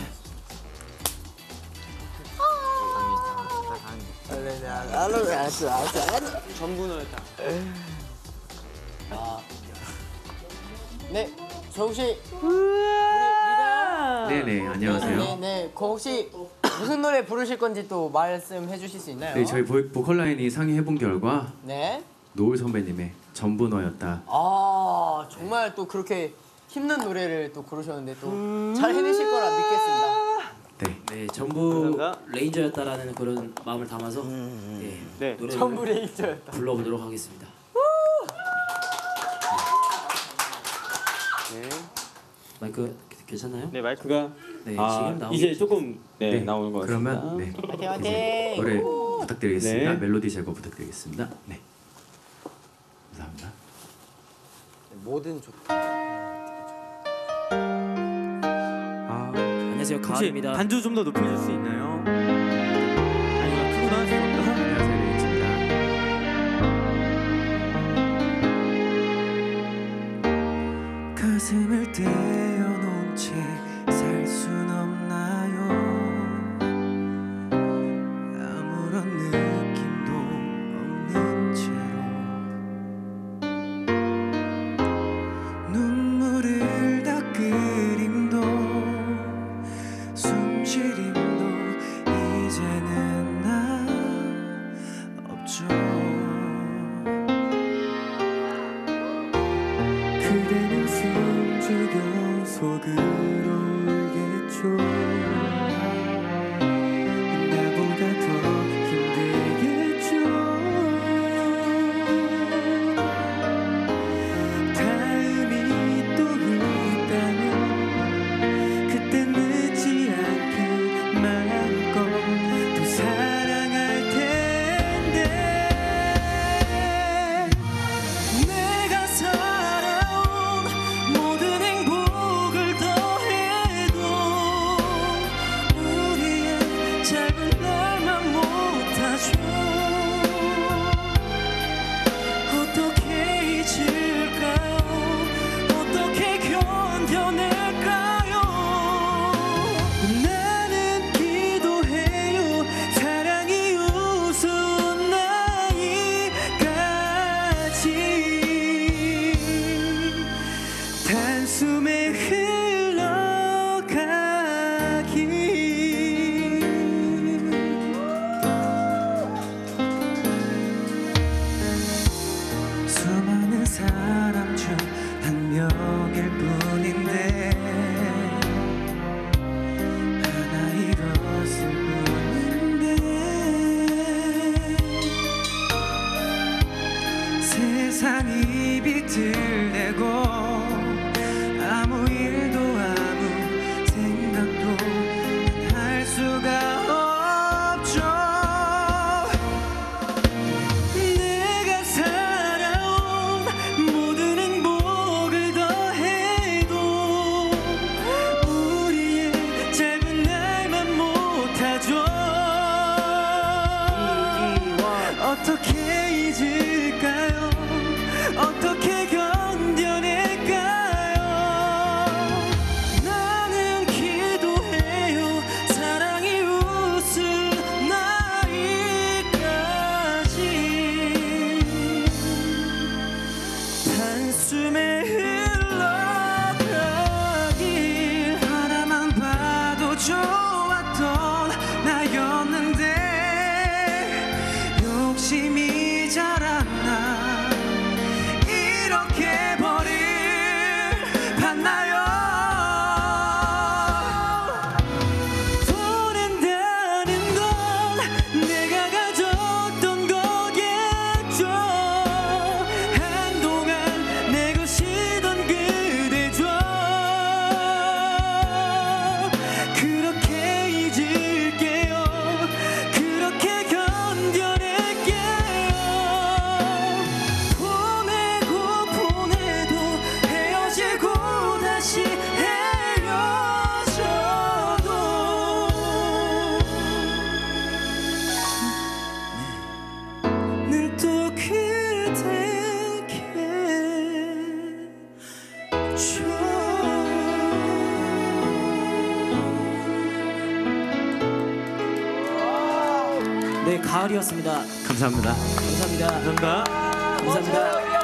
전부 넣었다. 네, 저 혹시 우리 리더 네네 안녕하세요. 네, 네, 그 혹시 무슨 노래 부르실 건지 또 말씀해 주실 수 있나요? 네 저희 보, 보컬 라인이 상의해본 결과 네. 노을 선배님의 전부 너였다. 아 정말 또 그렇게 힘든 노래를 또 고르셨는데 또 잘 해내실 거라 믿겠습니다. 네. 네, 전부 레인저였다라는 그런 마음을 담아서 네, 네, 노래 전부 레인저였다. 불러보도록 하겠습니다. 네. 마이크 괜찮나요? 네, 마이크가 네, 아, 지금 나오고 이제 조금 네, 네, 나오는 것 같습니다. 그러면 네. 화이팅 화이팅. 이제 노래 부탁드리겠습니다. 네. 멜로디 제거 부탁드리겠습니다. 네. 감사합니다. 뭐든 좋다. 아, 안녕하세요, 혹시 가을입니다. 반주 좀 더 높여줄 수 있나요? 아니구나, 크구나, 죄송합니다. 안녕하세요, 레인지입니다. 가슴을 떼어놓은 채 살 순 없나요? 아무런 느낌도 없는 채로 눈물을 닦을 힘도 숨 쉴 힘도 이제는 나 없죠. 그대는 숨죽여 속으로 울겠죠. 나보다 더 힘들겠죠. 다음이 또 있다면 그땐 늦지 않게 마음껏 또 사랑할 텐데 내가 살아온 모든 행복을 더해도 우리의 짧은 날만 못하죠. 어떻게 잊을까요? 어떻게 견뎌낼까요? 나는 기도해요. 사랑이 우스운 나이까지 단숨에 흘러가기. 수많은 사람 중 한 명일 뿐인데 하나 잃었을 뿐인데 세상이 비틀대고 아무 일도 아무 생각도 할 수가 없죠. 내가 살아온 모든 행복을 더해도 우리의 짧은 날만 못하죠. 어떻게 잊을까요? 어떻게 견뎌낼까요? 나는 기도해요. 사랑이 웃을 나이까지 단숨에 흘러가길. 하나만 봐도 좋았던 나였는데 욕심이 자랐나 이렇게 버릴 봤나요? 보낸다는 건 내가 가졌던 거겠죠. 한동안 내 것이던 그대죠. 그렇게 잊을게요. 그렇게 견뎌낼게요. 보내고 보내도 헤어지고 다시 헤어져도 늘 또 그대에게 줘. 네, 가을이었습니다. 감사합니다. 감사합니다. 감사합니다. 감사합니다.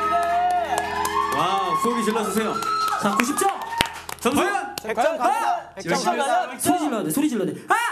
와, 소리 질러주세요. 자, 구십 점. 점수! 백 점 갑니다. 백 점 열심히 갑니다. 소리 질러야 돼. 소리 질러야 돼. 아!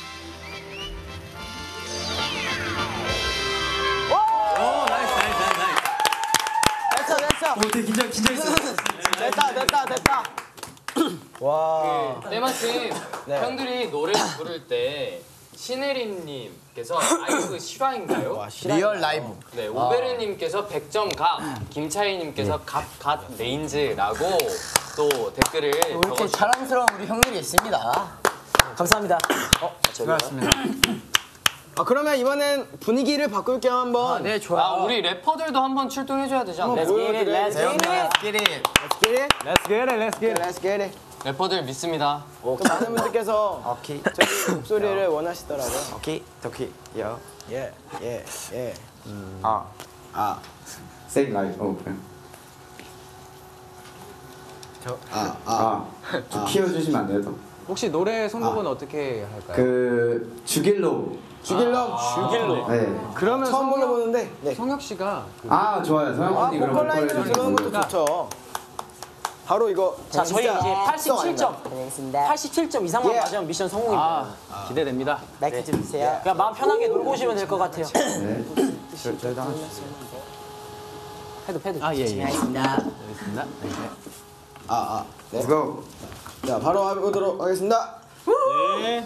오, 나이스, 나이스, 나이스, 나이스. 됐어 됐어. 오, 되게 긴장, 긴장했어. 됐다 됐다 됐다. 와. 그 때마침 네. 형들이 노래 부를 때 신혜림님께서 아이브 실화인가요? 리얼 라이브. 네, 오베르님께서 백 점 각, 김차희님께서 갓갓 레인즈라고 또 댓글을 이렇게 적어주셨어요. 자랑스러운 우리 형들이 있습니다. 감사합니다. 어, 수고하셨습니다. 아 그러면 이번엔 분위기를 바꿀 겸 한번. 네, 좋아요. 아, 우리 래퍼들도 한번 출동해줘야 되지 않나요? Let's get it, let's get it. Let's get it. Let's get it. Let's get it, let's get it. Let's get it. 래퍼들 믿습니다. 또 많은 분들께서 오케이. 저희 목소리를 원하시더라고요. 오케이. 도키. 요. 예, 예, 예. 아. 아, Say like 어 그래. 아, 아. 아, 좀 키워주시면 안 돼요? 더? 혹시 노래 선곡은 어떻게 할까요? 그 죽일로. 죽일럼. 죽일로. 네. 그러면 처음 불러보는데. 네. 성혁 씨가 그 아 좋아요. 서영 아, 언니 그럼 보컬 라인으로 보컬 들어오는 것도 해주시고. 좋죠. 바로 이거. 자, 저희 진짜 이제 팔십칠 점, 고맙습니다. 팔십칠 점 이상만 예. 맞으면 미션 성공입니다. 아, 기대됩니다. 마이크 좀 주세요. 그냥 마음 편하게 놀고 오시면 될 것 같아요. 네. 저희도 한 패드, 패드. 아, 예, 예. 고맙습니다. 알겠습니다. 네. 아, 아. 네. Let's go. 자, 바로 해보도록 하겠습니다. 네.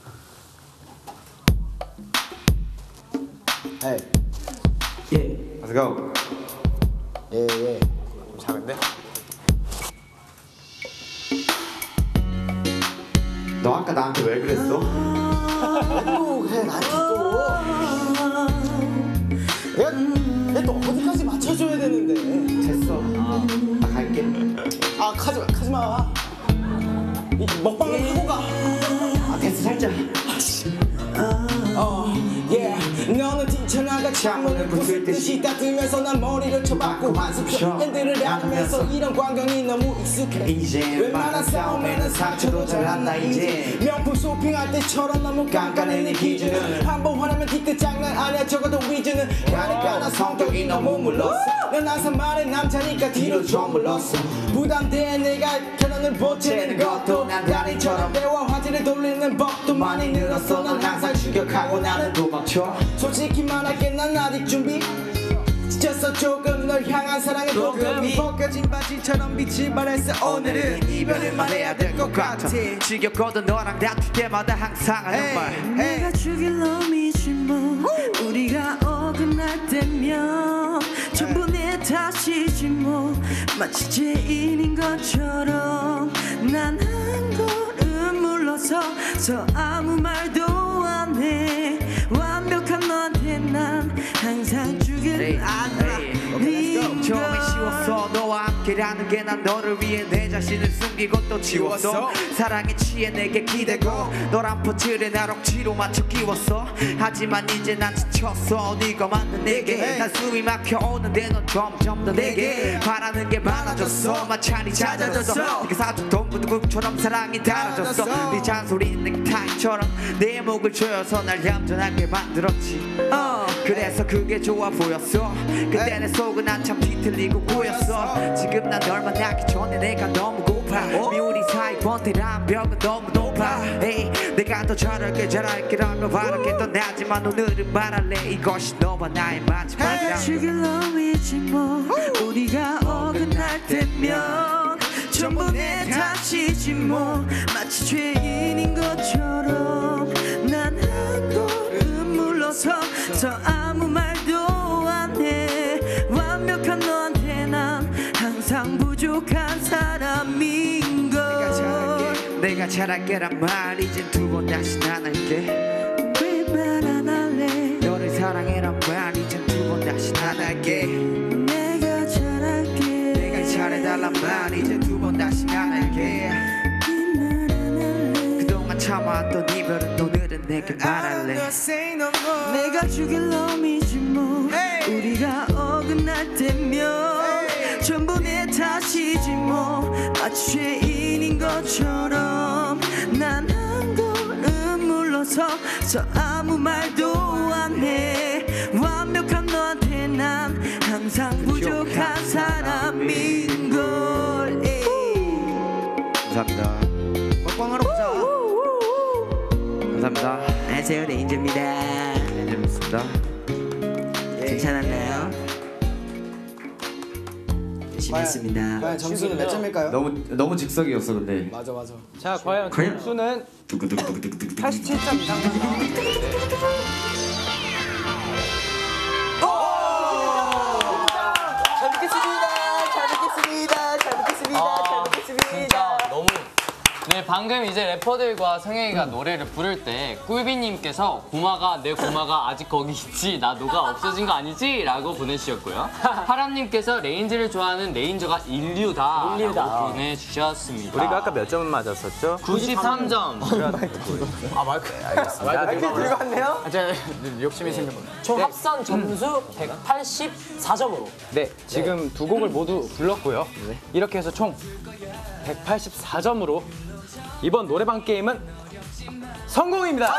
네. 예. Let's go. 예, 예. 작은데? 너 아까 나한테 왜 그랬어? 또 그래, 나한테 또. 내가, 내가 또 어디까지 맞춰줘야 되는데. 됐어. 나 갈게. 아, 가지 마, 가지 마. 이 먹방은 하고 가. 아 됐어 살짝. 어, yeah. 너는 뛰쳐나가 창문을 부술 듯이 따뜻면서 난 머리를 쳐박고 한숨 핸들을 안으면서 이런 광경이 너무 익숙해. 이제 웬만한 싸움에는 상처도 잘 안 나 이제 명품 쇼핑할 때처럼 너무 깐깐해 내 기준은 한번 화나면 뒤끝 장난 아니야 적어도 위주는 가니까 난 성격이 너무 물렀어. 넌 항상 말해 남자니까 뒤로 좀 물렀어. 부담돼 내가 결혼을 보채는 것도 난 다리처럼 대화 화제를 돌리는 법도 많이 늘었어. 넌 항상 추격하고 나는 도망쳐. 솔직히 말할게 난 아직 준비 지쳤어 조금 널 향한 사랑의 도금이 벗겨진 바지처럼 빛을 발했어. 오늘은 이별을 말해야 될 것 같아. 지겹거든 너랑 다툴 때마다 항상 하는 말. 내가 죽일 놈이지 뭐 우리가 어긋날 때면 전부 내 탓이지 뭐 마치 죄인인 것처럼 난 한 걸음 물러서서 아무 말도 안 해. 완벽한 너한테 난 항상 죽일 아니인 처음이 쉬웠어. 너와 함께라는 게 난 너를 위해 내 자신을 숨기고 또 지웠어. 사랑에 취해 내게 기대고 너란 포틀에 날 억지로 맞춰 끼웠어. 하지만 이제 난 지쳤어. 네가 맞는 내게 난 숨이 막혀오는데 넌 점점 더 내게 바라는 게 많아졌어. 마찬이 잦아졌어. 네가 사준 동구두구처럼 사랑이 달아졌어. 네 잔소리는 내 타임처럼 내 목을 조여서 날 얌전하게 만들었지. 어. 그래서 그게 좋아 보였어. 그때 내 속은 한참 뒤틀리고 꼬였어. 지금 난 널 만나기 전에 내가 너무 고파. 우리 사이 번태란 벽은 너무 높아. 에이, 내가 더 잘할게 잘할게라며 바라겠던 하지만 오늘은 말할래. 이것이 너와 나의 마지막이야. 내가 죽일 놈이지 뭐 우리가 어긋날 때면 전부 내 탓이지 뭐 마치 죄인인 것처럼 난 한 걸음 물러서서 아무 말도 안 해. 완벽한 너한테 난 항상 부족한 사람인 걸. 내가 잘할게 내가 잘할게란 말 이젠 두 번 다시 안 할게. 왜 말 안 할래. 너를 사랑해란 말 이젠 두 번 다시 안 할게. 내가 잘할게. 내가 잘해달란 말 이제 두 번 다시 안 할게. 그동안 참아왔던 이별은 오늘은 내게 말할래. 내가 죽일 놈이지 뭐 우리가 어긋날 때면 전부 내 탓이지 뭐 마치 죄인인 것처럼 난 한 걸음 물러서서 아무 말도 안 해. 완벽한 너한테 난 항상 부족한 사람인 걸. 감사합니다. 먹방하러 보자. 감사합니다. 안녕하세요, 레인저입니다. 네, 재밌습니다. 괜찮았나요? 열심히 했습니다. 과연 점수는 몇 점일까요? 너무 너무 즉석이었어 근데. 맞아 맞아. 자, 과연 과연? 점수는 두구두구두구두구두구. 팔십칠 점 이상 잘 먹겠습니다. 잘 먹겠습니다. 잘 먹겠습니다. 아, 잘 먹겠습니다. 진짜 너무. 네, 방금 이제 래퍼들과 성현이가 노래를 부를 때 꿀비님께서 고마가 내 고마가 아직 거기 있지 나 너가 없어진 거 아니지? 라고 보내주셨고요. 하람님께서 레인지를 좋아하는 레인저가 인류다 인류다. 라고 보내주셨습니다. 우리가 아까 몇 점을 맞았었죠? 구십삼 점. 아 마이크. 알겠습니다. 마이크 들고 왔네요. 아, 제가 욕심이 생겼구나. 총 합산 점수 백팔십사 점으로. 네, 지금 두 곡을 모두 불렀고요. 이렇게 해서 총 백팔십사 점으로 이번 노래방 게임은 성공입니다.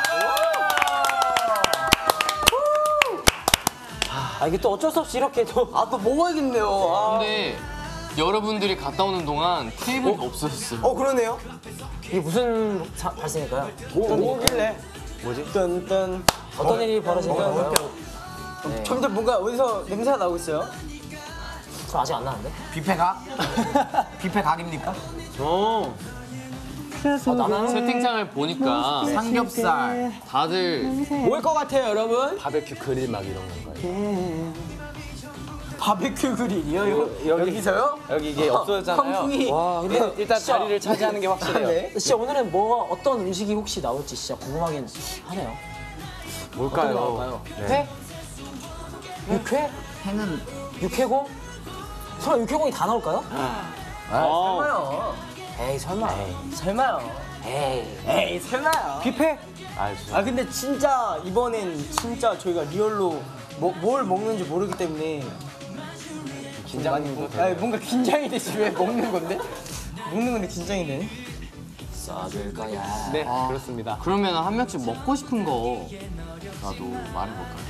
아 이게 또 어쩔 수 없이 이렇게 또 아 또 먹어야겠네요. 아. 근데 여러분들이 갔다 오는 동안 테이블이 없어졌어요. 어 그러네요. 이게 무슨 사, 발생일까요? 뭐 뭐길래? 뭐지? 뜬뜬. 어떤 일이 벌어질까요? 네. 점점 뭔가 어디서 냄새가 나고 있어요. 저 아직 안 나는데? 뷔페각? 뷔페각입니까? 오. 어, 나는 채팅창을 보니까 삼겹살. 다들 뭘 것 같아요, 여러분? 바베큐 그릴 막 이런 건가요? 바베큐 그릴이요? 여, 여기- 여기서요? 여기 이게 없어졌잖아요. 환풍기. 와, 근데 일단 진짜. 자리를 차지하는 게 확실해요. 네. 진짜 오늘은 뭐가 어떤 음식이 혹시 나올지 진짜 궁금하긴 하네요. 뭘까요? 나올까요? 네. 회? 육회? 회는 육회공? 설마 육회공이 다 나올까요? 설마요. 에이 설마. 설마요. 에이. 에이 설마요. 뷔페? 아, 진짜. 아 근데 진짜 이번엔 진짜 저희가 리얼로 뭐, 뭘 먹는지 모르기 때문에 긴장도 아니, 돼요. 뭔가 긴장이 되지 왜 먹는 건데? 먹는 건데 긴장이 되네. 싸줄 거야. 네, 그렇습니다. 그러면 한 명씩 먹고 싶은 거 나도 말해볼까요?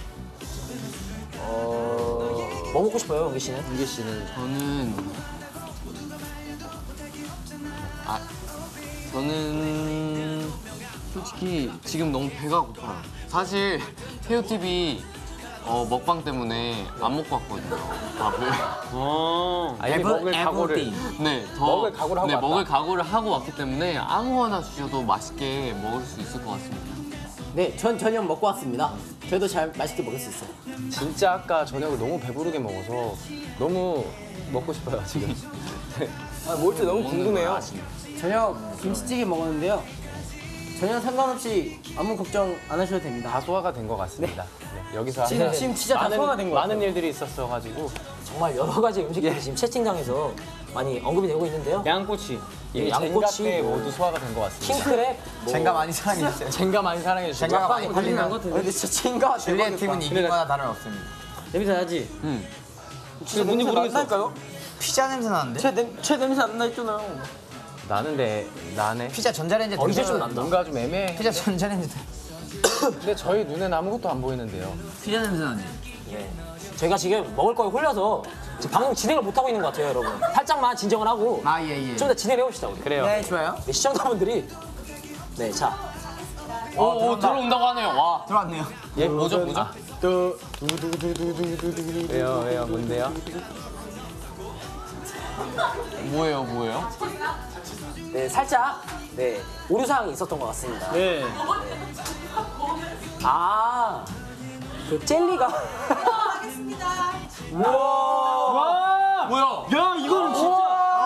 뭐 먹고 싶어요, 은기 씨는? 은기 씨는 저는 아 저는 솔직히 지금 너무 배가 고파요. 사실 헤어티비 어, 먹방 때문에 안 먹고 왔거든요. 밥을. 어. 아, 이미 먹을 각오를. 네, 더 먹을 각오를 하고 네, 왔다. 먹을 각오를 하고 왔기 때문에 아무거나 주셔도 맛있게 먹을 수 있을 것 같습니다. 네, 전 저녁 먹고 왔습니다. 저도 잘 맛있게 먹을 수 있어요. 진짜 아까 저녁을 너무 배부르게 먹어서 너무 먹고 싶어요, 지금. 아, 뭘지 너무 궁금해요. 저녁 김치찌개 먹었는데요. 전혀 상관없이 아무 걱정 안 하셔도 됩니다. 다 소화가 된 것 같습니다. 네, 여기서 지금- 하는 지금 진짜 다 많은, 소화가 된것 많은 일들이 있었어가지고 정말 여러 가지 음식들이 지금 채팅창에서 많이 언급이 되고 있는데요. 양꼬치, 예, 이미 양꼬치, 젠가 때 뭐 모두 소화가 된 것 같습니다. 킹크랩, 뭐 젠가 많이 사랑해주세요. 젠가 많이 사랑해주시고 젠가가 많이 팔리면 아, 근데 진짜 친가 줄리엣 팀은 이긴 거나 다름없습니다. 냄새 나지? 진짜 뭔지 모르겠다니까요? 피자 냄새 나는데? 제, 냄, 제 냄새 안 나 있잖아요. 나는데 나네. 피자 전자레인지 언제 좀 난다. 뭔가 좀 애매해. 피자 전자레인지 근데 저희 눈에는 아무것도 안 보이는데요. 피자 냄새 나지? 네. 저희가 지금 먹을 거에 홀려서 지금 방송 진행을 못 하고 있는 것 같아요, 여러분. 살짝만 진정을 하고 아 예예. 좀 더 진행해 봅시다, 우리. 그래요. 네 좋아요. 네, 시청자분들이 네, 자, 오, 오 들어온다고 하네요. 와. 들어왔네요. 예, 뭐죠, 뭐죠? 왜요, 왜요, 뭔데요? 뭐예요, 뭐예요? 네, 살짝 네 오류 사항이 있었던 것 같습니다. 네. 아, 그 젤리가 뭐야? 야, 이거는 진짜.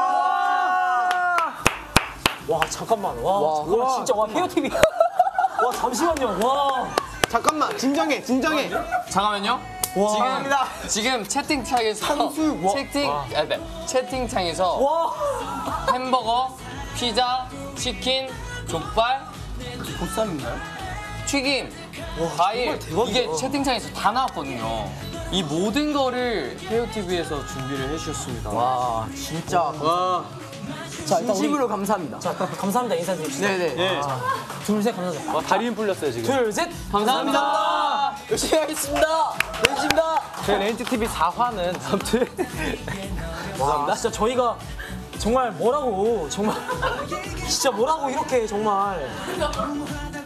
와 잠깐만, 와, 잠깐만 진짜 와 헤어 티비. 와 잠시만요, 와. 잠깐만, 진정해, 진정해. 잠깐만요. 지금 지금 채팅창에서 탕수육, 와. 채팅 아, 네. 채팅창에서 와, 햄버거, 피자, 치킨, 족발, 보쌈인가요? 튀김, 과일 이게 채팅창에서 다 나왔거든요. 이 모든 거를 헤어티비에서 준비를 해주셨습니다. 와 진짜. 와. 자 일단 우리 진심으로 감사합니다. 자 감사합니다 인사드립시다. 네네. 네. 둘셋 감사합니다. 와, 다리 힘 풀렸어요, 지금. 둘 셋 감사합니다. 열심히 하겠습니다. 열심입니다. 저희 레인지 티비 사 화는 아무튼 와 진짜 저희가 정말 뭐라고 정말 진짜 뭐라고 이렇게 정말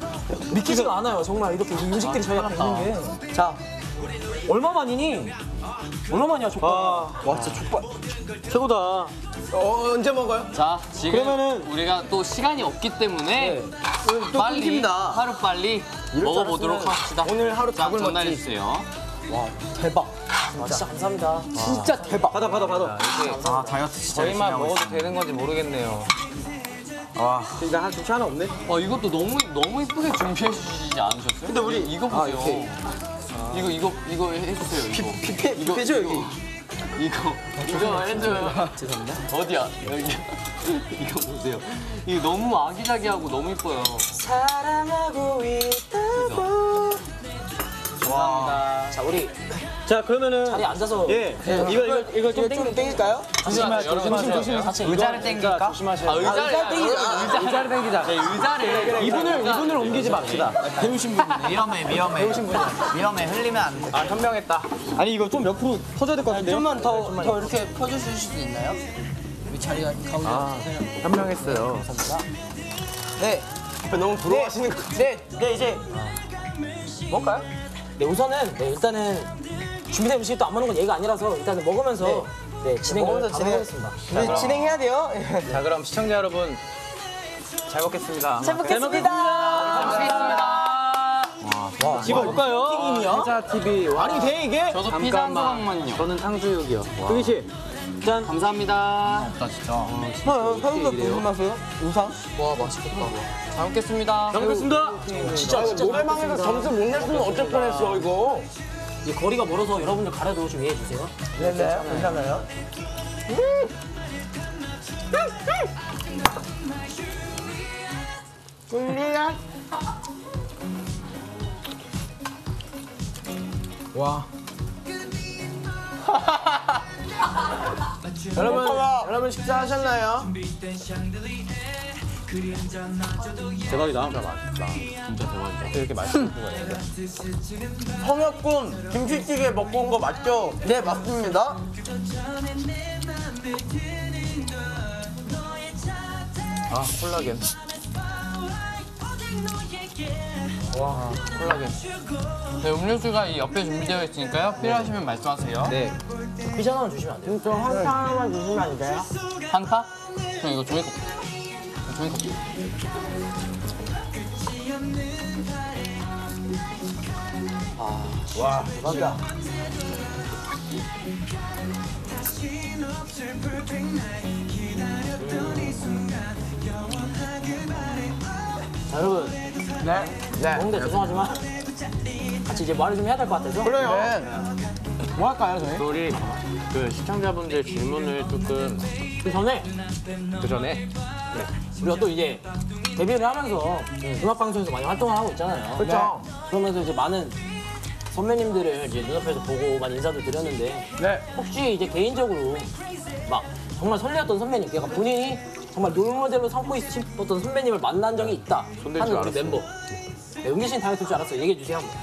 믿기지가 않아요. 정말 이렇게 이 음식들이 저희가 뵙는 게. 자 얼마만이니? 얼마만이야 족발? 와, 와 진짜 족발 최고다. 어, 언제 먹어요? 자, 지금 그러면은- 우리가 또 시간이 없기 때문에 또 빨리 끊깁니다. 하루 빨리 먹어보도록 알았으면 합시다. 오늘 하루 자, 닭을 전달해 먹지. 주세요. 대박. 아, 진짜 감사합니다. 진짜 대박. 받아 받아 받아. 아 다이어트 진짜 열심히 저희만 하고 먹어도 있어요. 되는 건지 모르겠네요. 일단 한 조치 하나 없네. 어, 이것도 너무 너무 이쁘게 준비해 주시지 않으셨어요? 근데 우리 이거 보세요. 이렇게. 이거 이거 이거 해주세요. 이거. 뷔페 뷔페죠 여기. 이거 이거 해줘요. 죄송합니다. 어디야? 여기. 이거 보세요. 이거 너무 아기자기하고 너무 이뻐요. 사랑하고 있다고. 감사합니다. 자 우리 자 그러면은 자리에 앉아서 예 이거 이거 이거 좀 땡- 땡길까요? 조심하세요. 조심 조심. 의자를 땡길까? 아, 의자를 의자 땡기자. 의자, 의자를 땡기자. 네, 의자를 이분을 이분을 옮기지 맙시다. 배우신 분. 위험해 위험해 위험해 흘리면 안 돼. 아 현명했다. 아니 이거 좀 옆으로 터져야 될 것 같은데요? 좀만 더, 더 이렇게 펴주실 수 있나요? 이 자리가 가운데 있어요. 현명했어요. 네. 너무 부러워하시는 거. 네, 네 이제 뭘까요? 네 우선은 네, 일단은 준비된 음식이 또 안 먹는 건 예의가 아니라서 일단은 먹으면서 네, 진행을 먹으면서 바로 진행- 하겠습니다. 우리 진행해야 돼요. 자 그럼 시청자 여러분 잘 먹겠습니다. 잘 먹겠습니다. 집어볼까요? 튀김이요? 피자 티비 와. 아니 돼 이게? 저도 피자 한 조각만요. 저는 탕수육이요. 여기 씨. 짠. 감사합니다. 어, 사람들 무슨 맛이에요? 우상? 와, 맛있겠다. 잘 먹겠습니다. 잘 먹겠습니다. 진짜 진짜 노래방에서 점수 못 냈으면 어쩔 뻔했어 이거. 이 거리가 멀어서 여러분들 가려도 좀 이해해 주세요. 네네, 괜찮아요. 여러분 여러분 식사하셨나요? 대박이다. 진짜 맛있다. 진짜 대박이다. 이렇게 맛있는 수가 있는데. 성혁군 김치찌개 먹고 온 거 맞죠? 네, 맞습니다. 아 콜라겐. 와 콜라겐. 네, 음료수가 이 옆에 준비되어 있으니까요. 필요하시면 말씀하세요. 네. 피자 하나만 주시면 안 돼요? 저 한타 하나만 주시면 안 돼요? 한타? 저 이거 종이컵. 종이컵. 와 대박이다. 자 여러분 네. 네. 먹는데 죄송하지만 같이 이제 말을 좀 해야 될 것 같아서 그래요. 뭐 할까요, 저희? 우리 그 시청자분들 질문을 조금 그 전에 그 전에 우리가 또 이제 데뷔를 하면서 음악 방송에서 많이 활동을 하고 있잖아요. 그렇죠. 그러면서 이제 많은 선배님들을 이제 눈앞에서 보고 많이 인사도 드렸는데 네. 혹시 이제 개인적으로 막 정말 설레었던 선배님, 그러니까 본인이 정말 롤모델로 삼고 싶었던 선배님을 만난 적이 있다 손댈 하는 줄 우리 알았어. 멤버. 네, 은기 씨는 당연히 될 줄 알았어요. 얘기해 주세요 한번.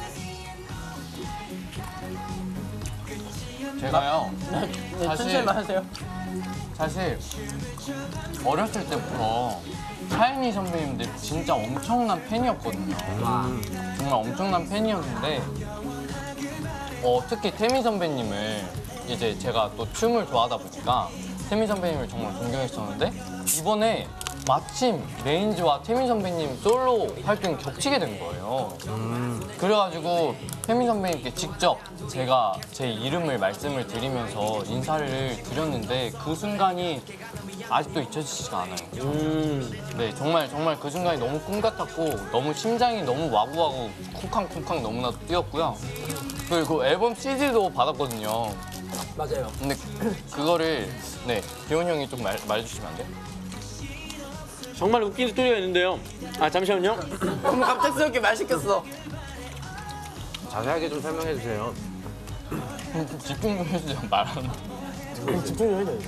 제가요. 네, 사실- 천천히 말하세요. 사실 어렸을 때부터 차이니 선배님들 진짜 엄청난 팬이었거든요. 정말 엄청난 팬이었는데 어, 특히 태미 선배님을 이제 제가 또 춤을 좋아하다 보니까 태미 선배님을 정말 존경했었는데 이번에 마침 레인지와 태미 선배님 솔로 활동이 겹치게 된 거예요. 그래가지고 태미 선배님께 직접 제가 제 이름을 말씀을 드리면서 인사를 드렸는데 그 순간이 아직도 잊혀지지가 않아요. 네, 정말 정말 그 순간이 너무 꿈 같았고 너무 심장이 너무 와구와구 쿵쾅쿵쾅 너무나도 뛰었고요. 그리고 앨범 씨디도 받았거든요. 맞아요. 근데 그거를 네 기훈 형이 좀 말, 말해주시면 안 돼요? 정말 웃긴 스토리가 있는데요. 아 잠시만요. 너무 갑작스럽게 말 시켰어. 자세하게 좀 설명해 주세요. 집중 좀 해주세요. 말하는 그럼 집중 좀 해줘요.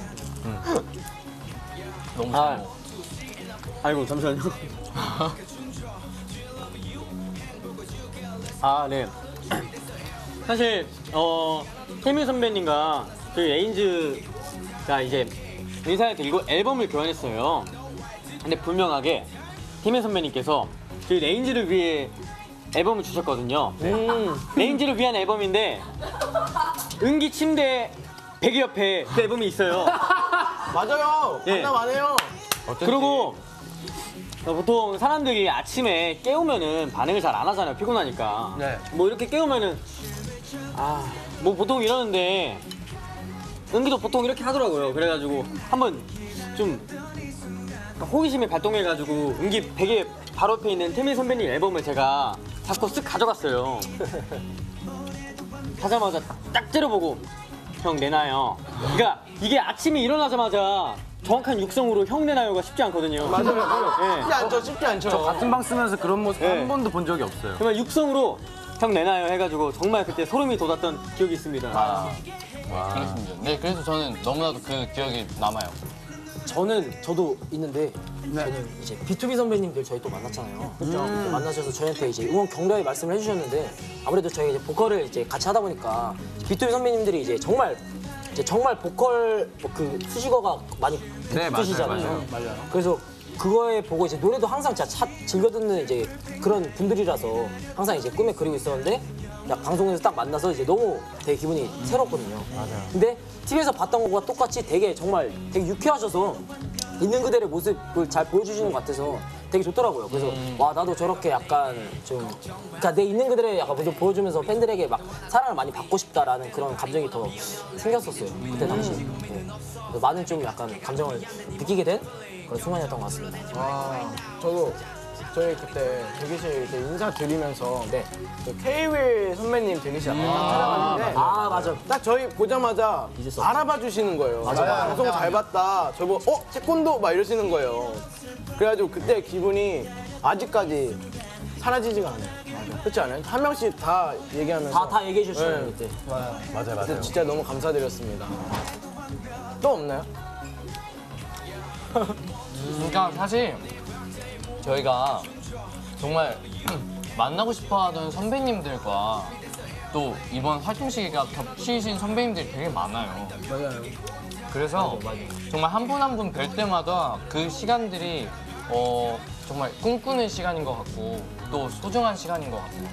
너무 아. 잘 아이고 잠시만요. 아 네. 사실 어 태미 선배님과 저희 레인즈가 이제 인사를 드리고 앨범을 교환했어요. 근데 분명하게 태미 선배님께서 저희 레인즈를 위해 앨범을 주셨거든요. 레인지를 위한 앨범인데 은기 침대 베개 옆에 그 앨범이 있어요. 맞아요. 예. 장난 안 해요. 그리고 보통 사람들이 아침에 깨우면은 반응을 잘 안 하잖아요. 피곤하니까. 네. 뭐 이렇게 깨우면은 아, 뭐 보통 이러는데 은기도 보통 이렇게 하더라고요. 그래가지고 한번 좀 호기심에 발동해가지고 은기 베개 바로 옆에 있는 태민 선배님 앨범을 제가 자꾸 쓱 가져갔어요. 가자마자 딱 째려보고 형 내놔요. 그러니까 이게 아침에 일어나자마자 정확한 육성으로 형 내놔요가 쉽지 않거든요. 맞아요. 예. 쉽지 않죠. 쉽지 않죠. 저 같은 방 쓰면서 그런 모습 네. 한 번도 본 적이 없어요. 정말 육성으로 형 내놔요 해가지고 정말 그때 소름이 돋았던 기억이 있습니다. 그렇습니다. 네, 그래서 저는 너무나도 그 기억이 남아요. 저는 저도 있는데 저는 이제 비투비 선배님들 저희 또 만났잖아요. 그렇죠. 만나셔서 저희한테 이제 응원 격려의 말씀을 해주셨는데 아무래도 저희 이제 보컬을 이제 같이 하다 보니까 비투비 선배님들이 이제 정말 이제 정말 보컬 그 수식어가 많이 네, 붙으시잖아요. 맞아요. 그래서 그거에 보고 이제 노래도 항상 진짜 차, 즐겨 듣는 이제 그런 분들이라서 항상 이제 꿈에 그리고 있었는데 딱 방송에서 딱 만나서 이제 너무 되게 기분이 새롭거든요. 맞아요. 근데 티비에서 봤던 것과 똑같이 되게 정말 되게 유쾌하셔서 있는 그대로의 모습을 잘 보여주시는 것 같아서 되게 좋더라고요. 그래서 음. 와 나도 저렇게 약간 좀 그러니까 내 있는 그대로의 약간 좀 보여주면서 팬들에게 막 사랑을 많이 받고 싶다라는 그런 감정이 더 생겼었어요. 그때 당시. 네. 그래서 많은 좀 약간 감정을 느끼게 된 그런 순간이었던 것 같습니다. 아, 저도 저희 그때 대기실 이제 인사드리면서 네. 그 케이윌 선배님 대기실 앞에 딱 찾아갔는데 아 맞아. 딱 저희 보자마자 알아봐 주시는 거예요. 맞아, 맞아. 방송 잘 봤다. 저보 어 태권도 막 이러시는 거예요. 그래가지고 그때 기분이 아직까지 사라지지가 않아요. 맞아. 그렇지 않아요? 한 명씩 다 얘기하면서 다 다 얘기해 주시잖아요 네. 그때. 맞아요. 맞아요, 맞아요. 진짜 너무 감사드렸습니다. 또 없나요? 그러니까 사실 저희가 정말 만나고 싶어하던 선배님들과 또 이번 활동 시기가 겹치신 선배님들이 되게 많아요. 맞아요. 그래서 정말 한 분 한 분 뵐 때마다 그 시간들이 어, 정말 꿈꾸는 시간인 것 같고 또 소중한 시간인 것 같아요.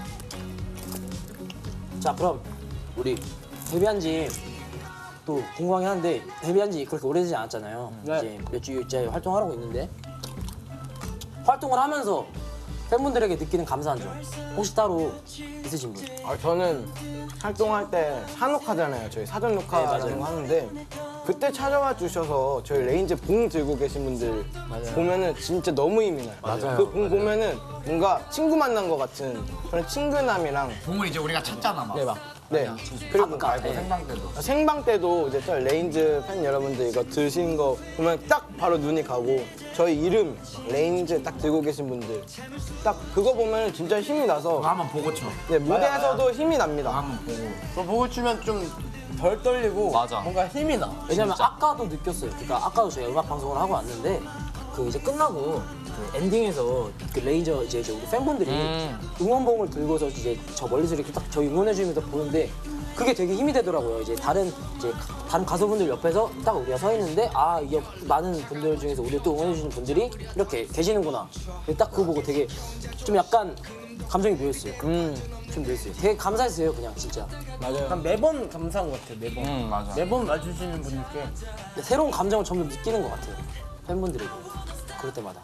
자 그럼 우리 데뷔한 지 또 궁금하긴 한데 데뷔한 지 그렇게 오래되지 않았잖아요. 네. 이제 몇 주째 활동하고 있는데 활동을 하면서 팬분들에게 느끼는 감사한 점 혹시 따로 있으신 분? 아, 저는 활동할 때 산옥하잖아요. 저희 사전 녹화라는 네, 거 하는데 그때 찾아와 주셔서 저희 레인즈 봉 들고 계신 분들 보면은 진짜 너무 힘이 나요. 맞아요. 그 봉 보면은 뭔가 친구 만난 것 같은 그런 친근함이랑 봉을 이제 우리가 찾잖아 막. 네 막. 네. 그리고 아까, 네. 생방 때도. 생방 때도 이제 저 레인즈 팬 여러분들 이거 드신 거 보면 딱 바로 눈이 가고 저희 이름 레인즈 딱 들고 계신 분들 딱 그거 보면 진짜 힘이 나서 한번 보고 쳐. 네, 무대에서도 힘이 납니다. 한번 보고. 그거 보고 추면 좀 덜 떨리고 맞아. 뭔가 힘이 나. 왜냐면 아까도 느꼈어요. 그러니까 아까도 저희가 음악 방송을 하고 왔는데 그 이제 끝나고 그 엔딩에서 그 레이저 이제 우리 팬분들이 음. 응원봉을 들고서 이제 저 멀리서 이렇게 딱 저희 응원해 주면서 보는데 그게 되게 힘이 되더라고요. 이제 다른 이제 다른 가수분들 옆에서 딱 우리가 서 있는데 아 이게 많은 분들 중에서 우리 또 응원해 주시는 분들이 이렇게 계시는구나. 딱 그거 보고 되게 좀 약간 감정이 묘했어요. 음, 좀 묘했어요. 되게 감사했어요, 그냥 진짜. 맞아요. 매번 감사한 것 같아요. 매번. 음, 맞아. 매번 와주시는 분들께. 근데 새로운 감정을 점점 느끼는 것 같아요. 팬분들에게 그럴 때마다.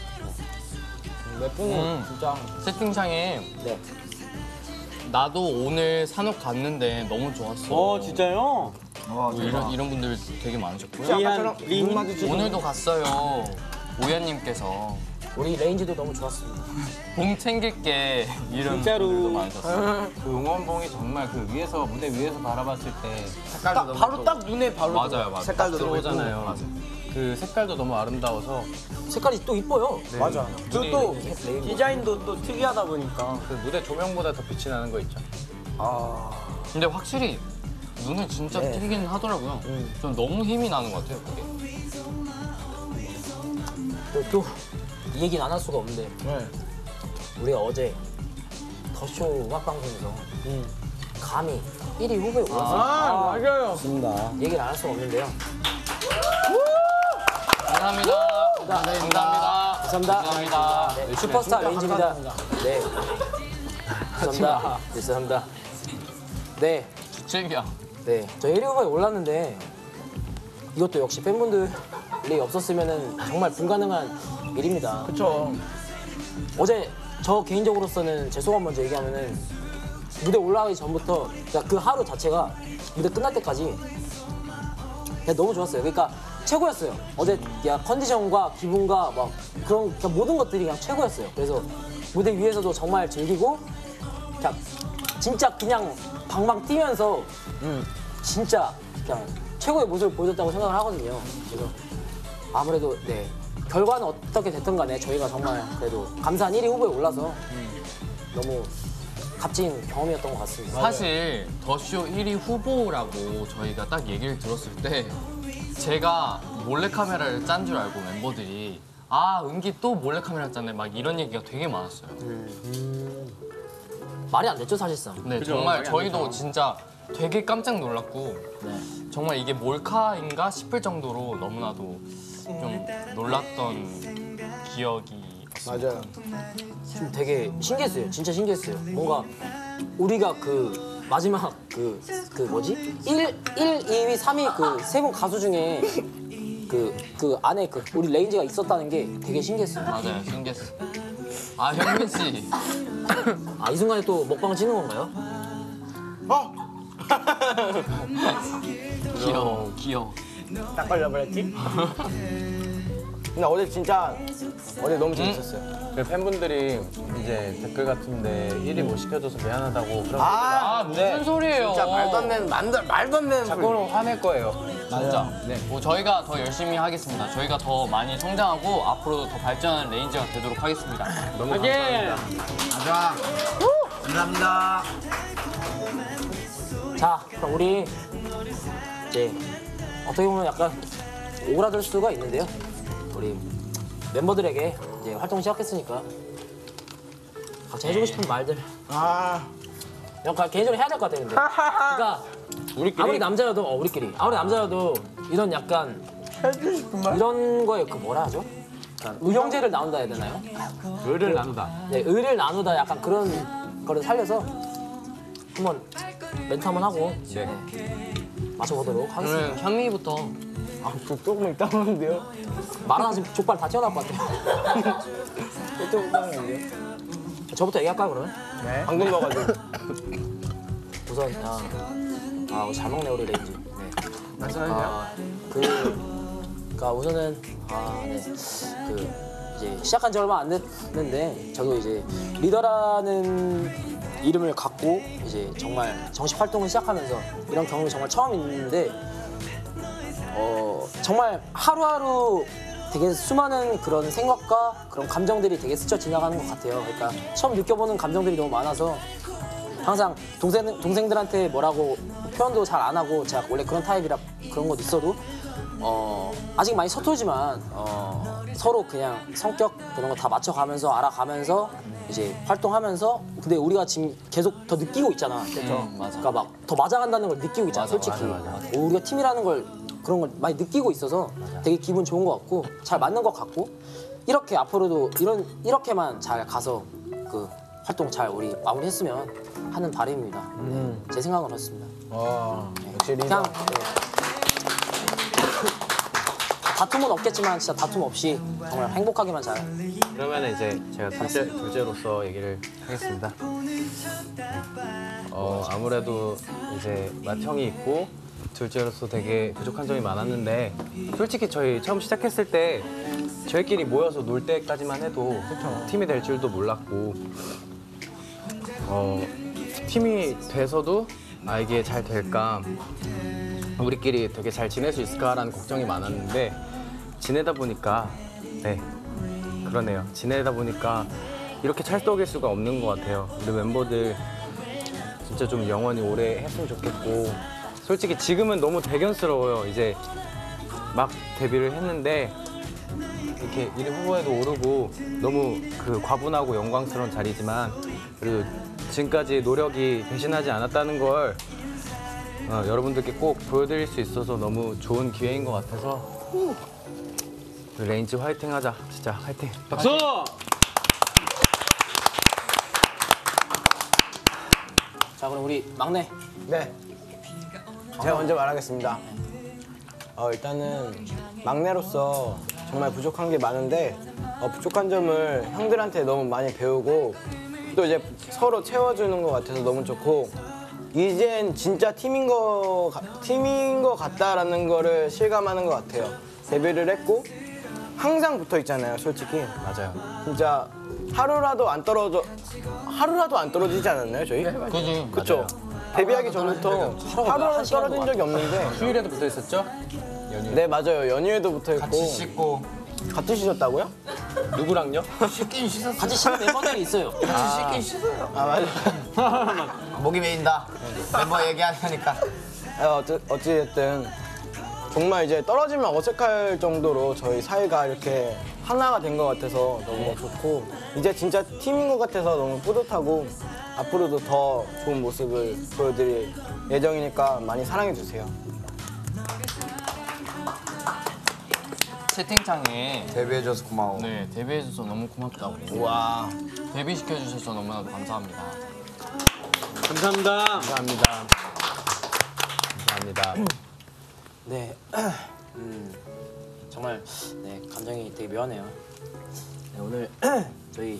몇 분이 음. 진짜 채팅창에 네. 나도 오늘 산옥 갔는데 너무 좋았어. 어 진짜요? 뭐 이런, 이런 분들 되게 많으셨고요. 아까처럼 린, 눈 마주치고 오늘도 갔어요. 오연님께서 우리 레인지도 너무 좋았습니다. 봉 챙길게 이런 진짜로. 분들도 많으셨어요. 그 응원봉이 정말 그 위에서 무대 위에서 바라봤을 때 딱 바로 딱 눈에 바로 맞아요, 들어와요. 맞아요. 색깔도 너무 들어오잖아요. 그 색깔도 너무 아름다워서 색깔이 또 이뻐요. 맞아. 그리고 또 디자인도 또 특이하다 보니까 그 무대 조명보다 더 빛이 나는 거 있죠. 근데 확실히 눈에 진짜 띄긴 하더라고요. 좀 너무 힘이 나는 것 같아요, 그게. 또 이 얘기는 안 할 수가 없는데 네. 우리가 어제 더쇼 음악 방송에서 감히 일 위 후보에 올랐어요. 아, 맞아요. 맞습니다. 얘기를 안 할 수가 없는데요. 감사합니다. 감사합니다. 감사합니다. 감사합니다. 네, 슈퍼스타 레인지입니다. 네. 감사합니다. 네, 감사합니다. 네. 주책이야. 네, 저 일 위 후보에 올랐는데 이것도 역시 팬분들이 없었으면 정말 불가능한 일입니다. 그쵸. 어제 저 개인적으로서는 제 소감 먼저 얘기하면은 무대 올라가기 전부터 그러니까 그 하루 자체가 무대 끝날 때까지 그냥 너무 좋았어요. 그러니까 최고였어요. 어제 야 컨디션과 기분과 막 그런 그냥 모든 것들이 그냥 최고였어요. 그래서 무대 위에서도 정말 즐기고 그냥 진짜 그냥 방방 뛰면서 음, 진짜 그냥 최고의 모습을 보여줬다고 생각을 하거든요. 그래서 아무래도 네 결과는 어떻게 됐든 간에 저희가 정말 그래도 감사한 일 위 후보에 올라서 너무 값진 경험이었던 것 같습니다. 사실 더쇼 일 위 후보라고 저희가 딱 얘기를 들었을 때 제가 몰래카메라를 짠 줄 알고 멤버들이 아 은기 또 몰래카메라 짰네 막 이런 얘기가 되게 많았어요. 음, 말이 안 됐죠 사실상. 네 그죠, 정말 말이 안 저희도 되죠. 진짜 되게 깜짝 놀랐고 정말 이게 몰카인가 싶을 정도로 너무나도 좀 놀랐던 기억이 맞아요. 좀 되게 신기했어요. 진짜 신기했어요. 뭔가 우리가 그 마지막 그, 그 뭐지? 일, 일, 이 위, 삼 위 그 세 분 가수 중에 그, 그 안에 그 우리 레인지가 있었다는 게 되게 신기했어요. 맞아요, 신기했어. 아 현민 씨. 아 이 순간에 또 먹방을 찍는 건가요? 어? 귀여워, 귀여워. 딱 걸려버렸지? 근데 어제 진짜 어제 너무 재밌었어요. 그 팬분들이 이제 댓글 같은데 일 위 못 시켜줘서 미안하다고 그런 아, 아 무슨 소리예요? 진짜 말도 안 되는 말도, 말도 안 되는 자꾸 화낼 거예요. 진짜. 네. 뭐 저희가 더 열심히 하겠습니다. 저희가 더 많이 성장하고 앞으로도 더 발전하는 레인지가 되도록 하겠습니다. 너무 감사합니다. 맞아. 감사합니다. 자, 그럼 우리 이제 어떻게 보면 약간 오그라들 수가 있는데요. 우리 멤버들에게 이제 활동 시작했으니까 각자 해주고 싶은 말들. 아, 약간 개인적으로 해야 될 것 같아요. 근데. 그러니까 우리끼리 아무리 남자여도 어, 우리끼리 아무리 남자여도 이런 약간 이런 거에 그 뭐라 하죠? 약간 의형제를 나눈다 해야 되나요? 의를 나누다. 네, 의를 나누다 약간 그런 거를 살려서 한번 멘트 한번 하고 네. 맞춰보도록 하겠습니다. 오늘 현미부터. 아, 조금 있다 오는데요? 말하나 지금 족발 다 튀어나올 것 같아요. 조금 있다 오는데요? 저부터 얘기할까요 그러면? 네. 방금 넣어가지고. 우선 아, 아, 잘 먹네 우리 레인지. 네. 말씀하세요. 아, 그, 그니까 우선은 아, 네. 그 이제 시작한 지 얼마 안 됐는데 저도 이제 리더라는 이름을 갖고 이제 정말 정식 활동을 시작하면서 이런 경험이 정말 처음 있는데 어, 정말 하루하루 되게 수많은 그런 생각과 그런 감정들이 되게 스쳐 지나가는 것 같아요. 그러니까 처음 느껴보는 감정들이 너무 많아서 항상 동생, 동생들한테 뭐라고 표현도 잘 안 하고 제가 원래 그런 타입이라 그런 것도 있어도 어, 아직 많이 서툴지만 어, 서로 그냥 성격 그런 거 다 맞춰가면서 알아가면서 이제 활동하면서 근데 우리가 지금 계속 더 느끼고 있잖아. 음, 맞아. 그러니까 막 더 맞아간다는 걸 느끼고 있잖아. 맞아, 솔직히 맞아, 맞아. 어, 우리가 팀이라는 걸 그런 걸 많이 느끼고 있어서 되게 기분 좋은 것 같고 잘 맞는 것 같고 이렇게 앞으로도 이런 이렇게만 잘 가서 그 활동 잘 우리 마무리했으면 하는 바람입니다. 음. 제 생각은 그렇습니다. 와, 역시 리더. 그냥 네. 다툼은 없겠지만 진짜 다툼 없이 정말 행복하게만 잘. 그러면 이제 제가 둘째, 둘째로서 얘기를 하겠습니다. 어, 아무래도 이제 맏형이 있고 둘째로서 되게 부족한 점이 많았는데 솔직히 저희 처음 시작했을 때 저희끼리 모여서 놀 때까지만 해도 팀이 될 줄도 몰랐고 어, 팀이 돼서도 아 이게 잘 될까 우리끼리 되게 잘 지낼 수 있을까라는 걱정이 많았는데 지내다 보니까 네 그러네요. 지내다 보니까 이렇게 찰떡일 수가 없는 것 같아요. 우리 멤버들 진짜 좀 영원히 오래 했으면 좋겠고 솔직히 지금은 너무 대견스러워요. 이제 막 데뷔를 했는데 이렇게 일 위 후보에도 오르고 너무 그 과분하고 영광스러운 자리지만 그래도 지금까지 노력이 배신하지 않았다는 걸 어, 여러분들께 꼭 보여드릴 수 있어서 너무 좋은 기회인 것 같아서 우리 레인지 화이팅 하자. 진짜 화이팅. 박수! 자 그럼 우리 막내. 네. 제가 먼저 말하겠습니다. 어, 일단은 막내로서 정말 부족한 게 많은데 어, 부족한 점을 형들한테 너무 많이 배우고 또 이제 서로 채워주는 것 같아서 너무 좋고 이젠 진짜 팀인 거 팀인 것 같다라는 거를 실감하는 것 같아요. 데뷔를 했고 항상 붙어 있잖아요, 솔직히. 맞아요. 진짜 하루라도 안 떨어져 하루라도 안 떨어지지 않았나요, 저희? 그지. 그쵸? 데뷔하기 전부터 하루라도 떨어진 적이 없는데 휴일에도 붙어 있었죠? 네 맞아요, 연휴에도 붙어 있고 같이 씻고. 같이 씻었다고요? 누구랑요? 씻긴 씻었어. 같이 씻는 멤버들이 있어요. 같이 씻긴 씻어요. 아 맞아요. 목이 메인다. 멤버 얘기하니까. 어찌, 어찌됐든 정말 이제 떨어지면 어색할 정도로 저희 사이가 이렇게 하나가 된 것 같아서 너무 좋고 이제 진짜 팀인 것 같아서 너무 뿌듯하고 앞으로도 더 좋은 모습을 보여드릴 예정이니까 많이 사랑해주세요. 채팅창에 데뷔해줘서 고마워. 네 데뷔해줘서 너무 고맙다고. 와 데뷔시켜주셔서 너무나도 감사합니다. 감사합니다. 감사합니다. 감사합니다. 네, 음, 정말 네 감정이 되게 묘하네요. 네, 오늘 저희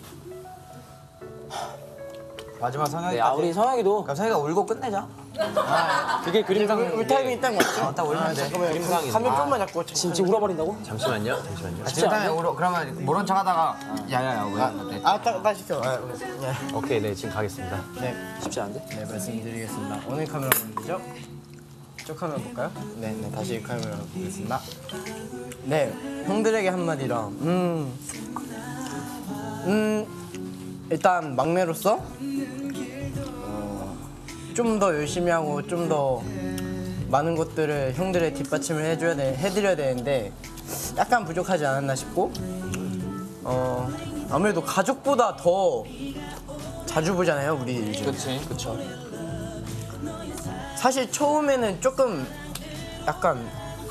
마지막 성혁이. 네, 아 우리 성혁이도 그럼 성혁이가 울고 끝내자. 그게 그림상 울 타임이 있다는 거 맞죠? 딱 울면 돼. 그림상이. 가면 좀만 잡고 지금 지금 울어버린다고? 잠시만요. 잠시만요. 지금 다음에 울어. 그러면 모른 척하다가 야야야 왜? 아딱 시켜. 아, 오케이, 네 지금 가겠습니다. 쉽지 않은데? 네 말씀드리겠습니다. 오늘 카메라 보이죠? 쪽 카메라 볼까요? 네, 네 다시 카메라 보겠습니다. 네, 형들에게 한마디라. 음, 음 일단 막내로서 어, 좀 더 열심히 하고 좀 더 많은 것들을 형들의 뒷받침을 해줘야 돼, 해드려야 되는데 약간 부족하지 않았나 싶고 어 아무래도 가족보다 더 자주 보잖아요, 우리 요즘. 그치? 그렇죠. 사실 처음에는 조금 약간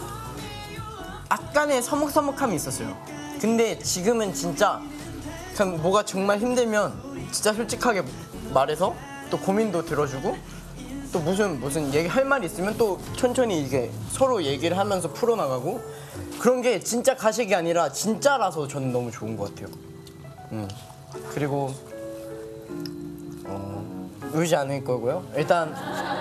약간의 서먹서먹함이 있었어요. 근데 지금은 진짜 그냥 뭐가 정말 힘들면 진짜 솔직하게 말해서 또 고민도 들어주고 또 무슨 무슨 얘기할 말이 있으면 또 천천히 이게 서로 얘기를 하면서 풀어나가고 그런 게 진짜 가식이 아니라 진짜라서 저는 너무 좋은 것 같아요. 음. 그리고 어, 울지 않을 거고요. 일단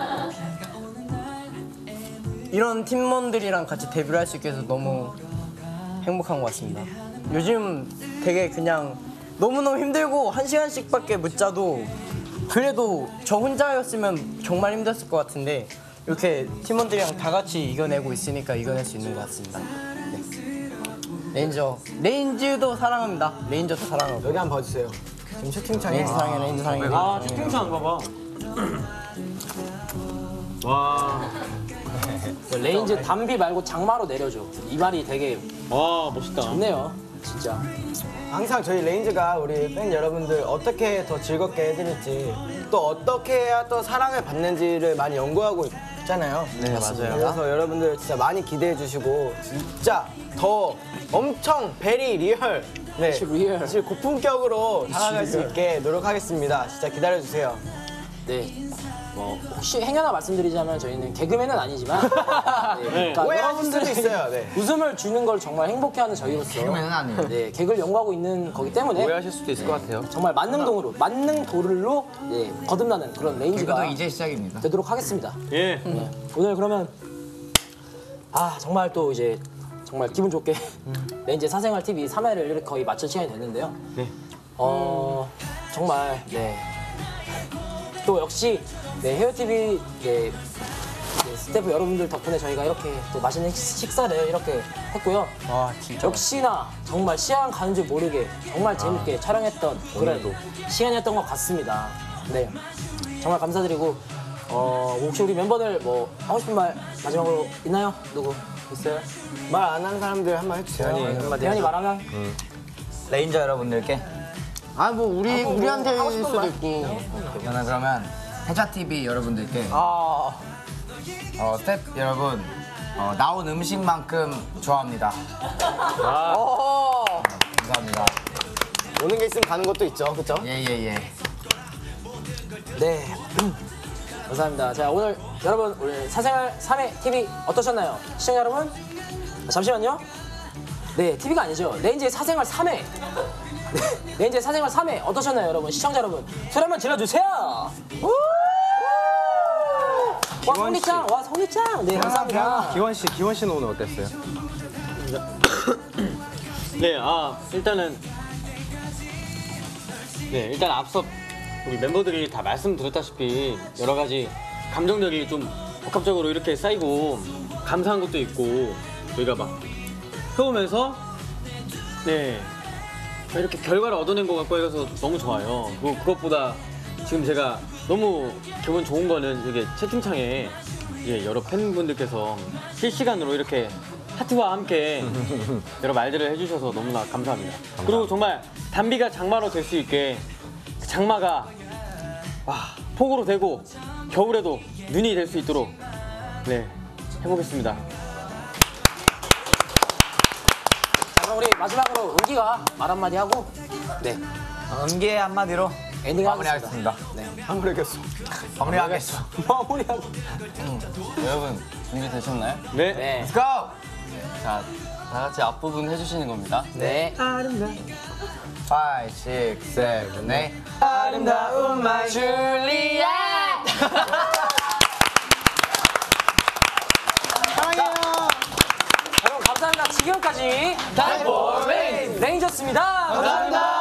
이런 팀원들이랑 같이 데뷔를 할 수 있게 해서 너무 행복한 것 같습니다. 요즘 되게 그냥 너무너무 힘들고 한 시간씩밖에 못 자도 그래도 저 혼자였으면 정말 힘들었을 것 같은데 이렇게 팀원들이랑 다 같이 이겨내고 있으니까 이겨낼 수 있는 것 같습니다. 네. 레인저, 레인즈도 사랑합니다. 레인저도 사랑하고. 여기 한번 봐주세요. 지금 채팅창에 레인즈 사랑해, 레인즈 사랑해. 아 채팅창 봐봐. 와. 레인즈 담비 말고 장마로 내려줘. 이 말이 되게 와 멋있다. 좋네요, 진짜. 항상 저희 레인즈가 우리 팬 여러분들 어떻게 더 즐겁게 해드릴지 또 어떻게 해야 또 사랑을 받는지를 많이 연구하고 있잖아요. 네, 맞아요. 그래서 여러분들 진짜 많이 기대해 주시고 진짜 더 엄청 베리 리얼 네, 리얼. 사실 고품격으로 다가갈 수 있게 노력하겠습니다. 진짜 기다려 주세요. 네. 뭐 혹시 행여나 말씀드리자면 저희는 개그맨은 아니지만 네, 그러니까 오해하실 수도 여러분들이 있어요. 네. 웃음을 주는 걸 정말 행복해하는 저희로서 개그맨은 아니에요. 네, 개그를 연구하고 있는 거기 때문에 오해하실 수도 있을 것 같아요. 정말 만능동으로 만능도를로 네, 거듭나는 그런 레인지가 개그도 이제 시작입니다. 되도록 하겠습니다. 예. 네. 오늘 그러면 아 정말 또 이제 정말 기분 좋게 레인지 사생활 티비 삼 회를 이렇게 거의 마칠 시간이 됐는데요. 네. 어 정말 네. 또 역시 네, 헤어티비 네, 네, 스태프 여러분들 덕분에 저희가 이렇게 또 맛있는 식사를 이렇게 했고요. 아 진짜. 역시나 정말 시간 가는 줄 모르게 정말 재밌게 아, 촬영했던 그런 시간이었던 것 같습니다. 네, 정말 감사드리고 어, 혹시 우리 멤버들 뭐 하고 싶은 말 마지막으로 있나요? 누구 있어요? 말 안 하는 사람들 한번 해주세요. 대현이, 대현이 말하면 레인저 여러분들께 아 뭐 우리 우리한테 하고 일 싶은 수도 말? 있고. 저는 그러면 해자티비 여러분들께 아 어, 스텝 여러분 어, 나온 음식만큼 좋아합니다. 어. 감사합니다. 오는 게 있으면 가는 것도 있죠, 그렇죠? 예예예. 네. 감사합니다. 자, 오늘 여러분 오늘 사생활 삼 회 티비 어떠셨나요? 시청자 여러분? 잠시만요. 네, 티비가 아니죠. 레인지의 사생활 삼 회. 네, 레인지의 사생활 삼 회 어떠셨나요, 여러분? 시청자 여러분, 소리 한번 질러주세요. 우! 와, 성리짱, 와, 성리짱. 네, 감사합니다. 기원 씨, 기원 씨는 오늘 어땠어요? 네, 아 일단은 네 일단 앞서 우리 멤버들이 다 말씀드렸다시피 여러 가지 감정력이 좀 복합적으로 이렇게 쌓이고 감사한 것도 있고 저희가 막 해오면서 네 이렇게 결과를 얻어낸 것 같고 해서 너무 좋아요. 그리고 그것보다 지금 제가 너무 기분 좋은 거는 이게 채팅창에 이게 여러 팬분들께서 실시간으로 이렇게 하트와 함께 여러 말들을 해주셔서 너무나 감사합니다. 감사합니다. 그리고 정말 단비가 장마로 될 수 있게 그 장마가 와, 폭우로 되고 겨울에도 눈이 될 수 있도록 네 해보겠습니다. 자, 그럼 우리 마지막으로 은기가 말 한마디 하고 네 은기의 한마디로 엔딩 마무리하겠습니다. 네. 마무리하겠어. 마무리하겠어. 마무리하고. 여러분 준비되셨나요? 네. 네. Let's go! 자, 다 같이 앞부분 해주시는 겁니다. 네. five, six, seven, eight. 아름다운 말 줄리엣. 사랑해요. 여러분 감사합니다. 지금까지 달보 레인 레인저스입니다. 감사합니다.